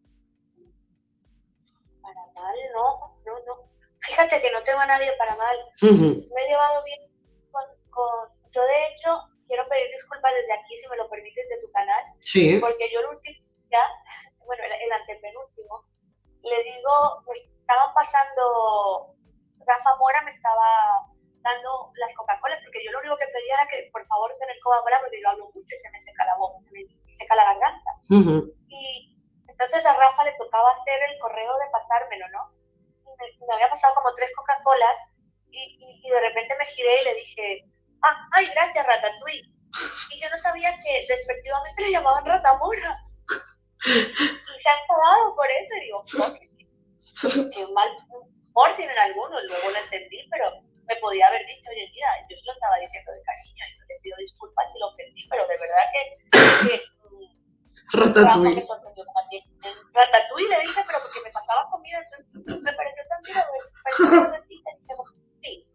Para mal, no, no, no. Fíjate que no tengo a nadie para mal. Uh-huh. Me he llevado bien con, con... Yo, de hecho, quiero pedir disculpas desde aquí, si me lo permites, de tu canal. Sí. Porque yo el último ya, bueno, el, el antepenúltimo, le digo, me estaban pasando, Rafa Mora me estaba dando las Coca-Colas, porque yo lo único que pedía era que, por favor, tener Coca-Cola, porque yo hablo mucho y se me seca la boca, se me seca la garganta. Uh-huh. Y entonces a Rafa le tocaba hacer el correo de pasármelo, ¿no? Y me, me había pasado como tres Coca-Colas, y, y, y de repente me giré y le dije, ah, ay, gracias, Ratatouille. Y yo no sabía que despectivamente le llamaban Ratamora. Y se han enfadado por eso, y digo, ¿qué? que mal humor tienen algunos, luego lo entendí, pero me podía haber dicho, oye, mira, yo se lo estaba diciendo de cariño, y le pido disculpas si lo ofendí, pero de verdad que... que Ratatouille. Ratatouille le dije, pero porque me pasaba comida, entonces me pareció tan bien, me pareció tan bien, y, y,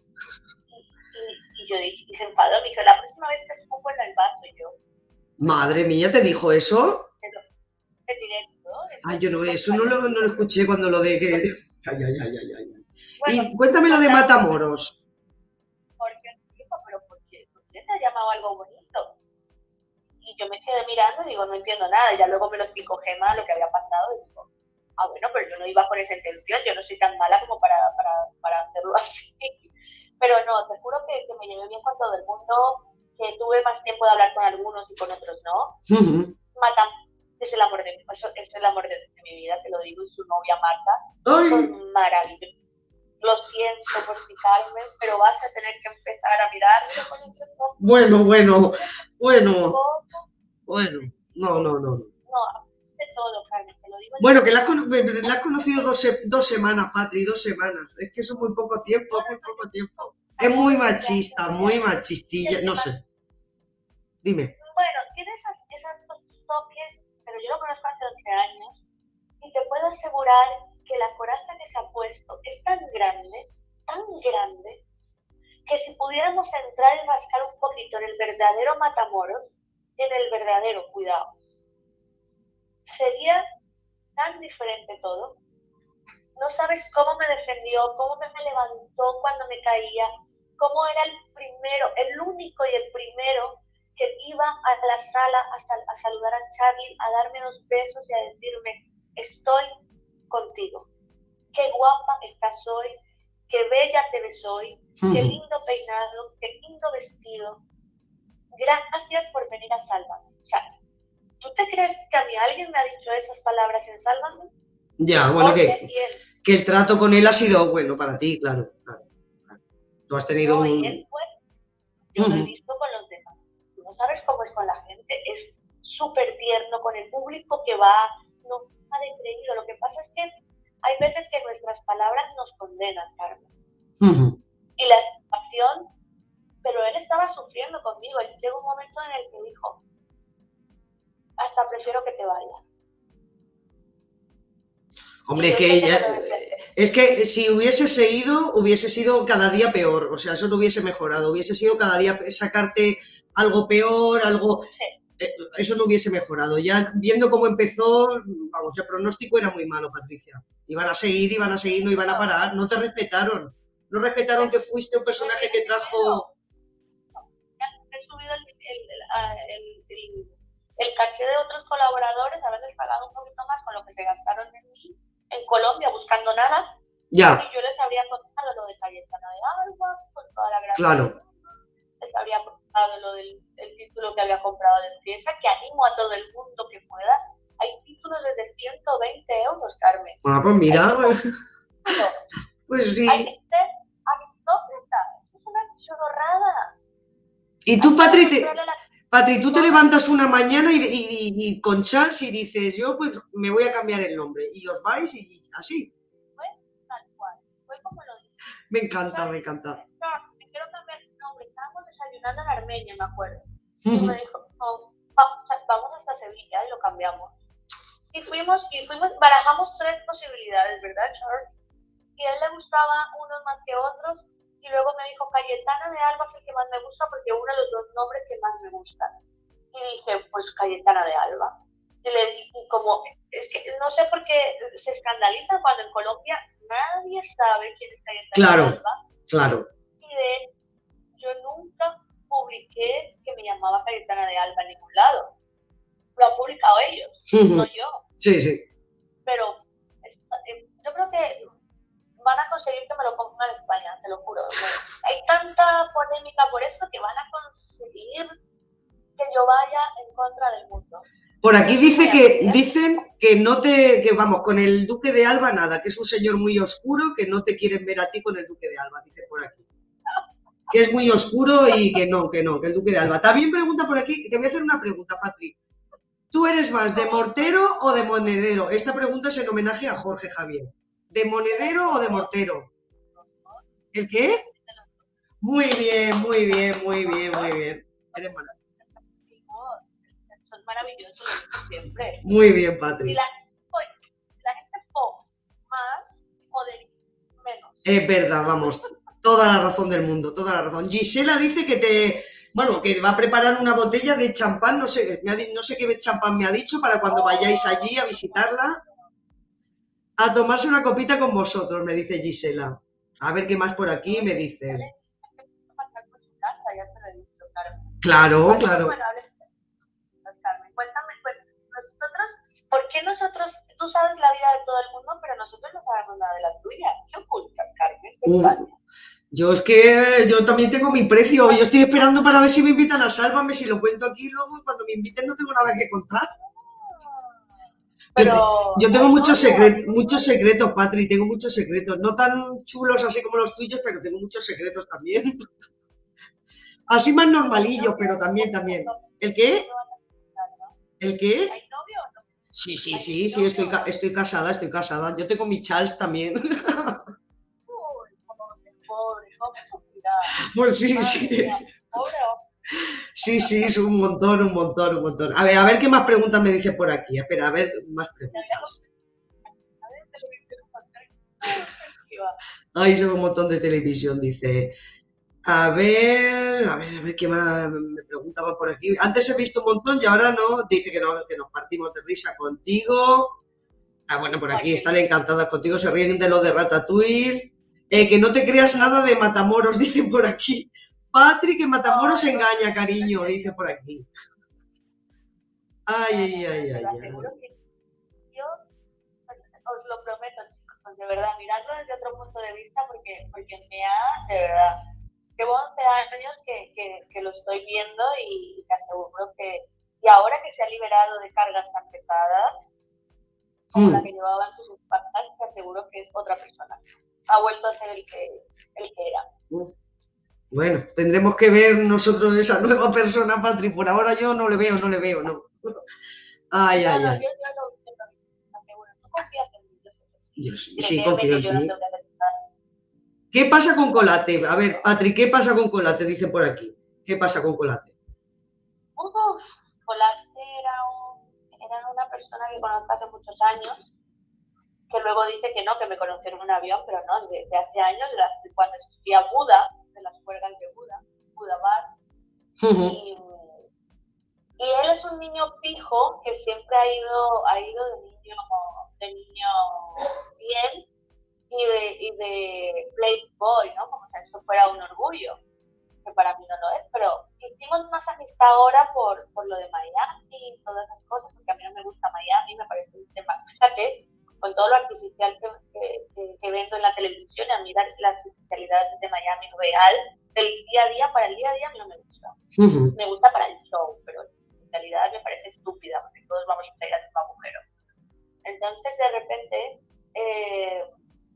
y yo dije, y se enfadó, me dijo, la próxima vez te escupo en el vaso, y yo... Madre mía, ¿te dijo eso? Te diré, ¿no? Ay, yo no, eso no lo, no lo escuché cuando lo de que... Ay, ay, ay, ay, ay. Bueno, Y cuéntame lo de Matamoros. Porque dijo, pero ¿por qué? ¿Por qué te ha llamado algo bonito? Y yo me quedé mirando y digo, no entiendo nada. Y ya luego me lo explicó Gemma lo que había pasado y digo, ah, bueno, pero yo no iba con esa intención, yo no soy tan mala como para, para, para hacerlo así. Pero no, te juro que, que me llevé bien con todo el mundo, que tuve más tiempo de hablar con algunos y con otros no. Uh-huh. Matamoros es el amor de, eso es el amor de, de mi vida, te lo digo, y su novia Marta. Ay. Son maravillosos. Lo siento por explicarme, pero vas a tener que empezar a mirarlo con ese ojo. Bueno, bueno, bueno, bueno, no, no, no. No, de todo, Carmen, te lo digo. Bueno, que la has, cono la has conocido dos, se dos semanas, Patri, dos semanas. Es que eso es muy poco tiempo, muy poco tiempo. Es muy machista, muy machistilla, no sé. Dime. Bueno, tiene esas, esas dos toques, pero yo lo conozco hace once años y te puedo asegurar que la coraza que se ha puesto es tan grande, tan grande, que si pudiéramos entrar y rascar un poquito en el verdadero Matamoros, en el verdadero, cuidado, sería tan diferente todo. No sabes cómo me defendió, cómo me, me levantó cuando me caía, cómo era el primero, el único y el primero que iba a la sala a, sal a saludar a Charlie, a darme dos besos y a decirme, estoy contigo. Qué guapa estás hoy, qué bella te ves hoy, qué lindo peinado, qué lindo vestido. Gracias por venir a Sálvame. O sea, ¿tú te crees que a mí alguien me ha dicho esas palabras en Sálvame? Ya, bueno, que, que el trato con él ha sido bueno para ti, claro. claro, claro. Tú has tenido no, un... Y él fue, yo lo he visto con los demás. Tú no sabes cómo es con la gente, es súper tierno con el público que va, no ha de creído. Lo que pasa es que hay veces que nuestras palabras nos condenan, Carmen. Uh-huh. Y la situación, pero él estaba sufriendo conmigo. Él llegó un momento en el que dijo, hasta prefiero que te vayas. Hombre, es que ella, es que si hubiese seguido, hubiese sido cada día peor. O sea, eso no hubiese mejorado. Hubiese sido cada día sacarte algo peor, algo... Sí. Eso no hubiese mejorado. Ya viendo cómo empezó, vamos, el pronóstico era muy malo, Patricia. Iban a seguir, iban a seguir, no iban a parar. No te respetaron. No respetaron que fuiste un personaje que trajo... He subido el, el, el, el, el caché de otros colaboradores, haberles pagado un poquito más con lo que se gastaron en mí, en Colombia, buscando nada. Ya. Y yo les habría contado lo de Cayetana de Alba, con toda la gracia. Claro. Les habría contado lo del el título que había comprado de empresa, que animo a todo el mundo que pueda. Hay títulos desde ciento veinte euros, Carmen. Ah, pues mira. Pues sí. Hay que ser aristócrata. Es una chorrada. Y tú, Patri, te, Patri, tú te levantas una mañana y, y, y con Charles y dices, yo pues me voy a cambiar el nombre. Y os vais y así. Fue tal cual. Fue como lo dije. Me encanta, me encanta. Me quiero cambiar el nombre. Estábamos desayunando en Armenia, me acuerdo. Y me dijo, oh, vamos hasta Sevilla y lo cambiamos. Y fuimos, y fuimos, barajamos tres posibilidades, ¿verdad, Charles? Y a él le gustaba unos más que otros. Y luego me dijo, Cayetana de Alba es el que más me gusta porque es uno de los dos nombres que más me gustan. Y dije, pues Cayetana de Alba. Y le dije, como, es que no sé por qué se escandalizan cuando en Colombia nadie sabe quién es Cayetana claro, de Alba. Claro, Y de yo nunca publiqué que me llamaba Cayetana de Alba en ningún lado. Lo han publicado ellos, uh-huh. no yo. Sí, sí. Pero eh, yo creo que van a conseguir que me lo pongan en España, te lo juro. Hay tanta polémica por esto que van a conseguir que yo vaya en contra del mundo. Por aquí dice que dicen que no te, que vamos, con el Duque de Alba nada, que es un señor muy oscuro, que no te quieren ver a ti con el Duque de Alba, dice por aquí. Que es muy oscuro y que no, que no, que el Duque de Alba. También pregunta por aquí, te voy a hacer una pregunta, Patri. ¿Tú eres más de mortero o de monedero? Esta pregunta es en homenaje a Jorge Javier. ¿De monedero o de mortero? ¿El qué? Muy bien, muy bien, muy bien, muy bien. Eres maravilloso. Son maravillosos siempre. Muy bien, Si Patri. la, oye, si la gente fo más, joder, menos. Es verdad, vamos. Toda la razón del mundo, toda la razón. Gisela dice que te... Bueno, que va a preparar una botella de champán, no sé, me ha, no sé qué champán me ha dicho, para cuando vayáis allí a visitarla, a tomarse una copita con vosotros, me dice Gisela. A ver qué más por aquí me dicen. Claro, claro. Carmen, cuéntame, cuéntame, nosotros, ¿por qué nosotros, tú sabes la vida de todo el mundo, pero nosotros no sabemos nada de la tuya? ¿Qué ocultas, Carmen? ¿Qué Uh, pasa? yo es que yo también tengo mi precio. Yo estoy esperando para ver si me invitan a Sálvame, si lo cuento aquí luego, y cuando me inviten no tengo nada que contar. Pero, yo, yo tengo muchos secretos, muchos secretos, Patri, tengo muchos secretos. No tan chulos así como los tuyos, pero tengo muchos secretos también. Así más normalillos, pero también, también. ¿El qué? ¿El qué? ¿Hay novio o no? Sí, sí, sí, sí, estoy, estoy casada, estoy casada. Yo tengo mi Charles también. Uy, pobre, pobre, ¿cómo sufrirá? Pues sí, Madre sí. mía, pobre hombre. Sí, sí, es un montón, un montón, un montón. A ver, a ver qué más preguntas me dice por aquí. Espera, a ver, más preguntas. Ay, son un montón de televisión, dice. A ver, a ver, a ver qué más me preguntaban por aquí. Antes he visto un montón y ahora no. Dice que, no, que nos partimos de risa contigo. Ah, bueno, por aquí están encantadas contigo, se ríen de lo de Ratatouille. Eh, que no te creas nada de Matamoros, dicen por aquí. Patri, que Matamoros engaña, cariño, dice por aquí. Ay, ay, ay, ay, ay. Yo os lo prometo, chicos, de verdad, miradlo desde otro punto de vista porque, porque me ha, de verdad, llevo once años que, que, que lo estoy viendo y te aseguro que, y ahora que se ha liberado de cargas tan pesadas, como Hmm. la que llevaba en sus espaldas, te aseguro que es otra persona. Ha vuelto a ser el que, el que era. Bueno, tendremos que ver nosotros esa nueva persona, Patri. Por ahora yo no le veo, no le veo, no. Ay, No, ay, no, ay. yo, yo lo yo lo aseguro. Tú confías en mí, yo sé que sí. Yo sí, Créeme sí, confío que en yo no ti. te voy a decir nada. ¿Qué pasa con Colate? A ver, Patri, ¿qué pasa con Colate? Dice por aquí. ¿Qué pasa con Colate? Uf, Colate era, un, era una persona que conozco hace muchos años, que luego dice que no, que me conoció en un avión, pero no, de, de hace años, de cuando existía Buda, de las cuerdas de Buda, Buda Bar. Uh-huh. y, y él es un niño pijo que siempre ha ido, ha ido de niño, de niño bien y de, y de playboy, ¿no? Como si esto fuera un orgullo, que para mí no lo es, pero hicimos más amistad ahora por, por lo de Miami y todas esas cosas, porque a mí no me gusta Miami, me parece un tema, fíjate, con todo lo artificial que, que, que, que vendo en la televisión, a mí la, la artificialidad de Miami real, del día a día, para el día a día, a mí no me gusta. Uh-huh. Me gusta para el show, pero en realidad me parece estúpida, porque todos vamos a ir al mismo agujero. Entonces, de repente, eh,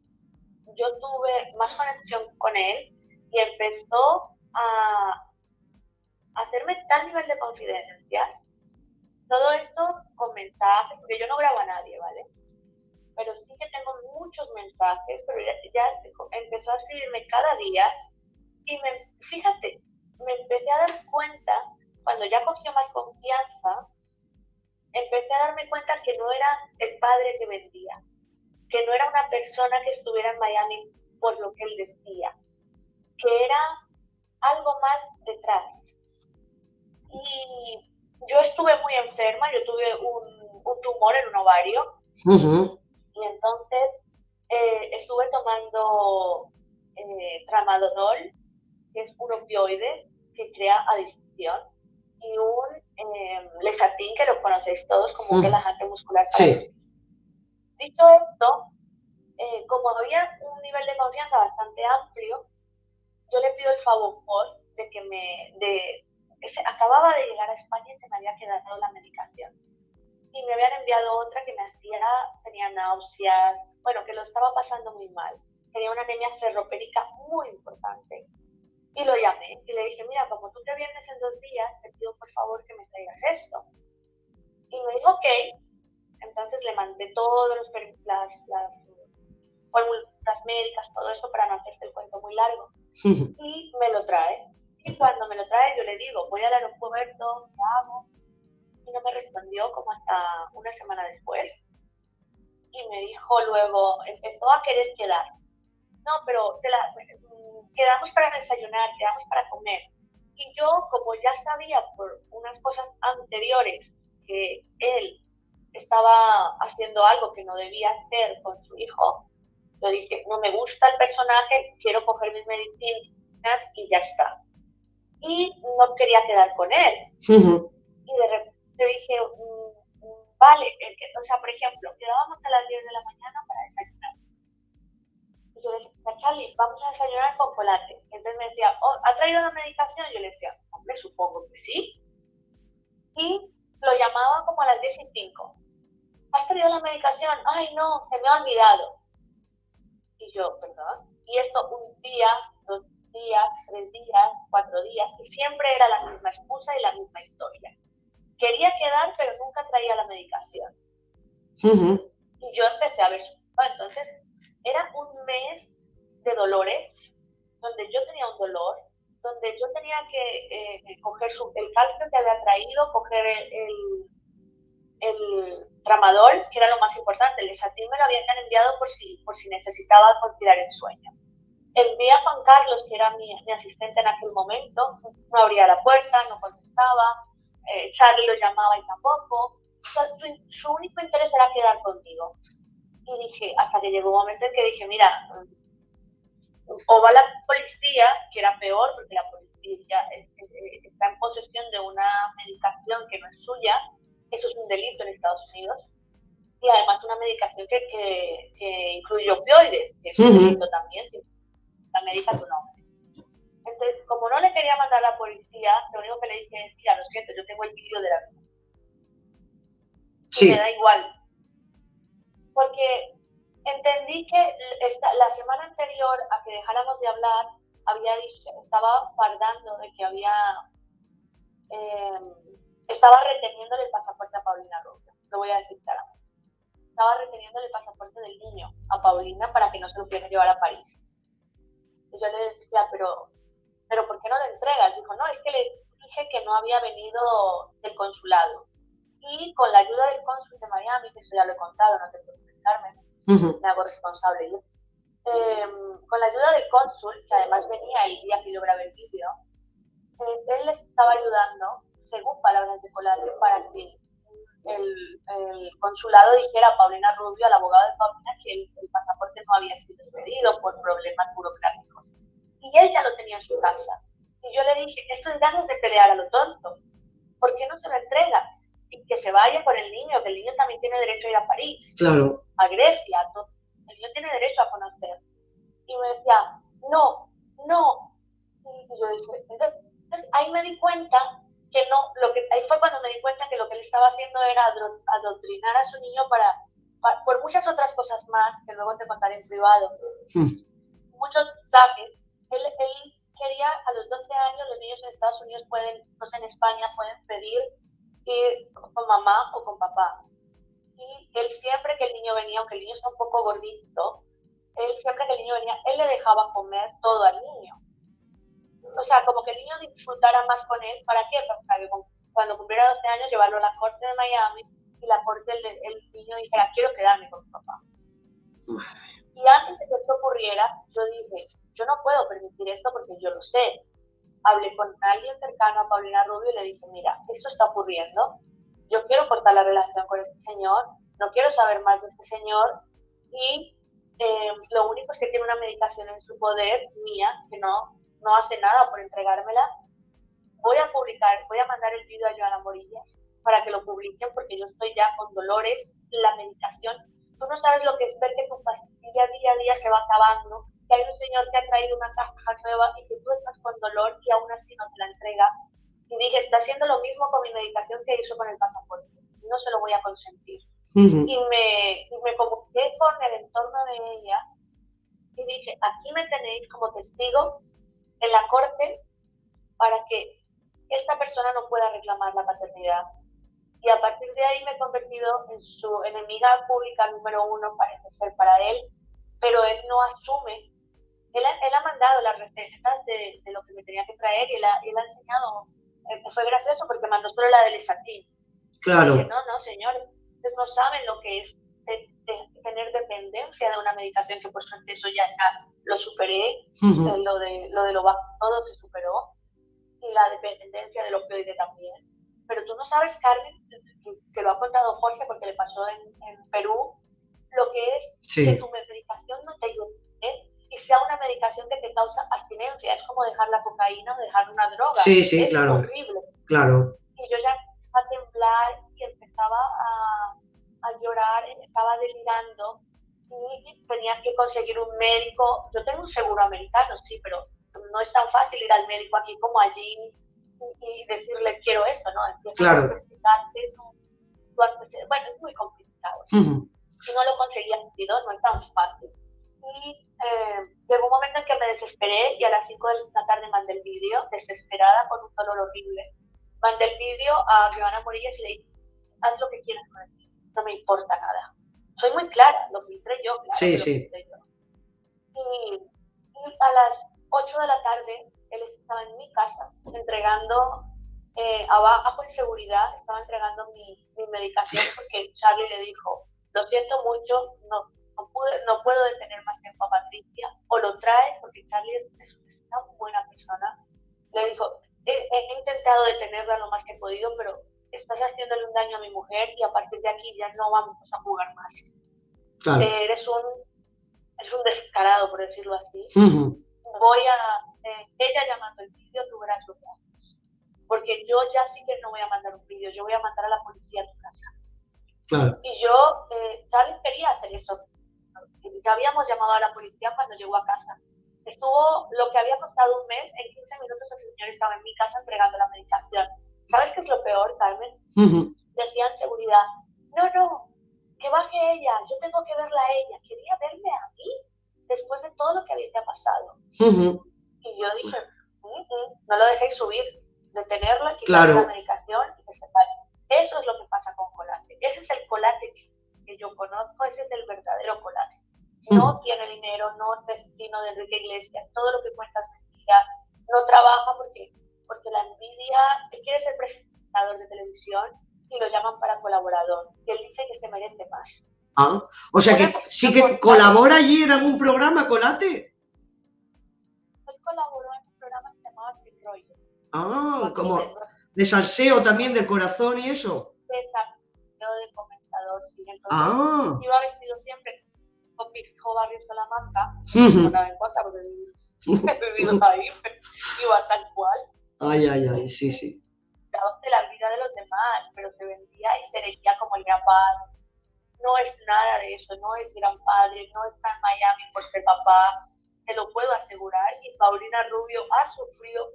yo tuve más conexión con él y empezó a hacerme tal nivel de confidencias. Todo esto con mensajes, porque yo no grabo a nadie, ¿vale? Pero sí que tengo muchos mensajes, pero ya, ya empezó a escribirme cada día y me, fíjate, me empecé a dar cuenta, cuando ya cogió más confianza, empecé a darme cuenta que no era el padre que vendía, que no era una persona que estuviera en Miami por lo que él decía, que era algo más detrás. Y yo estuve muy enferma, yo tuve un, un tumor en un ovario, Uh-huh. y entonces eh, estuve tomando eh, tramadol, que es un opioide que crea adicción, y un eh, Lesatin, que lo conocéis todos como un relajante muscular. Sí. Dicho esto, eh, como había un nivel de confianza bastante amplio, yo le pido el favor de que me... De, ese, acababa de llegar a España y se me había quedado la medicación. Y me habían enviado otra que me hacía, tenía náuseas, bueno, que lo estaba pasando muy mal. Tenía una anemia ferropénica muy importante. Y lo llamé y le dije, mira, como tú te vienes en dos días, te pido por favor que me traigas esto. Y me dijo, ok. Entonces le mandé todas las, las fórmulas médicas, todo eso, para no hacerte el cuento muy largo. Y me lo trae. Y cuando me lo trae, yo le digo, voy al aeropuerto, ¿qué hago? Y no me respondió como hasta una semana después. Y me dijo luego, empezó a querer quedar. No, pero te la, quedamos para desayunar, quedamos para comer. Y yo, como ya sabía por unas cosas anteriores que él estaba haciendo algo que no debía hacer con su hijo, yo dije, no me gusta el personaje, quiero coger mis medicinas y ya está. Y no quería quedar con él. Uh-huh. Y de repente dije, mmm, vale, o sea, por ejemplo, quedábamos a las diez de la mañana para desayunar. Y yo le decía, Charlie, vamos a desayunar con chocolate. Entonces me decía, oh, ¿ha traído la medicación? Yo le decía, hombre, supongo que sí. Y lo llamaba como a las diez y cinco. ¿Has traído la medicación? Ay, no, se me ha olvidado. Y yo, perdón. Y esto un día, dos días, tres días, cuatro días, y siempre era la misma excusa y la misma historia. Quería quedar, pero nunca traía la medicación. Uh-huh. Y yo empecé a ver su... Entonces, era un mes de dolores, donde yo tenía un dolor, donde yo tenía que eh, coger su, el calcio que había traído, coger el, el, el tramadol, que era lo más importante. El Desatil me lo habían enviado por si, por si necesitaba conciliar el sueño. Envié a Juan Carlos, que era mi, mi asistente en aquel momento, no abría la puerta, no contestaba, eh, Charlie lo llamaba y tampoco. O sea, su, su único interés era quedar conmigo. Y dije, hasta que llegó un momento en que dije, mira, o va la policía, que era peor, porque la policía es, es, está en posesión de una medicación que no es suya, eso es un delito en Estados Unidos, y además una medicación que, que, que incluye opioides, que es un delito también, si la médica tu nombre. Entonces, como no le quería mandar a la policía, lo único que le dije es, mira, lo siento, yo tengo el vídeo de la vida. Sí. Me da igual. Porque entendí que esta, la semana anterior a que dejáramos de hablar, había dicho, estaba fardando de que había, eh, estaba reteniéndole el pasaporte a Paulina Rubio. Lo voy a decir claramente. Estaba reteniéndole el pasaporte del niño a Paulina para que no se lo pudiera llevar a París. Y yo le decía, pero, pero ¿por qué no le entregas? Dijo, no, es que le dije que no había venido del consulado. Y con la ayuda del cónsul de Miami, que eso ya lo he contado, no te preocupes, Carmen, uh-huh. me hago responsable yo. Eh, con la ayuda del cónsul, que además venía el día que yo grabé el vídeo, eh, él les estaba ayudando, según palabras de Colate, para que el, el consulado dijera a Paulina Rubio, al abogado de Paulina, que el, el pasaporte no había sido expedido por problemas burocráticos. Y él ya lo tenía en su casa. Y yo le dije, esto es ganas de pelear a lo tonto. ¿Por qué no se lo entregas? Y que se vaya con el niño, que el niño también tiene derecho a ir a París, claro, a Grecia, a todo. El niño tiene derecho a conocer. Y me decía, no, no. Y yo dije, entonces ahí me di cuenta que no, lo que, ahí fue cuando me di cuenta que lo que él estaba haciendo era adoctrinar a su niño para, para por muchas otras cosas más, que luego te contaré en privado. Sí. Muchos sabes, él, él quería, a los doce años, los niños en Estados Unidos pueden, pues en España pueden pedir ir con mamá o con papá. Y él siempre que el niño venía, aunque el niño está un poco gordito, él siempre que el niño venía, él le dejaba comer todo al niño. O sea, como que el niño disfrutara más con él. ¿Para qué? Para que cuando cumpliera doce años llevarlo a la corte de Miami y la corte el, el niño dijera, quiero quedarme con mi papá. Y antes de que esto ocurriera, yo dije, yo no puedo permitir esto porque yo lo sé. Hablé con alguien cercano a Paulina Rubio y le dije, mira, esto está ocurriendo, yo quiero cortar la relación con este señor, no quiero saber más de este señor y eh, lo único es que tiene una medicación en su poder, mía, que no, no hace nada por entregármela. Voy a publicar, voy a mandar el vídeo a Joana Morillas para que lo publiquen porque yo estoy ya con dolores, la medicación. Tú no sabes lo que es ver que tu pastilla día a día se va acabando, que hay un señor que ha traído una caja nueva y que tú estás con dolor y aún así no te la entrega. Y dije, está haciendo lo mismo con mi medicación que hizo con el pasaporte. No se lo voy a consentir. Uh-huh. Y, me, y me comuniqué con el entorno de ella y dije, aquí me tenéis como testigo en la corte para que esta persona no pueda reclamar la paternidad. Y a partir de ahí me he convertido en su enemiga pública número uno, parece ser para él, pero él no asume. Él ha, él ha mandado las recetas de, de lo que me tenía que traer y él ha, él ha enseñado. Eh, fue gracioso porque mandó solo la del Esatín. Claro. Y dije, no, no, señores, ustedes no saben lo que es de, de tener dependencia de una medicación, que por suerte eso ya, ya lo superé. Uh-huh. eh, lo de lo de lo bajo todo se superó. Y la dependencia del opioide también. Pero tú no sabes, Carmen, que, que lo ha contado Jorge porque le pasó en, en Perú, lo que es sí. que tu medicación no te ayude y sea una medicación que te causa abstinencia. Es como dejar la cocaína o dejar una droga. Sí, sí, es claro. horrible. Claro. Y yo ya empezaba a temblar y empezaba a, a llorar, estaba delirando y tenía que conseguir un médico. Yo tengo un seguro americano, sí, pero no es tan fácil ir al médico aquí como allí y decirle quiero esto, ¿no? Empiezas claro. a investigarte, tú, tú haces, bueno, es muy complicado. Uh-huh. Y no lo conseguía rápido, no es tan fácil. Y eh, llegó un momento en que me desesperé y a las cinco de la tarde mandé el vídeo, desesperada, con un dolor horrible. Mandé el vídeo a Joana Morillas y le dije, haz lo que quieras con el vídeo, no me importa nada. Soy muy clara, lo filtré yo, claro. Sí, lo sí. filtré yo. Y, y a las ocho de la tarde, él estaba en mi casa entregando, eh, abajo en seguridad, estaba entregando mi, mi medicación porque Charlie le dijo, lo siento mucho, no, no, pude, no puedo detener más tiempo a Patricia, o lo traes, porque Charlie es, es, es una buena persona. Le dijo, he, he intentado detenerla lo más que he podido, pero estás haciéndole un daño a mi mujer y a partir de aquí ya no vamos a jugar más. Claro. Eh, eres un, eres un descarado, por decirlo así. Uh-huh. Voy a, eh, ella llamando el vídeo, tú verás lo que haces. Porque yo ya sí que no voy a mandar un vídeo, yo voy a mandar a la policía a tu casa. Claro. Y yo, eh, Charlie quería hacer eso. Ya habíamos llamado a la policía cuando llegó a casa. Estuvo lo que había costado un mes, en quince minutos el señor estaba en mi casa entregando la medicación. ¿Sabes qué es lo peor, Carmen? Uh-huh. Decían seguridad, no, no, que baje ella, yo tengo que verla a ella. Quería verme a mí después de todo lo que había pasado. Uh-huh. Y yo dije, mm, mm, no lo dejéis subir, detenerlo, quitarle claro. la medicación y que se pare. Eso es lo que pasa con Colate. Ese es el Colate que, que yo conozco, ese es el verdadero Colate. No uh-huh. tiene dinero, no es vecino de Enrique Iglesias, todo lo que cuenta es mentira, no trabaja porque, porque la envidia, él quiere ser presentador de televisión y lo llaman para colaborador. Y él dice que se merece más. Ah, o sea que sí que colabora allí en algún programa, Colate. Él colaboró en un programa que se llamaba Sin Rollo. Ah, como de salseo también, del corazón y eso. De salseo, de comentador, sí. Entonces, ah. iba vestido siempre con mi hijo Barrio Salamanca, uh-huh. no nada en contra porque he vivido ahí, pero iba tal cual. Ay, ay, ay, sí, sí. De la vida de los demás, pero se vendía y se elegía como el gran padre. No es nada de eso, no es gran padre, no está en Miami por ser papá, te lo puedo asegurar. Y Paulina Rubio ha sufrido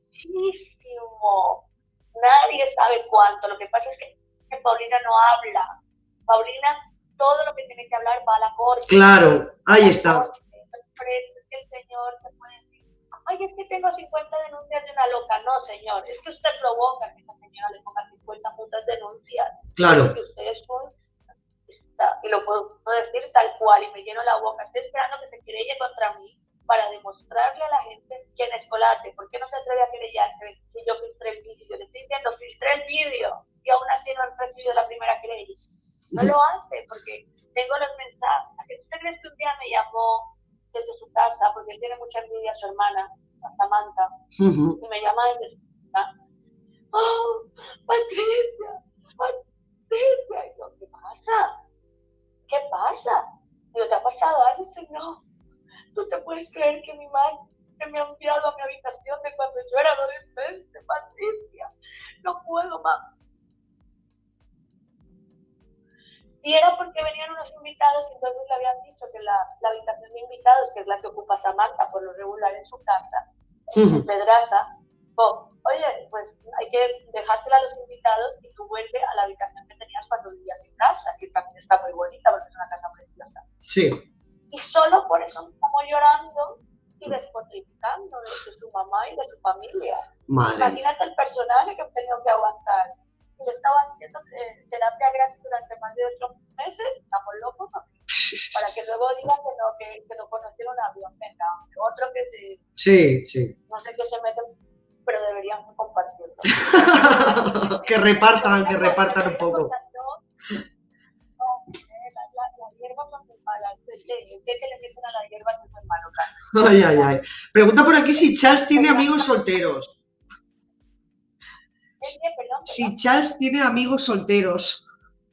muchísimo. Nadie sabe cuánto. Lo que pasa es que, que Paulina no habla. Paulina, todo lo que tiene que hablar va a la corte. Claro, ahí está. Es que el señor se puede decir, ay, es que tengo cincuenta denuncias de una loca. No, señor, es que usted provoca que esa señora le ponga cincuenta putas denuncias. Claro. Que usted es un... Está, y lo puedo decir tal cual, y me lleno la boca. Estoy esperando que se querelle contra mí para demostrarle a la gente quién es Colate. ¿Por qué no se atreve a querellarse si yo filtré el vídeo? Yo le estoy diciendo, filtré el vídeo y aún así no han recibido la primera querella. No lo hace porque tengo los mensajes. ¿Usted crees que un día me llamó desde su casa? Porque él tiene mucha envidia a su hermana, a Samantha, uh-huh. y me llama desde su casa. ¡Oh, Patricia! ¡Patricia! Y yo, ¿qué pasa? ¿Qué pasa? Digo, ¿te ha pasado algo? Dice, no. ¿Tú te puedes creer que mi madre me ha enviado a mi habitación de cuando yo era adolescente, Patricia? No puedo más. Si era porque venían unos invitados, entonces le habían dicho que la, la habitación de invitados, que es la que ocupa Samantha por lo regular en su casa, uh-huh. en Pedraza, oh, oye, pues hay que dejársela a los invitados y tú vuelves a la habitación que tenías cuando vivías en casa, que también está muy bonita porque es una casa preciosa. Sí. Y solo por eso estamos llorando y despotricando de, de su mamá y de su familia. Madre. Imagínate el personaje que he tenido que aguantar. Y estaba haciendo eh, terapia gratis durante más de ocho meses. Estamos locos. Para que luego digan que no, que, que no conocieron un avión. Venga, otro que se... Sí, sí. No sé qué se meten, pero deberían compartirlo. Que repartan, que repartan un poco. No, la, la, la hierba son muy malas. El té que le meten a la hierba es muy malo, Carlos. Ay, ay, ay. Pregunta por aquí si Charles tiene amigos solteros. Si Charles tiene amigos solteros.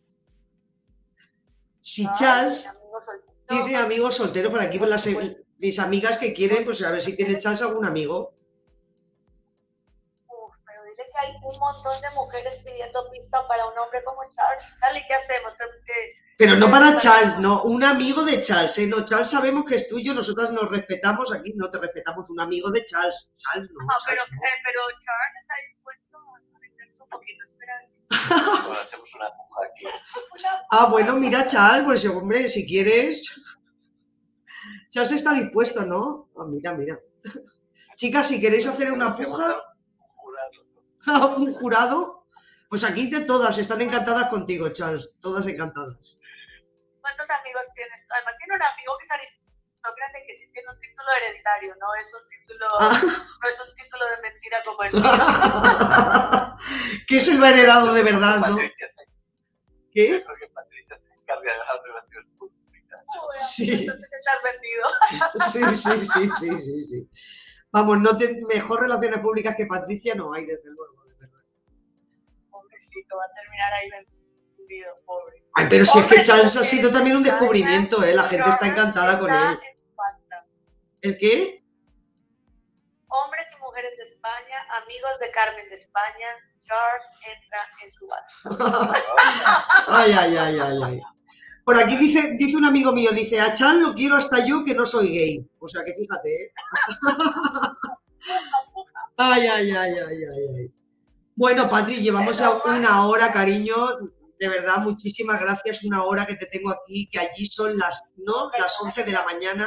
Si Charles tiene amigos solteros, por aquí por las mis amigas que quieren, pues a ver si tiene Charles algún amigo. Uf, pero dile que hay un montón de mujeres pidiendo pista para un hombre como Charles. Charlie, ¿qué hacemos? ¿Qué? Pero no para Charles, no, un amigo de Charles, ¿eh? No, Charles sabemos que es tuyo, nosotras nos respetamos, aquí no te respetamos, un amigo de Charles. Charles no, Ah, Charles pero, no. eh, pero Charles está dispuesto a meterse un poquito, espera. Bueno, hacemos una puja aquí. Ah, bueno, mira, Charles, pues hombre, si quieres. Charles está dispuesto, ¿no? Ah, mira, mira. Chicas, si queréis hacer una puja, un jurado, pues aquí de todas, están encantadas contigo, Charles, todas encantadas. ¿Cuántos amigos tienes? Además tiene un amigo que es aristócrata que sí tiene un título hereditario, no es un título, Ah. no es un título de mentira como el mío. Que se lo ha heredado de verdad, ¿no? Patricia se- ¿Qué? Creo que Patricia se encarga de las relaciones públicas. Bueno, Sí. entonces estás vendido. Sí, sí, sí, sí, sí, sí. Vamos, no te, mejor relaciones públicas que Patricia no hay, desde luego. Desde luego. Pobrecito, va a terminar ahí vendido, pobre. Ay, pero si es que Hombres y Charles ha mujeres sido también un de España, descubrimiento, ¿eh? La gente está Charles encantada con está él. en su pasta. ¿El qué? Hombres y mujeres de España, amigos de Carmen de España, Charles entra en su base. Ay, ay, ay, ay, ay. Por aquí dice, dice un amigo mío, dice, a Charles lo quiero hasta yo que no soy gay. O sea que fíjate, ¿eh? Ay, ay, ay, ay, ay, ay. Bueno, Patri, llevamos ya una hora, cariño. De verdad, muchísimas gracias. Una hora que te tengo aquí, que allí son las, ¿no? Las once de la mañana.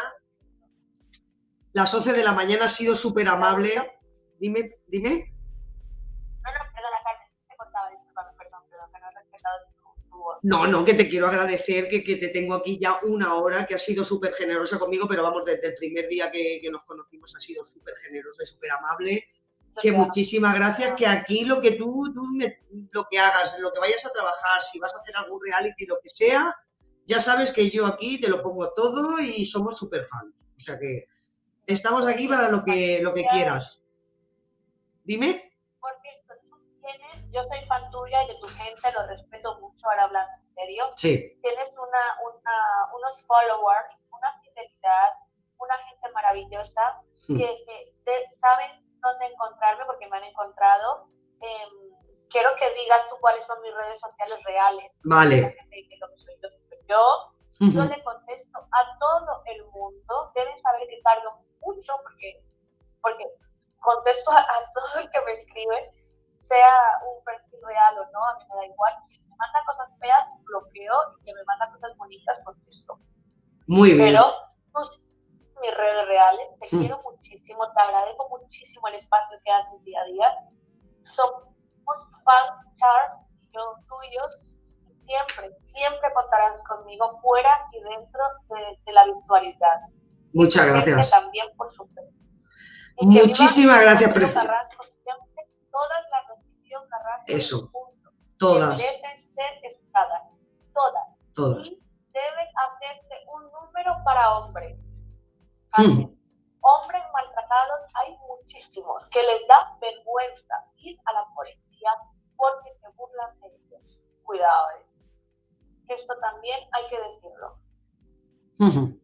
Las once de la mañana, ha sido súper amable. Dime, dime. No, no, perdona, Carmen, te contaba, discúlpame, perdón, perdón, que no he respetado tu, tu voz. No, no, que te quiero agradecer, que, que te tengo aquí ya una hora, que has sido súper generosa conmigo, pero vamos, desde el primer día que, que nos conocimos has sido súper generosa y súper amable. Que muchísimas gracias, que aquí lo que tú, tú me- lo que hagas, lo que vayas a trabajar, si vas a hacer algún reality, lo que sea, ya sabes que yo aquí te lo pongo todo y somos súper fans. O sea que estamos aquí para lo que, lo que quieras. Dime. Porque tú tienes, yo soy fan tuya y de tu gente, lo respeto mucho, ahora hablando en serio. Sí. Tienes una, una, unos followers, una fidelidad, una gente maravillosa Mm. que, que te- saben dónde encontrarme porque me han encontrado. Eh, quiero que digas tú cuáles son mis redes sociales reales. Vale. La gente diciendo que soy yo. Yo, yo Ujú. le contesto a todo el mundo. Deben saber que tardo mucho porque, porque contesto a, a todo el que me escribe, sea un perfil real o no, a mí me da igual. Si me manda cosas feas, bloqueo, y que me manda cosas bonitas, contesto. Muy bien. Pero tú, mis redes reales, te Sí. quiero muchísimo, te agradezco muchísimo el espacio que haces día a día. Somos fans, Charles y yo tuyos, y siempre, siempre contarás conmigo fuera y dentro de, de la virtualidad. Muchas Y tu gente gracias. también, por supuesto. Y que Muchísimas viva gracias, Rocío Preci- Carrasco, siempre, todas las Rocío Carrasco del Eso. mundo, que Todas, merecen ser escuchadas, todas. todas. Y deben hacerse un número para hombres. Hmm. Hombres maltratados hay muchísimos que les da vergüenza ir a la policía porque se burlan de ellos. Cuidado, eh. Esto también hay que decirlo. Ujú.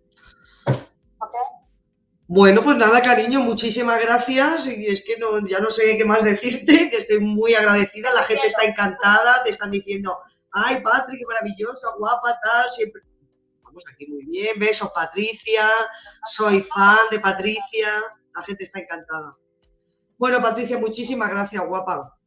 ¿Ok? Bueno, pues nada, cariño, muchísimas gracias. Y es que no, ya no sé qué más decirte, que estoy muy agradecida. La gente está encantada, te están diciendo, ay, Patri, qué maravillosa, guapa, tal, siempre. Vamos aquí muy bien, besos, Patricia, soy fan de Patricia, la gente está encantada. Bueno, Patricia, muchísimas gracias, guapa.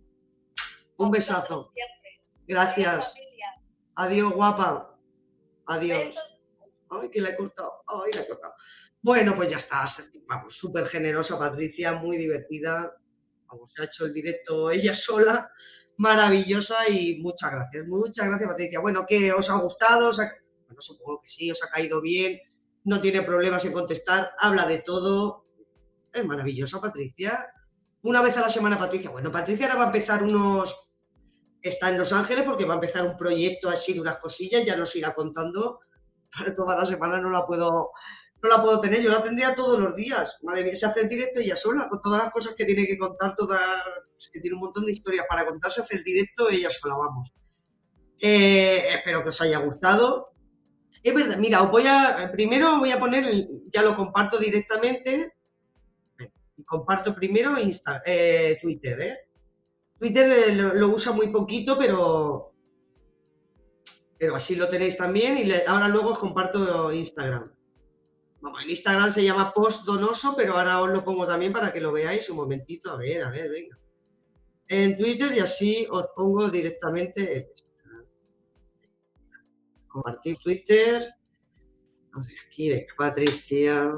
Un besazo. Siempre. Gracias. Familia. Adiós, guapa. Adiós. Besos. Ay, que la he cortado. Ay, la he cortado. Bueno, pues ya está. Vamos, súper generosa, Patricia, muy divertida. Vamos, se ha hecho el directo ella sola. Maravillosa y muchas gracias. Muchas gracias, Patricia. Bueno, ¿qué os ha gustado? ¿Os ha- Bueno, Bueno, supongo que sí, os ha caído bien, no tiene problemas en contestar, habla de todo. Es maravillosa, Patricia. Una vez a la semana, Patricia. Bueno, Patricia ahora va a empezar unos... Está en Los Ángeles porque va a empezar un proyecto así de unas cosillas, ya nos irá contando. Toda la semana no la puedo... No la puedo tener, yo la tendría todos los días. Madre mía, se hace el directo ella sola, con todas las cosas que tiene que contar, todas, es que tiene un montón de historias para contar, se hace el directo ella sola, vamos. Eh, espero que os haya gustado. Es verdad, mira, os voy a, primero voy a poner, el, ya lo comparto directamente, y comparto primero Insta, eh, Twitter, ¿eh? Twitter eh, lo, lo usa muy poquito, pero, pero así lo tenéis también, y le, ahora luego os comparto Instagram. Vamos, el Instagram se llama Post Donoso, pero ahora os lo pongo también para que lo veáis un momentito. A ver, a ver, venga. En Twitter y así os pongo directamente el Instagram. Compartir Twitter. A ver, aquí, venga, Patricia.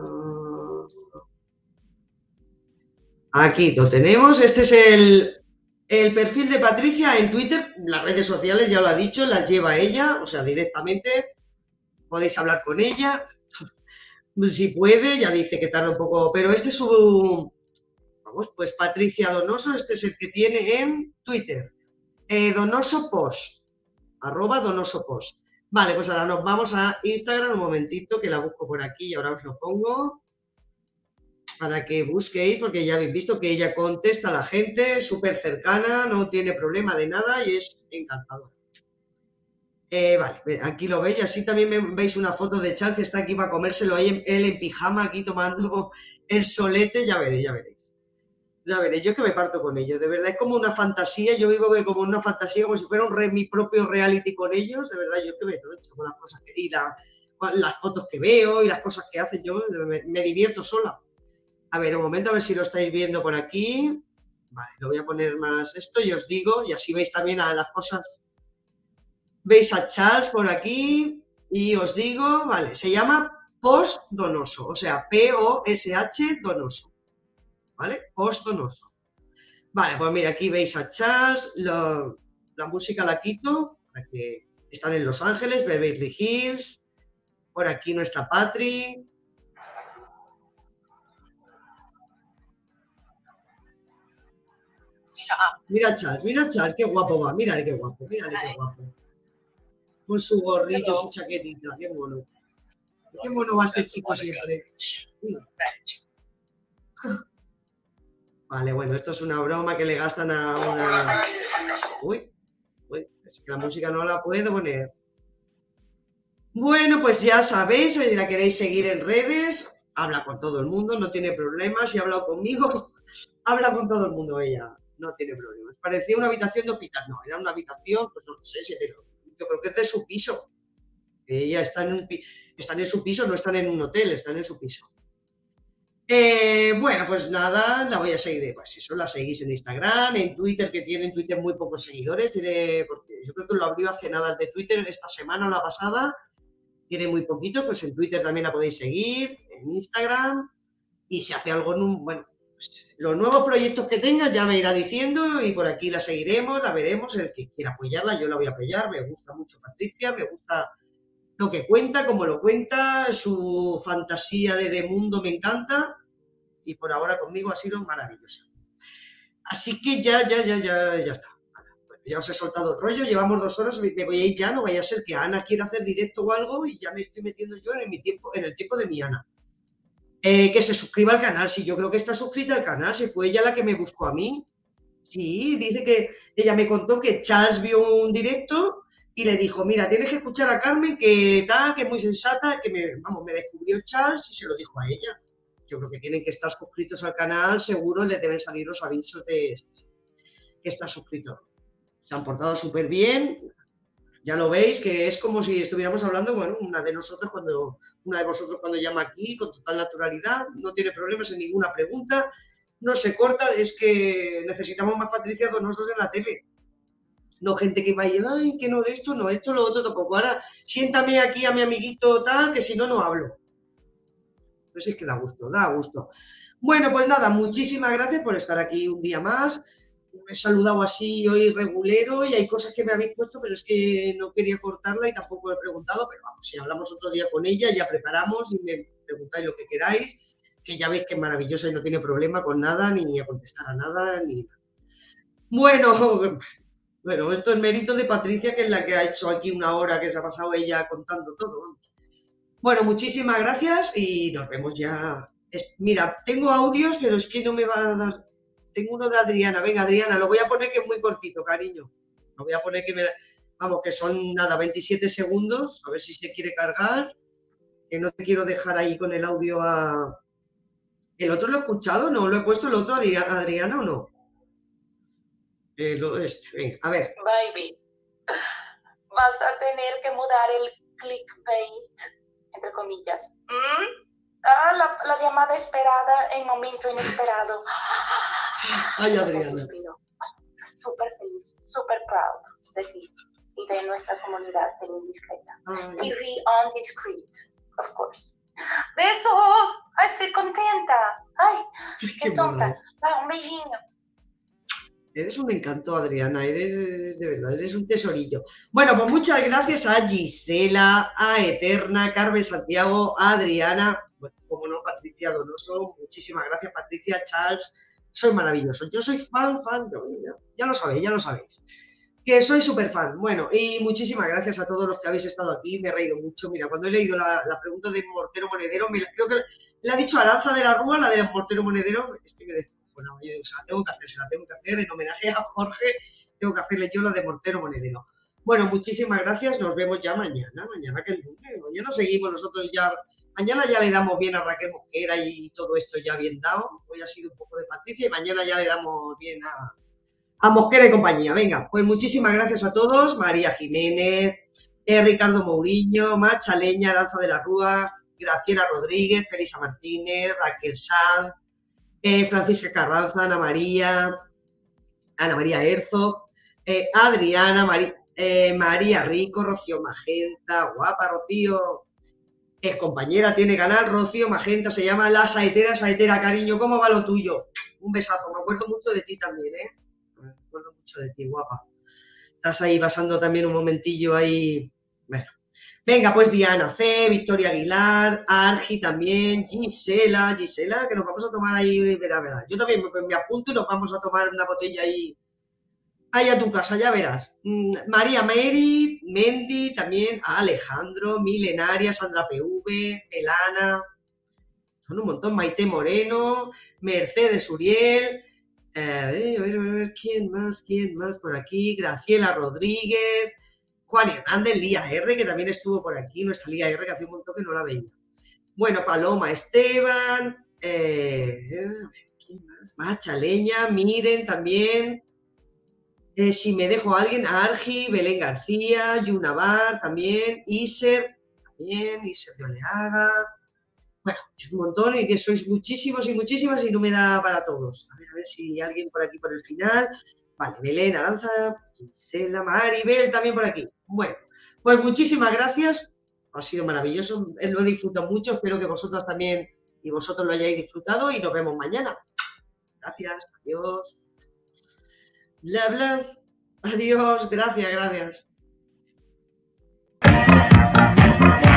Aquí lo tenemos. Este es el, el perfil de Patricia en Twitter. Las redes sociales, ya lo ha dicho, las lleva ella, o sea, directamente. Podéis hablar con ella. Si puede, ya dice que tarda un poco, pero este es su, vamos, pues Patricia Donoso, este es el que tiene en Twitter, eh, Donoso Post, arroba Donoso Post. Vale, pues ahora nos vamos a Instagram, un momentito, que la busco por aquí y ahora os lo pongo, para que busquéis, porque ya habéis visto que ella contesta a la gente, súper cercana, no tiene problema de nada y es encantadora. Eh, vale, aquí lo veis, así también me, veis una foto de Charles que está aquí para comérselo ahí, él en pijama aquí tomando el solete, ya veréis, ya veréis. Ya veréis, yo es que me parto con ellos, de verdad, es como una fantasía, yo vivo como una fantasía, como si fuera un re, mi propio reality con ellos, de verdad, yo es que me trocho con las cosas que, y la, las fotos que veo y las cosas que hacen, yo me, me divierto sola. A ver, un momento, a ver si lo estáis viendo por aquí. Vale, lo voy a poner más esto y os digo, y así veis también a las cosas. Veis a Charles por aquí y os digo, vale, se llama Post Donoso, o sea, P O S H Donoso, ¿vale? Post Donoso. Vale, pues mira, aquí veis a Charles, lo, la música la quito, para que están en Los Ángeles, Beverly Hills, por aquí no está Patri. Mira Charles, mira Charles, qué guapo va, mira qué guapo, mira qué guapo. Con su gorrito, su chaquetita, qué mono. Qué mono va este chico siempre. Vale, bueno, esto es una broma que le gastan a una... Uy, uy, es que la música no la puedo poner. Bueno, pues ya sabéis, si la queréis seguir en redes, habla con todo el mundo, no tiene problemas. Si ha hablado conmigo, habla con todo el mundo ella, no tiene problemas. Parecía una habitación de hospital, no, era una habitación, pues no sé si de... Yo creo que es de su piso. Ella está en, un, están en su piso, no están en un hotel, están en su piso. Eh, bueno, pues nada, la voy a seguir. Pues eso, la seguís en Instagram, en Twitter, que tiene en Twitter muy pocos seguidores. Tiene, porque yo creo que lo abrió hace nada de Twitter, esta semana o la pasada. Tiene muy poquito, pues en Twitter también la podéis seguir, en Instagram. Y si hace algo, bueno, pues los nuevos proyectos que tenga ya me irá diciendo y por aquí la seguiremos, la veremos. El que quiera apoyarla, yo la voy a apoyar. Me gusta mucho Patricia, me gusta lo que cuenta, cómo lo cuenta, su fantasía de, de mundo me encanta y por ahora conmigo ha sido maravillosa. Así que ya, ya, ya, ya, ya está. Bueno, ya os he soltado el rollo, llevamos dos horas, me voy a ir ya, no vaya a ser que Ana quiera hacer directo o algo y ya me estoy metiendo yo en, mi tiempo, en el tiempo de mi Ana. Eh, que se suscriba al canal, sí, yo creo que está suscrita al canal, si fue ella la que me buscó a mí. Sí, dice que ella me contó que Charles vio un directo y le dijo, mira, tienes que escuchar a Carmen, que tal, que es muy sensata, que me, vamos, me descubrió Charles y se lo dijo a ella. Yo creo que tienen que estar suscritos al canal, seguro les deben salir los avisos de que está suscrito. Se han portado súper bien, ya lo veis, que es como si estuviéramos hablando, bueno, una de nosotros cuando, una de vosotros cuando llama aquí, con total naturalidad, no tiene problemas en ninguna pregunta, no se corta, es que necesitamos más Patricia Donosos en la tele. No gente que vaya, ay, que no de esto, no, esto, lo otro tampoco. Ahora, siéntame aquí a mi amiguito tal, que si no, no hablo. Pues es que da gusto, da gusto. Bueno, pues nada, muchísimas gracias por estar aquí un día más. he saludado así hoy regulero y hay cosas que me habéis puesto, pero es que no quería cortarla y tampoco he preguntado, pero vamos, si hablamos otro día con ella, ya preparamos y me preguntáis lo que queráis, que ya veis que es maravillosa y no tiene problema con nada, ni a contestar a nada, ni nada. Bueno, bueno, esto es mérito de Patricia, que es la que ha hecho aquí una hora que se ha pasado ella contando todo. Bueno, muchísimas gracias y nos vemos ya. Es, mira, tengo audios, pero es que no me va a dar... Tengo uno de Adriana. Venga, Adriana, lo voy a poner que es muy cortito, cariño. Lo voy a poner que me... Vamos, que son nada, veintisiete segundos. A ver si se quiere cargar. Que no te quiero dejar ahí con el audio a... ¿El otro lo he escuchado? ¿No? ¿Lo he puesto el otro, Adriana, o no? Eh, lo, este, venga, a ver. Baby, vas a tener que mudar el clickbait, entre comillas. ¿Mm? Ah, la, la llamada esperada en momento inesperado. Ay, Adriana. Súper feliz, súper proud de ti y de nuestra comunidad de Indiscreta. T V on discreet, of course. ¡Besos! ¡Ay, estoy contenta! ¡Ay, qué, qué tonta! Ah, un beijinho. Eres un encanto, Adriana, eres de verdad, eres un tesorillo. Bueno, pues muchas gracias a Gisela, a Eterna, Carmen Santiago, a Adriana, bueno, como no, Patricia Donoso, muchísimas gracias, Patricia, Charles, soy maravilloso. Yo soy fan, fan, ya, ya lo sabéis, ya lo sabéis, que soy súper fan. Bueno, y muchísimas gracias a todos los que habéis estado aquí, me he reído mucho. Mira, cuando he leído la, la pregunta de Mortero Monedero, me, creo que le ha dicho Aranza de la Rúa, la de Mortero Monedero, es que me bueno, yo o sea, tengo que hacer, se la tengo que hacer en homenaje a Jorge, tengo que hacerle yo la de Mortero Monedero. Bueno, muchísimas gracias, nos vemos ya mañana, mañana que el lunes, mañana seguimos nosotros ya, mañana ya le damos bien a Raquel Mosquera y todo esto ya bien dado, hoy ha sido un poco de Patricia y mañana ya le damos bien a, a Mosquera y compañía. Venga, pues muchísimas gracias a todos, María Jiménez, eh, Ricardo Mourinho, Macha Leña, Aranza de la Rúa, Graciela Rodríguez, Felisa Martínez, Raquel Sanz, Eh, Francisca Carranza, Ana María, Ana María Herzog, eh, Adriana, Mari, eh, María Rico, Rocío Magenta, guapa Rocío, es compañera, tiene canal, Rocío Magenta, se llama La Saetera, Saetera, cariño, ¿cómo va lo tuyo? Un besazo, me acuerdo mucho de ti también, ¿eh? Me acuerdo mucho de ti, guapa. Estás ahí pasando también un momentillo ahí, bueno. Venga, pues Diana C, Victoria Aguilar, Argi también, Gisela, Gisela, que nos vamos a tomar ahí, verá, verá. Yo también me, me apunto y nos vamos a tomar una botella ahí, ahí a tu casa, ya verás. Mm, María Mary, Mendy también, Alejandro, Milenaria, Sandra P V, Melana, son un montón, Maite Moreno, Mercedes Uriel, eh, a ver, a ver, a ver, ¿quién más, quién más por aquí? Graciela Rodríguez, Juan Hernández, Lía R, que también estuvo por aquí, nuestra Lía R, que hace un montón que no la veía. Bueno, Paloma Esteban, eh, ¿quién más? Macha Leña, Miren también, eh, si me dejo a alguien, Argi, Belén García, Yunabar también, Iser, también, Iser de Oleaga. Bueno, es un montón y que sois muchísimos y muchísimas y no me da para todos. A ver, a ver si hay alguien por aquí por el final. Vale, Belén, Aranza, Gisela, Maribel también por aquí. Bueno, pues muchísimas gracias. Ha sido maravilloso. Lo he disfrutado mucho. Espero que vosotros también y vosotros lo hayáis disfrutado y nos vemos mañana. Gracias. Adiós. Bla, bla. Adiós. Gracias, gracias.